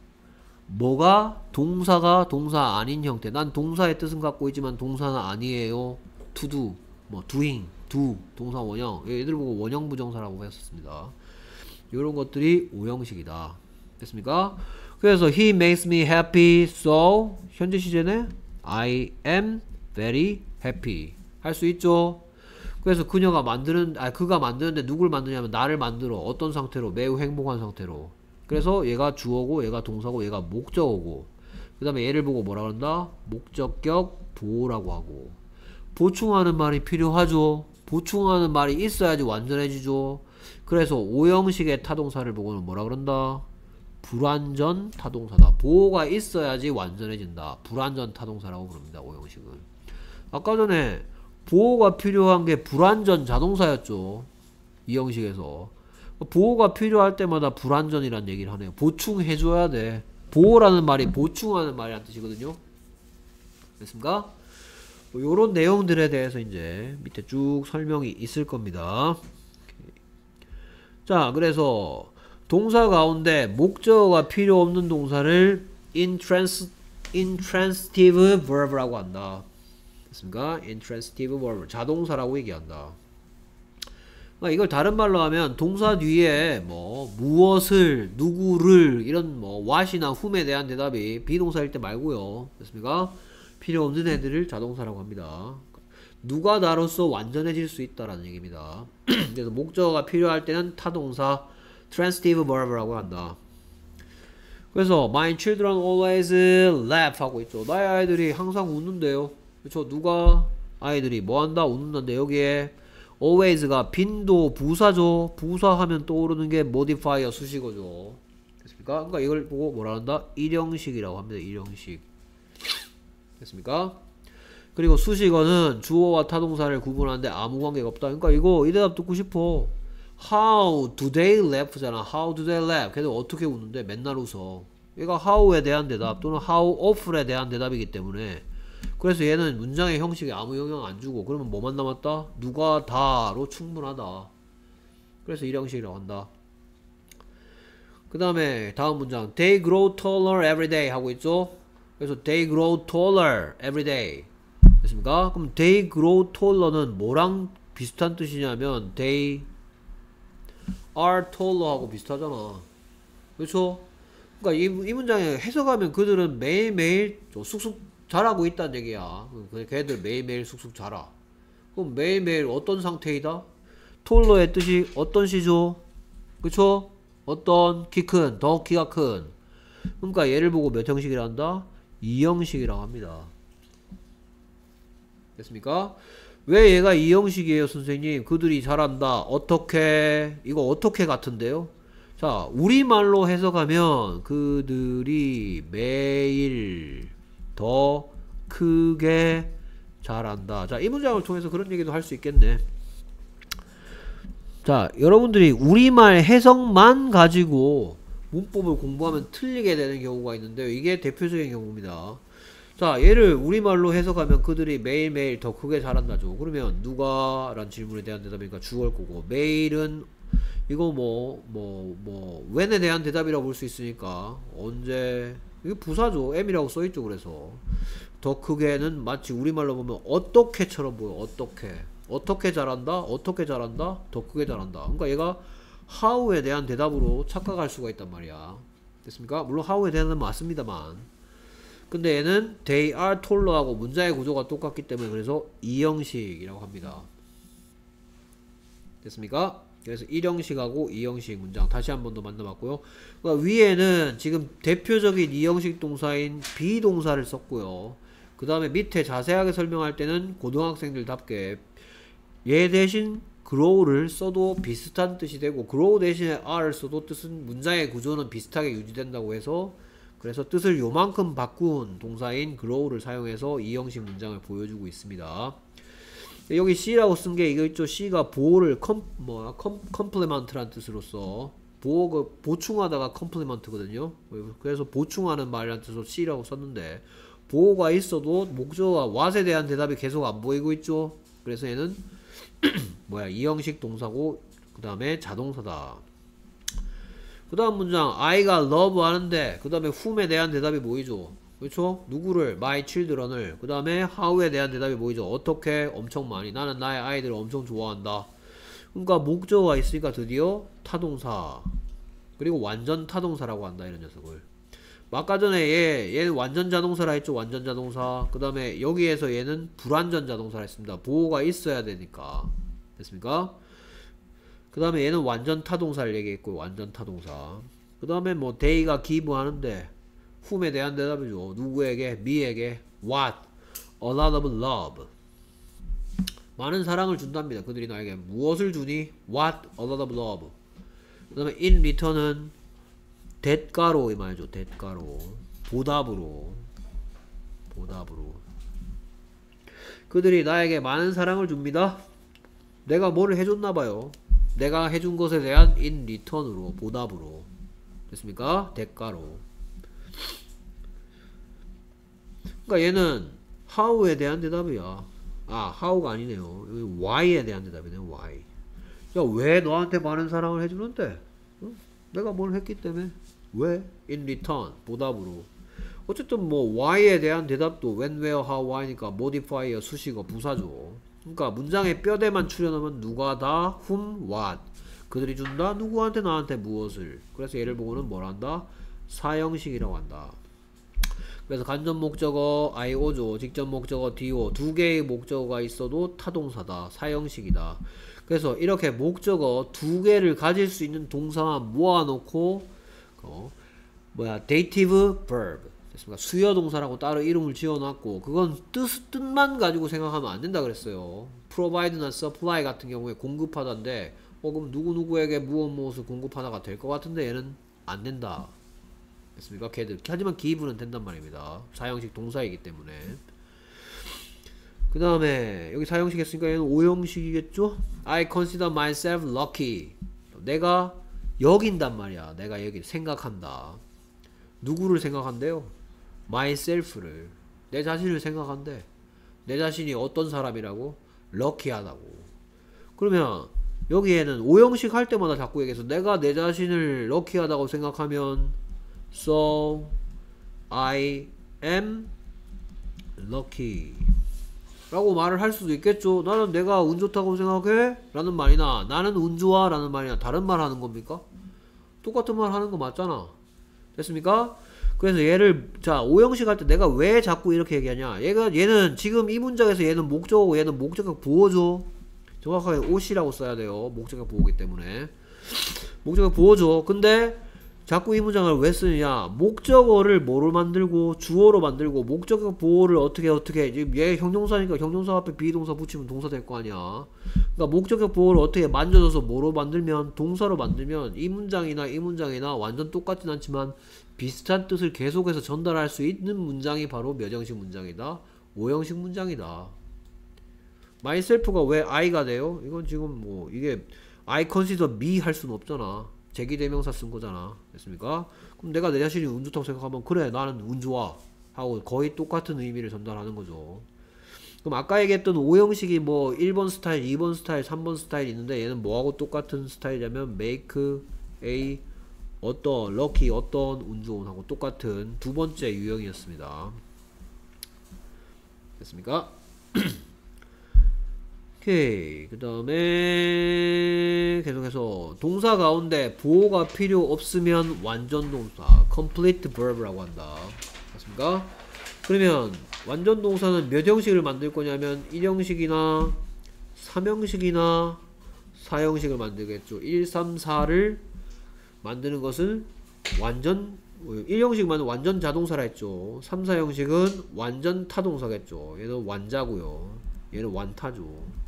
뭐가 동사가 동사 아닌 형태. 난 동사의 뜻은 갖고 있지만 동사는 아니에요. to do, 뭐 doing, do, 동사 원형. 얘들 보고 원형 부정사라고 했었습니다. 이런 것들이 오형식이다. 됐습니까? 그래서 he makes me happy, so 현재 시제네 I am very happy 할 수 있죠. 그래서 그녀가 만드는, 아 그가 만드는데 누굴 만드냐면 나를 만들어. 어떤 상태로? 매우 행복한 상태로. 그래서 얘가 주어고 얘가 동사고 얘가 목적어고, 그 다음에 얘를 보고 뭐라 그런다? 목적격 보호라고 하고. 보충하는 말이 필요하죠. 보충하는 말이 있어야지 완전해지죠. 그래서 오형식의 타동사를 보고는 뭐라 그런다? 불완전 타동사다. 보호가 있어야지 완전해진다. 불완전 타동사라고 부릅니다. 오형식은. 아까 전에 보호가 필요한 게 불완전 자동사였죠. 이 형식에서. 보호가 필요할 때마다 불완전이란 얘기를 하네요. 보충해줘야 돼. 보호라는 말이 보충하는 말이란 뜻이거든요. 됐습니까? 뭐 요런 내용들에 대해서 이제 밑에 쭉 설명이 있을 겁니다. 자, 그래서 동사 가운데 목적어가 필요 없는 동사를 intrans, intransitive verb라고 한다. 됐습니까? intransitive verb, 자동사라고 얘기한다. 그러니까 이걸 다른 말로 하면 동사 뒤에 뭐 무엇을, 누구를, 이런 뭐 what이나 whom에 대한 대답이 비동사일 때 말고요. 됐습니까? 필요 없는 애들을 자동사라고 합니다. 누가 나로서 완전해질 수 있다라는 얘기입니다. 그래서 목적어가 필요할 때는 타동사 transitive verb라고 한다. 그래서 my children always laugh 하고 있죠. 나의 아이들이 항상 웃는데요. 그렇죠? 누가? 아이들이 뭐 한다? 웃는다는데 여기에 always가 빈도 부사죠. 부사하면 떠오르는 게 modifier 수식어죠. 됐습니까? 그러니까 이걸 보고 뭐라 한다? 일형식이라고 합니다. 일형식. 됐습니까? 그리고 수식어는 주어와 타동사를 구분하는데 아무 관계가 없다. 그러니까 이거 이 대답 듣고 싶어. How do they laugh잖아. How do they laugh? 걔들 어떻게 웃는데? 맨날 웃어. 얘가 how에 대한 대답 또는 how often에 대한 대답이기 때문에 그래서 얘는 문장의 형식에 아무 영향 안 주고 그러면 뭐만 남았다? 누가 다로 충분하다. 그래서 이 형식이라고 한다. 그 다음에 다음 문장 They grow taller every day 하고 있죠? 그래서 they grow taller every day 됐습니까? 그럼 they grow taller는 뭐랑 비슷한 뜻이냐면 they are taller 하고 비슷하잖아. 그렇죠? 그러니까 이, 이 문장에 해석하면 그들은 매일매일 쑥쑥 자라고 있다는 얘기야. 걔들 매일매일 쑥쑥 자라. 그럼 매일매일 어떤 상태이다? 톨러의 뜻이 어떤 시죠? 그쵸? 어떤 키 큰, 더 키가 큰. 그러니까 얘를 보고 몇 형식이라 한다? 이 형식이라고 합니다. 됐습니까? 왜 얘가 이 형식이에요, 선생님? 그들이 잘한다. 어떻게? 이거 어떻게 같은데요? 자, 우리말로 해석하면 그들이 매일 더 크게 잘한다. 자, 이 문장을 통해서 그런 얘기도 할 수 있겠네. 자, 여러분들이 우리말 해석만 가지고 문법을 공부하면 틀리게 되는 경우가 있는데요. 이게 대표적인 경우입니다. 자, 얘를 우리말로 해석하면 그들이 매일매일 더 크게 자란다죠. 그러면 누가? 라는 질문에 대한 대답이니까 주어일 거고 매일은 이거 뭐 뭐 뭐 when에 대한 대답이라고 볼 수 있으니까 언제 이게 부사죠. m이라고 써있죠. 그래서 더 크게는 마치 우리말로 보면 어떻게처럼 보여. 어떻게 어떻게 잘한다? 어떻게 잘한다? 더 크게 잘한다. 그러니까 얘가 how에 대한 대답으로 착각할 수가 있단 말이야. 됐습니까? 물론 how에 대한 대답은 맞습니다만 근데 얘는 they are taller 하고 문장의 구조가 똑같기 때문에 그래서 이 형식이라고 합니다. 됐습니까? 그래서 일 형식하고 이 형식 문장 다시 한 번 더 만나봤고요. 그러니까 위에는 지금 대표적인 이 형식 동사인 비동사를 썼고요. 그 다음에 밑에 자세하게 설명할 때는 고등학생들답게 얘 대신 grow를 써도 비슷한 뜻이 되고 grow 대신에 are를 써도 뜻은 문장의 구조는 비슷하게 유지된다고 해서 그래서 뜻을 요만큼 바꾼 동사인 grow를 사용해서 이 형식 문장을 보여주고 있습니다. 여기 C라고 쓴 게 이거 있죠. C가 보호를 컴, 뭐야, 컴, 컴플리먼트란 뜻으로서 보호가 보충하다가 컴플리먼트거든요. 그래서 보충하는 말이란 뜻으로 C라고 썼는데 보호가 있어도 목적어와 what에 대한 대답이 계속 안 보이고 있죠. 그래서 얘는 뭐야 이 형식 동사고 그 다음에 자동사다. 그 다음 문장 I가 love 하는데 그 다음에 whom에 대한 대답이 보이죠. 그렇죠? 누구를? my children을. 그 다음에 how에 대한 대답이 보이죠. 어떻게? 엄청 많이. 나는 나의 아이들을 엄청 좋아한다. 그러니까 목적어가 있으니까 드디어 타동사 그리고 완전 타동사라고 한다. 이런 녀석을. 아까 전에 얘 얘는 완전 자동사라 했죠. 완전 자동사. 그 다음에 여기에서 얘는 불완전 자동사라 했습니다. 보호가 있어야 되니까. 됐습니까? 그 다음에 얘는 완전 타동사를 얘기했고 완전 타동사. 그 다음에 뭐 they가 give 하는데 whom에 대한 대답이죠. 누구에게? me에게. what? a lot of love. 많은 사랑을 준답니다. 그들이 나에게 무엇을 주니? what? a lot of love. 그 다음에 in return은 대가로 이 말이죠. 대가로. 보답으로. 보답으로. 그들이 나에게 많은 사랑을 줍니다. 내가 뭐를 해줬나봐요. 내가 해준 것에 대한 in return으로. 보답으로. 됐습니까? 대가로. 그러니까 얘는 how에 대한 대답이야. 아, how가 아니네요. why에 대한 대답이네요. why. 야, 왜 너한테 많은 사랑을 해주는데? 어? 내가 뭘 했기 때문에. 왜? in return. 보답으로. 어쨌든 뭐 why에 대한 대답도 when, where, how, why니까 modifier, 수식어, 부사죠. 그러니까 문장에 뼈대만 추려놓으면 누가 다, whom, what. 그들이 준다? 누구한테? 나한테 무엇을. 그래서 얘를 보고는 뭘 한다? 사형식이라고 한다. 그래서 간접 목적어 아이오죠. 직접 목적어 디오. 두 개의 목적어가 있어도 타동사다. 사형식이다. 그래서 이렇게 목적어 두 개를 가질 수 있는 동사만 모아놓고 어, 뭐야 dative verb 됐습니까? 수요 동사라고 따로 이름을 지어놨고 그건 뜻, 뜻만 가지고 생각하면 안 된다 그랬어요. provide나 supply 같은 경우에 공급하다인데 어 그럼 누구누구에게 무엇 무엇을 공급하다가 될 것 같은데 얘는 안 된다. 됐습니까? 걔들. 하지만 give는 된단 말입니다. 사형식 동사이기 때문에. 그 다음에 여기 사형식 했으니까 얘는 오형식이겠죠? I consider myself lucky. 내가 여긴단 말이야. 내가 여기 생각한다. 누구를 생각한대요? myself를. 내 자신을 생각한대. 내 자신이 어떤 사람이라고? 럭키하다고. 그러면 여기에는 오형식 할 때마다 자꾸 얘기해서 내가 내 자신을 럭키하다고 생각하면 so I am lucky 라고 말을 할 수도 있겠죠. 나는 내가 운 좋다고 생각해? 라는 말이나 나는 운 좋아? 라는 말이나 다른 말 하는 겁니까? 똑같은 말 하는 거 맞잖아. 됐습니까? 그래서 얘를 자 오형식 할 때 내가 왜 자꾸 이렇게 얘기하냐, 얘가 얘는 지금 이 문장에서 얘는 목적어고 얘는 목적격 보어죠. 정확하게 옷이라고 써야 돼요. 목적격 보어기 때문에 목적격 보어죠. 근데 자꾸 이 문장을 왜 쓰느냐, 목적어를 뭐로 만들고 주어로 만들고 목적격 보어를 어떻게 어떻게 지금 얘 형용사니까 형용사 앞에 비동사 붙이면 동사 될 거 아니야. 그러니까 목적격 보어를 어떻게 만져줘서 뭐로 만들면 동사로 만들면 이 문장이나 이 문장이나 완전 똑같진 않지만 비슷한 뜻을 계속해서 전달할 수 있는 문장이 바로 몇 형식 문장이다? 오형식 문장이다. myself가 왜 I가 돼요? 이건 지금 뭐 이게 I consider me 할 수는 없잖아. 제기대명사 쓴 거잖아. 됐습니까? 그럼 내가 내 자신이 운 좋다고 생각하면 그래 나는 운 좋아 하고 거의 똑같은 의미를 전달하는 거죠. 그럼 아까 얘기했던 오형식이 뭐 일 번 스타일, 이 번 스타일, 삼 번 스타일 있는데 얘는 뭐하고 똑같은 스타일이냐면 make a 어떤 lucky 어떤 운 좋은 하고 똑같은 두 번째 유형이었습니다. 됐습니까? 오케이. 그 다음에 계속해서 동사 가운데 보호가 필요 없으면 완전 동사 complete verb라고 한다. 맞습니까? 그러면 완전 동사는 몇 형식을 만들 거냐면 일 형식이나 삼 형식이나 사 형식을 만들겠죠. 일, 삼, 사를 만드는 것은 완전 일 형식만 완전 자동사라 했죠. 삼, 사 형식은 완전 타동사겠죠. 얘는 완자고요. 얘는 완타죠.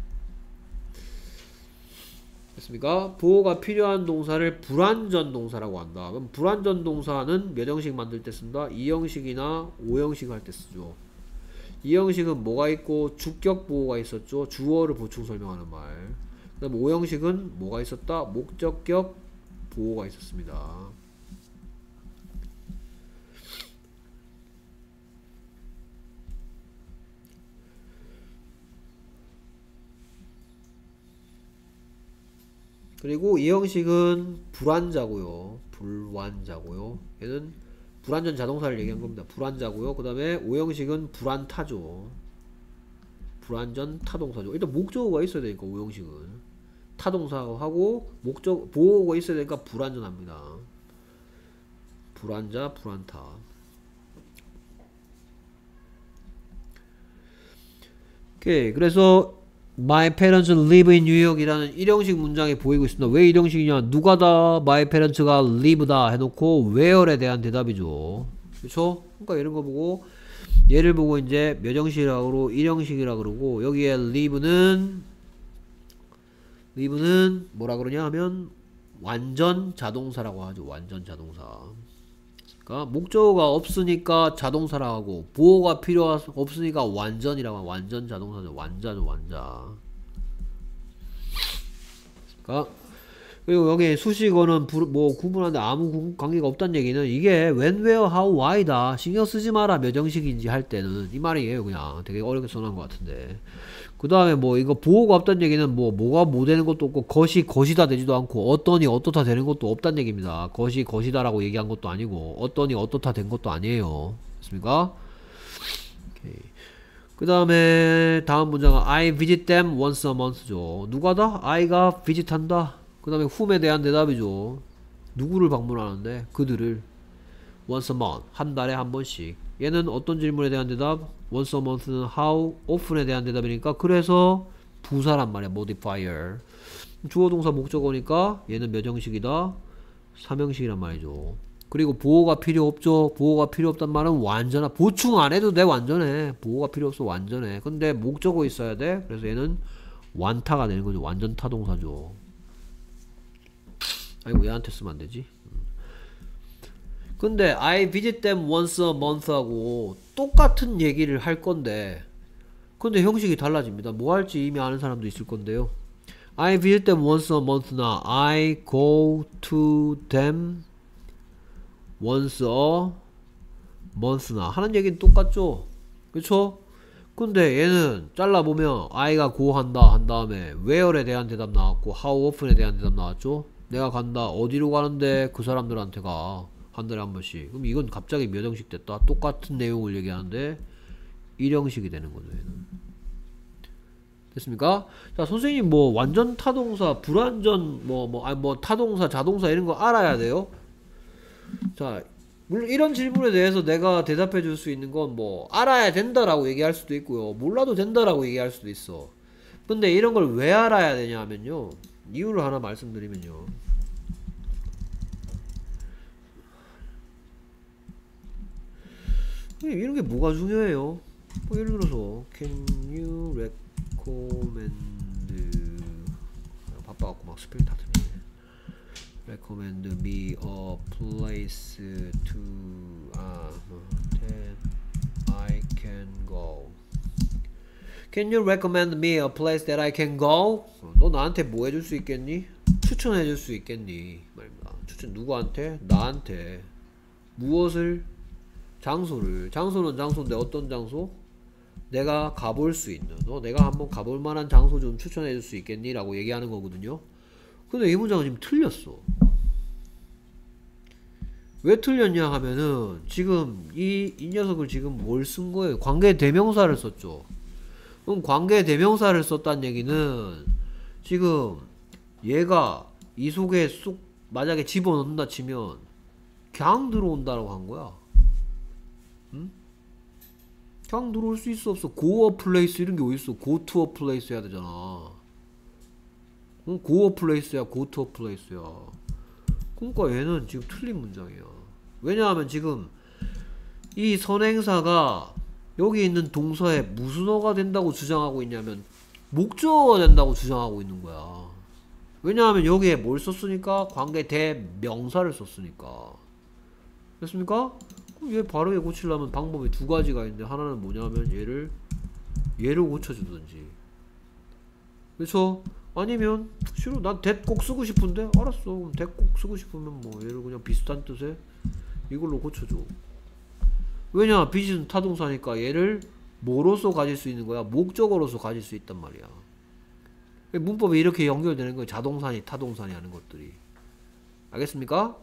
됐습니까? 보호가 필요한 동사를 불완전 동사라고 한다. 그럼 불완전 동사는 몇 형식 만들 때 쓴다? 이 형식이나 오 형식 할 때 쓰죠. 이 형식은 뭐가 있고 주격 보호가 있었죠. 주어를 보충 설명하는 말. 그 다음 오 형식은 뭐가 있었다? 목적격 보호가 있었습니다. 그리고 이 형식은 불완자고요. 불완자고요. 얘는 불완전 자동사를 얘기한 겁니다. 불완자고요. 그 다음에 오 형식은 불완타죠. 불완전 타동사죠. 일단 목적어가 있어야 되니까 오 형식은 타동사하고 목적 보호가 있어야 되니까 불완전합니다. 불완자, 불완타. 오케이. 그래서 My parents live in New York이라는 일형식 문장이 보이고 있습니다. 왜 일형식이냐? 누가 다 my parents가 live다 해놓고 where에 대한 대답이죠. 그렇죠? 그러니까 이런 거 보고 얘를 보고 이제 몇 형식이라고 일형식이라 그러고 여기에 live는 live는 뭐라 그러냐 하면 완전 자동사라고 하죠. 완전 자동사. 그러니까 목적어가 없으니까 자동사라고 하고 보호가 필요 없으니까 완전이라고 하면 완전 자동사죠. 완자죠. 완자. 그러니까 그리고 여기 수식어는 부, 뭐 구분하는데 아무 관계가 없다는 얘기는 이게 when, where, how, why다. 신경 쓰지 마라. 몇 형식인지 할 때는 이 말이에요. 그냥 되게 어렵게 써놓은 것 같은데. 그 다음에 뭐 이거 보호가 없다는 얘기는 뭐 뭐가 뭐 되는 것도 없고 것이 것이다 되지도 않고 어떠니 어떻다 되는 것도 없다는 얘기입니다. 것이 것이다 라고 얘기한 것도 아니고 어떠니 어떻다 된 것도 아니에요. 됐습니까? 그 다음에 다음 문장은 I visit them once a month죠. 누가다? I가 visit한다. 그 다음에 whom에 대한 대답이죠. 누구를 방문하는데? 그들을 once a month 한 달에 한 번씩. 얘는 어떤 질문에 대한 대답? once a month는 how often에 대한 대답이니까 그래서 부사란 말이야. modifier. 주어 동사 목적어니까 얘는 몇 형식이다? 삼 형식이란 말이죠. 그리고 보호가 필요 없죠. 보호가 필요 없단 말은 완전하. 보충 안 해도 돼. 완전해. 보호가 필요 없어. 완전해. 근데 목적어 있어야 돼. 그래서 얘는 완타가 되는 거죠. 완전 타동사죠. 아이고 얘한테 쓰면 안 되지. 근데 I visit them once a month 하고 똑같은 얘기를 할 건데 근데 형식이 달라집니다. 뭐 할지 이미 아는 사람도 있을 건데요. I visit them once a month 나 I go to them once a month 나 하는 얘기는 똑같죠. 그쵸? 근데 얘는 잘라보면 I가 go 한다 한 다음에 where에 대한 대답 나왔고 how often에 대한 대답 나왔죠. 내가 간다 어디로 가는데 그 사람들한테 가 한 달에 한 번씩. 그럼 이건 갑자기 몇 형식 됐다. 똑같은 내용을 얘기하는데 일 형식이 되는 거죠. 얘는. 됐습니까? 자, 선생님 뭐 완전 타동사, 불완전 뭐 뭐 아니 뭐 타동사, 자동사 이런 거 알아야 돼요? 자, 물론 이런 질문에 대해서 내가 대답해 줄 수 있는 건 뭐 알아야 된다라고 얘기할 수도 있고요. 몰라도 된다라고 얘기할 수도 있어. 근데 이런 걸 왜 알아야 되냐 하면요. 이유를 하나 말씀드리면요. 이런 게 뭐가 중요해요? 뭐 예를 들어서 Can you recommend 바빠갖고 막 스펠링 다 틀리네. Recommend me a place to 아, that I can go. Can you recommend me a place that I can go? 너 나한테 뭐 해줄 수 있겠니? 추천해줄 수 있겠니? 말입니다. 추천 누구한테? 나한테. 무엇을? 장소를. 장소는 장소인데 어떤 장소? 내가 가볼 수 있는 어, 내가 한번 가볼 만한 장소 좀 추천해 줄 수 있겠니? 라고 얘기하는 거거든요. 근데 이 문장은 지금 틀렸어. 왜 틀렸냐 하면은 지금 이, 이 녀석을 지금 뭘 쓴 거예요? 관계 대명사를 썼죠. 그럼 관계 대명사를 썼다는 얘기는 지금 얘가 이 속에 쏙 만약에 집어넣는다 치면 그냥 들어온다라고 한 거야. 응? 그냥 들어올 수 있어 없어? go a place 이런 게 어딨어? go to a place 해야 되잖아. 응? go a place야 go to a place야. 그러니까 얘는 지금 틀린 문장이야. 왜냐하면 지금 이 선행사가 여기 있는 동사에 무슨 어가 된다고 주장하고 있냐면 목적어가 된다고 주장하고 있는 거야. 왜냐하면 여기에 뭘 썼으니까? 관계 대명사를 썼으니까. 됐습니까? 얘 바르게 고치려면 방법이 두 가지가 있는데 하나는 뭐냐면 얘를 얘를 고쳐주든지, 그쵸? 아니면 싫어 난 that 꼭 쓰고 싶은데 알았어 그럼 that 꼭 쓰고 싶으면 뭐 얘를 그냥 비슷한 뜻에 이걸로 고쳐줘. 왜냐 비슷한 타동사니까 얘를 뭐로서 가질 수 있는 거야? 목적어로서 가질 수 있단 말이야. 문법이 이렇게 연결되는 거야. 자동사니 타동사니 하는 것들이. 알겠습니까?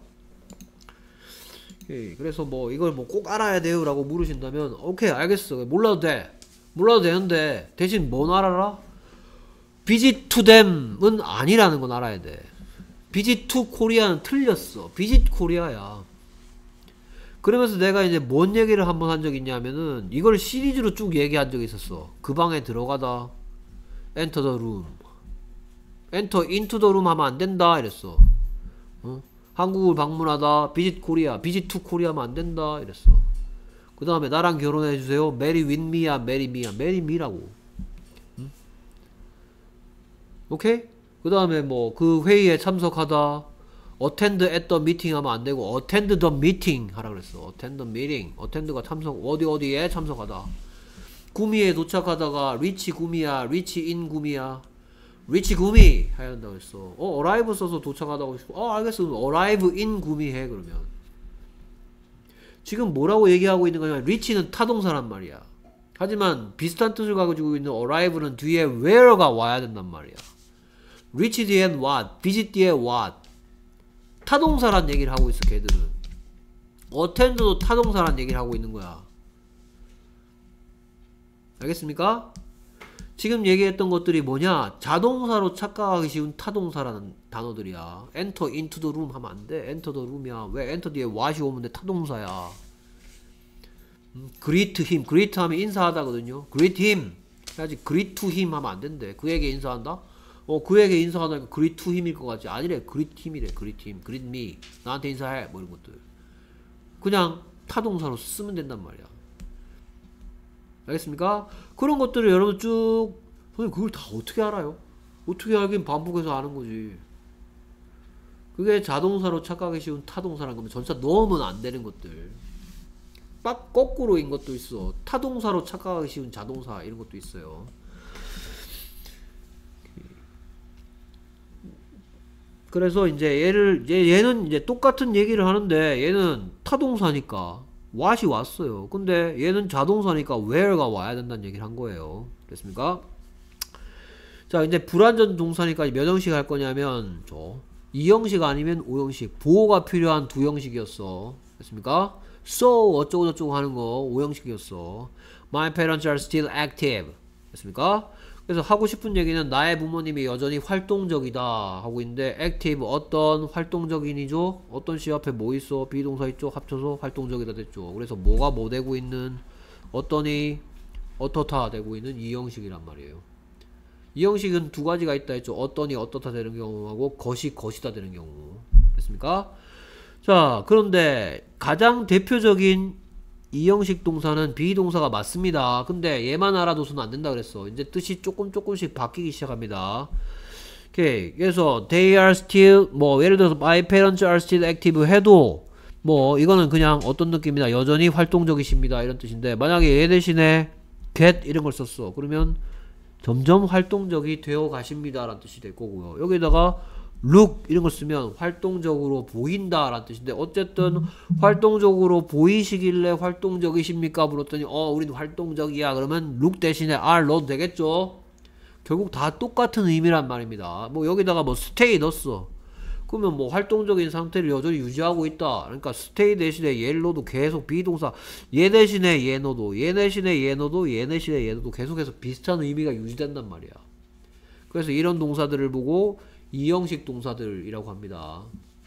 오케이. 그래서 뭐 이걸 뭐 꼭 알아야 돼요 라고 물으신다면 오케이 알겠어 몰라도 돼 몰라도 되는데 대신 뭔 알아라? visit to them은 아니라는 건 알아야 돼. visit to Korea는 틀렸어. visit Korea야. 그러면서 내가 이제 뭔 얘기를 한번 한 적이 있냐면은 이걸 시리즈로 쭉 얘기한 적이 있었어. 그 방에 들어가다 enter the room enter into the room 하면 안 된다 이랬어. 어? 한국을 방문하다 visit Korea visit to Korea 하면 안 된다 이랬어. 그 다음에 나랑 결혼해주세요 marry with me야 marry me야 marry me라고. 응? 오케이? 그 다음에 뭐 그 회의에 참석하다 attend at the meeting 하면 안 되고 attend the meeting 하라 그랬어. attend the meeting attend가 참석 어디 어디에 참석하다. 구미에 도착하다가 reach 구미야 reach in 구미야 reach 구미 해야 한다고 했어. 어 arrive 써서 도착하다고 싶어. 어 알겠어 arrive in 구미 해 그러면. 지금 뭐라고 얘기하고 있는 거냐면 reach는 타동사란 말이야. 하지만 비슷한 뜻을 가지고 있는 arrive는 뒤에 where가 와야 된단 말이야. reach 뒤엔 what visit 뒤에 what 타동사란 얘기를 하고 있어 걔들은. attend도 타동사란 얘기를 하고 있는 거야. 알겠습니까? 지금 얘기했던 것들이 뭐냐? 자동사로 착각하기 쉬운 타동사라는 단어들이야. enter into the room 하면 안 돼. enter the room이야. 왜 enter 뒤에 what이 오면 돼? 타동사야. 음, greet him. greet 하면 인사하다거든요. greet him 해야지. greet to him 하면 안 된대. 그에게 인사한다? 어 그에게 인사하다니까 greet to him일 것 같지. 아니래. greet him이래. greet him. greet me. 나한테 인사해. 뭐 이런 것들. 그냥 타동사로 쓰면 된단 말이야. 알겠습니까? 그런 것들을 여러분 쭉 선생님 그걸 다 어떻게 알아요? 어떻게 알긴 반복해서 아는 거지. 그게 자동사로 착각하기 쉬운 타동사라는 거면 전치사 넣으면 안 되는 것들. 빡 거꾸로인 것도 있어. 타동사로 착각하기 쉬운 자동사 이런 것도 있어요. 그래서 이제 얘를 얘는 이제 똑같은 얘기를 하는데 얘는 타동사니까 what이 왔어요. 근데 얘는 자동사니까 where가 와야 된다는 얘기를 한 거예요. 됐습니까? 자, 이제 불완전 동사니까 몇 형식 할 거냐면 저 이 형식 아니면 오 형식. 보호가 필요한 두 형식이었어. 됐습니까? So 어쩌고 저쩌고 하는 거 오 형식이었어. My parents are still active. 됐습니까? 그래서 하고 싶은 얘기는 나의 부모님이 여전히 활동적이다 하고 있는데 active 어떤 활동적인이죠? 어떤 시 앞에 뭐 있어? 비동사 있죠? 합쳐서 활동적이다 됐죠. 그래서 뭐가 뭐 되고 있는 어떠니 어떻다 되고 있는 이 형식이란 말이에요. 이 형식은 두 가지가 있다 했죠. 어떠니 어떻다 되는 경우하고 것이 것이다 되는 경우. 됐습니까? 자, 그런데 가장 대표적인 이 형식 동사는 비동사가 맞습니다. 근데 얘만 알아둬서는 안 된다 그랬어. 이제 뜻이 조금 조금씩 바뀌기 시작합니다. 오케이. 그래서 they are still 뭐 예를 들어서 my parents are still active 해도 뭐 이거는 그냥 어떤 느낌이다. 여전히 활동적이십니다. 이런 뜻인데 만약에 얘 대신에 get 이런 걸 썼어. 그러면 점점 활동적이 되어 가십니다 라는 뜻이 될 거고요. 여기다가 look 이런 걸 쓰면 활동적으로 보인다 라는 뜻인데 어쨌든 활동적으로 보이시길래 활동적이십니까 물었더니 어 우린 활동적이야 그러면 look 대신에 are 넣어도 되겠죠. 결국 다 똑같은 의미란 말입니다. 뭐 여기다가 뭐 stay 넣었어. 그러면 뭐 활동적인 상태를 여전히 유지하고 있다. 그러니까 stay 대신에 얘를 넣어도 계속 비동사 얘 대신에 얘 넣어도 얘 대신에 얘 넣어도 얘 대신에 얘 넣어도 계속해서 비슷한 의미가 유지된단 말이야. 그래서 이런 동사들을 보고 이 형식 동사들이라고 합니다.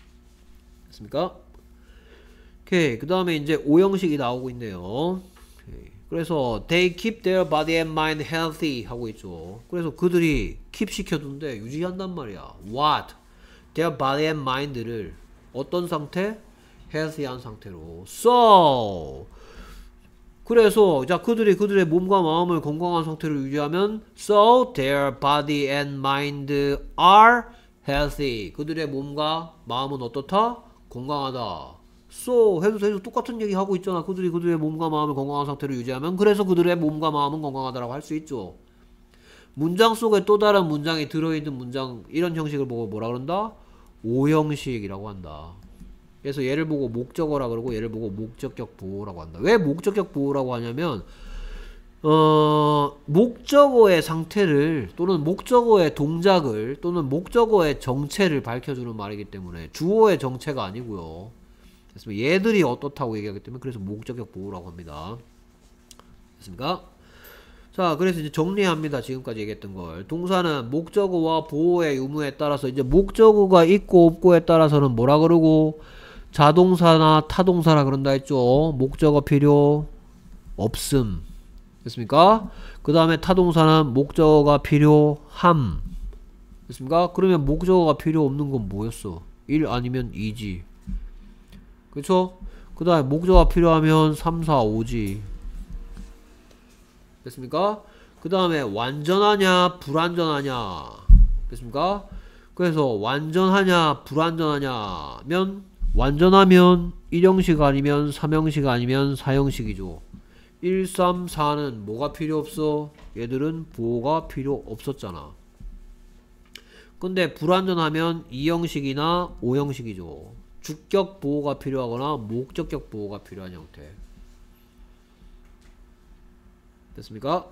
됐습니까? 오케이. 그 다음에 이제 오 형식이 나오고 있네요. 오케이. 그래서 they keep their body and mind healthy 하고 있죠. 그래서 그들이 keep 시켜둔데 유지한단 말이야. What? their body and mind를 어떤 상태? healthy한 상태로. So 그래서 자 그들이 그들의 몸과 마음을 건강한 상태로 유지하면 so their body and mind are healthy. 그들의 몸과 마음은 어떻다? 건강하다. so 해도 해도 똑같은 얘기 하고 있잖아. 그들이 그들의 몸과 마음을 건강한 상태로 유지하면 그래서 그들의 몸과 마음은 건강하다라고 할 수 있죠. 문장 속에 또 다른 문장이 들어있는 문장 이런 형식을 보고 뭐라 그런다? 오 형식이라고 한다. 그래서 얘를 보고 목적어라 그러고 얘를 보고 목적격 보호라고 한다. 왜 목적격 보호라고 하냐면 어, 목적어의 상태를 또는 목적어의 동작을 또는 목적어의 정체를 밝혀주는 말이기 때문에 주어의 정체가 아니고요. 그래서 얘들이 어떻다고 얘기하기 때문에 그래서 목적격 보호라고 합니다. 됐습니까? 자, 그래서 이제 정리합니다. 지금까지 얘기했던 걸. 동사는 목적어와 보호의 의무에 따라서 이제 목적어가 있고 없고에 따라서는 뭐라 그러고 자동사나 타동사라 그런다 했죠. 목적어 필요 없음. 됐습니까? 그 다음에 타동사는 목적어가 필요함. 됐습니까? 그러면 목적어가 필요 없는 건 뭐였어? 일 아니면 이지. 그쵸? 그 다음에 목적어가 필요하면 삼, 사, 오지. 됐습니까? 그 다음에 완전하냐 불완전하냐. 됐습니까? 그래서 완전하냐 불완전하냐면 완전하면 일 형식 아니면 삼 형식 아니면 사 형식이죠. 일, 삼, 사는 뭐가 필요 없어? 얘들은 보호가 필요 없었잖아. 근데 불완전하면 이 형식이나 오 형식이죠. 주격 보호가 필요하거나 목적격 보호가 필요한 형태. 됐습니까?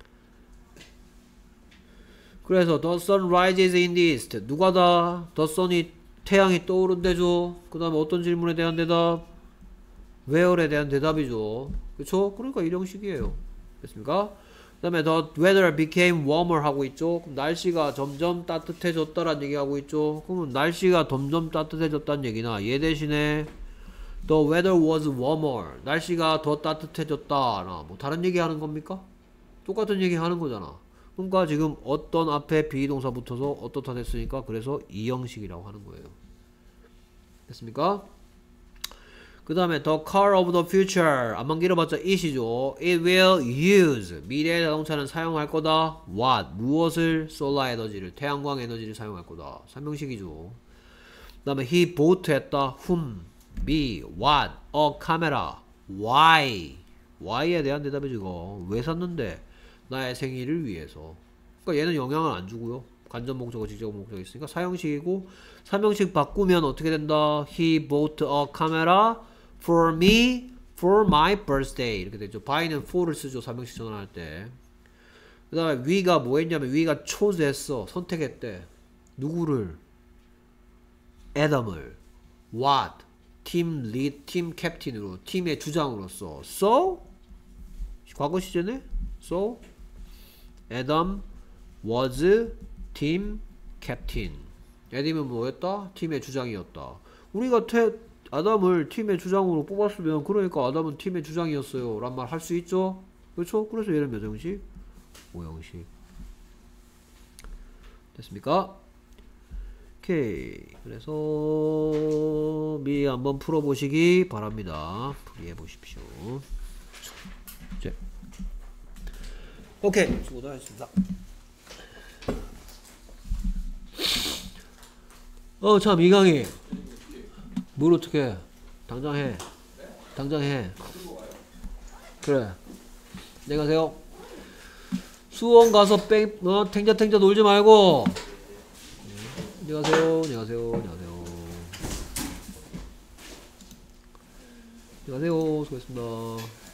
그래서 the sun rises in the east. 누가 다? the sun이 태양이 떠오른대죠. 그 다음에 어떤 질문에 대한 대답? where에 대한 대답이죠. 그쵸? 그러니까 일 형식이에요. 됐습니까? 그 다음에 the weather became warmer 하고 있죠. 그럼 날씨가 점점 따뜻해졌다라는 얘기 하고 있죠. 그러면 날씨가 점점 따뜻해졌다는 얘기나 얘 대신에 the weather was warmer. 날씨가 더 따뜻해졌다나 뭐 다른 얘기 하는 겁니까? 똑같은 얘기 하는 거잖아. 그러니까 지금 어떤 앞에 비동사 붙어서 어떻다 됐으니까 그래서 이 형식이라고 하는 거예요. 됐습니까? 그 다음에 the car of the future. 안만 길어봤자 it이죠. It will use. 미래의 자동차는 사용할 거다. What? 무엇을? solar 에너지를. 태양광 에너지를 사용할 거다. 삼 형식이죠. 그 다음에 he bought 했다. whom? B. What? A camera. why why에 대한 대답이지 이거. 왜 샀는데? 나의 생일을 위해서. 그러니까 얘는 영향을 안 주고요. 간접 목적어 직접 목적어 있으니까 사형식이고 삼형식 바꾸면 어떻게 된다? He bought a camera for me for my birthday 이렇게 되죠. by는 for를 쓰죠. 삼형식 전환할 때. 그 다음에 we가 뭐 했냐면 we가 chose 했어. 선택했대. 누구를? 애덤을. what? 팀 리드, 팀 캡틴으로 팀의 주장으로서. so? 과거 시제네? so? 애덤 was 팀 캡틴. 애덤은 뭐였다? 팀의 주장이었다. 우리가 테, 아담을 팀의 주장으로 뽑았으면 그러니까 아담은 팀의 주장이었어요 란 말 할 수 있죠? 그렇죠? 그래서 얘는 몇 형식? 오 형식. 됐습니까? 오케이. 그래서 미리 한번 풀어보시기 바랍니다. 풀이해 보십시오. 자. 오케이. 수고도 하셨습니다. 어, 참, 이강희. 뭘 어떻게 해? 당장 해. 당장 해. 그래. 안녕하세요. 수원 가서 뺑, 어, 탱자 탱자 놀지 말고. 안녕하세요. 안녕하세요. 안녕하세요. 안녕하세요. 수고했습니다.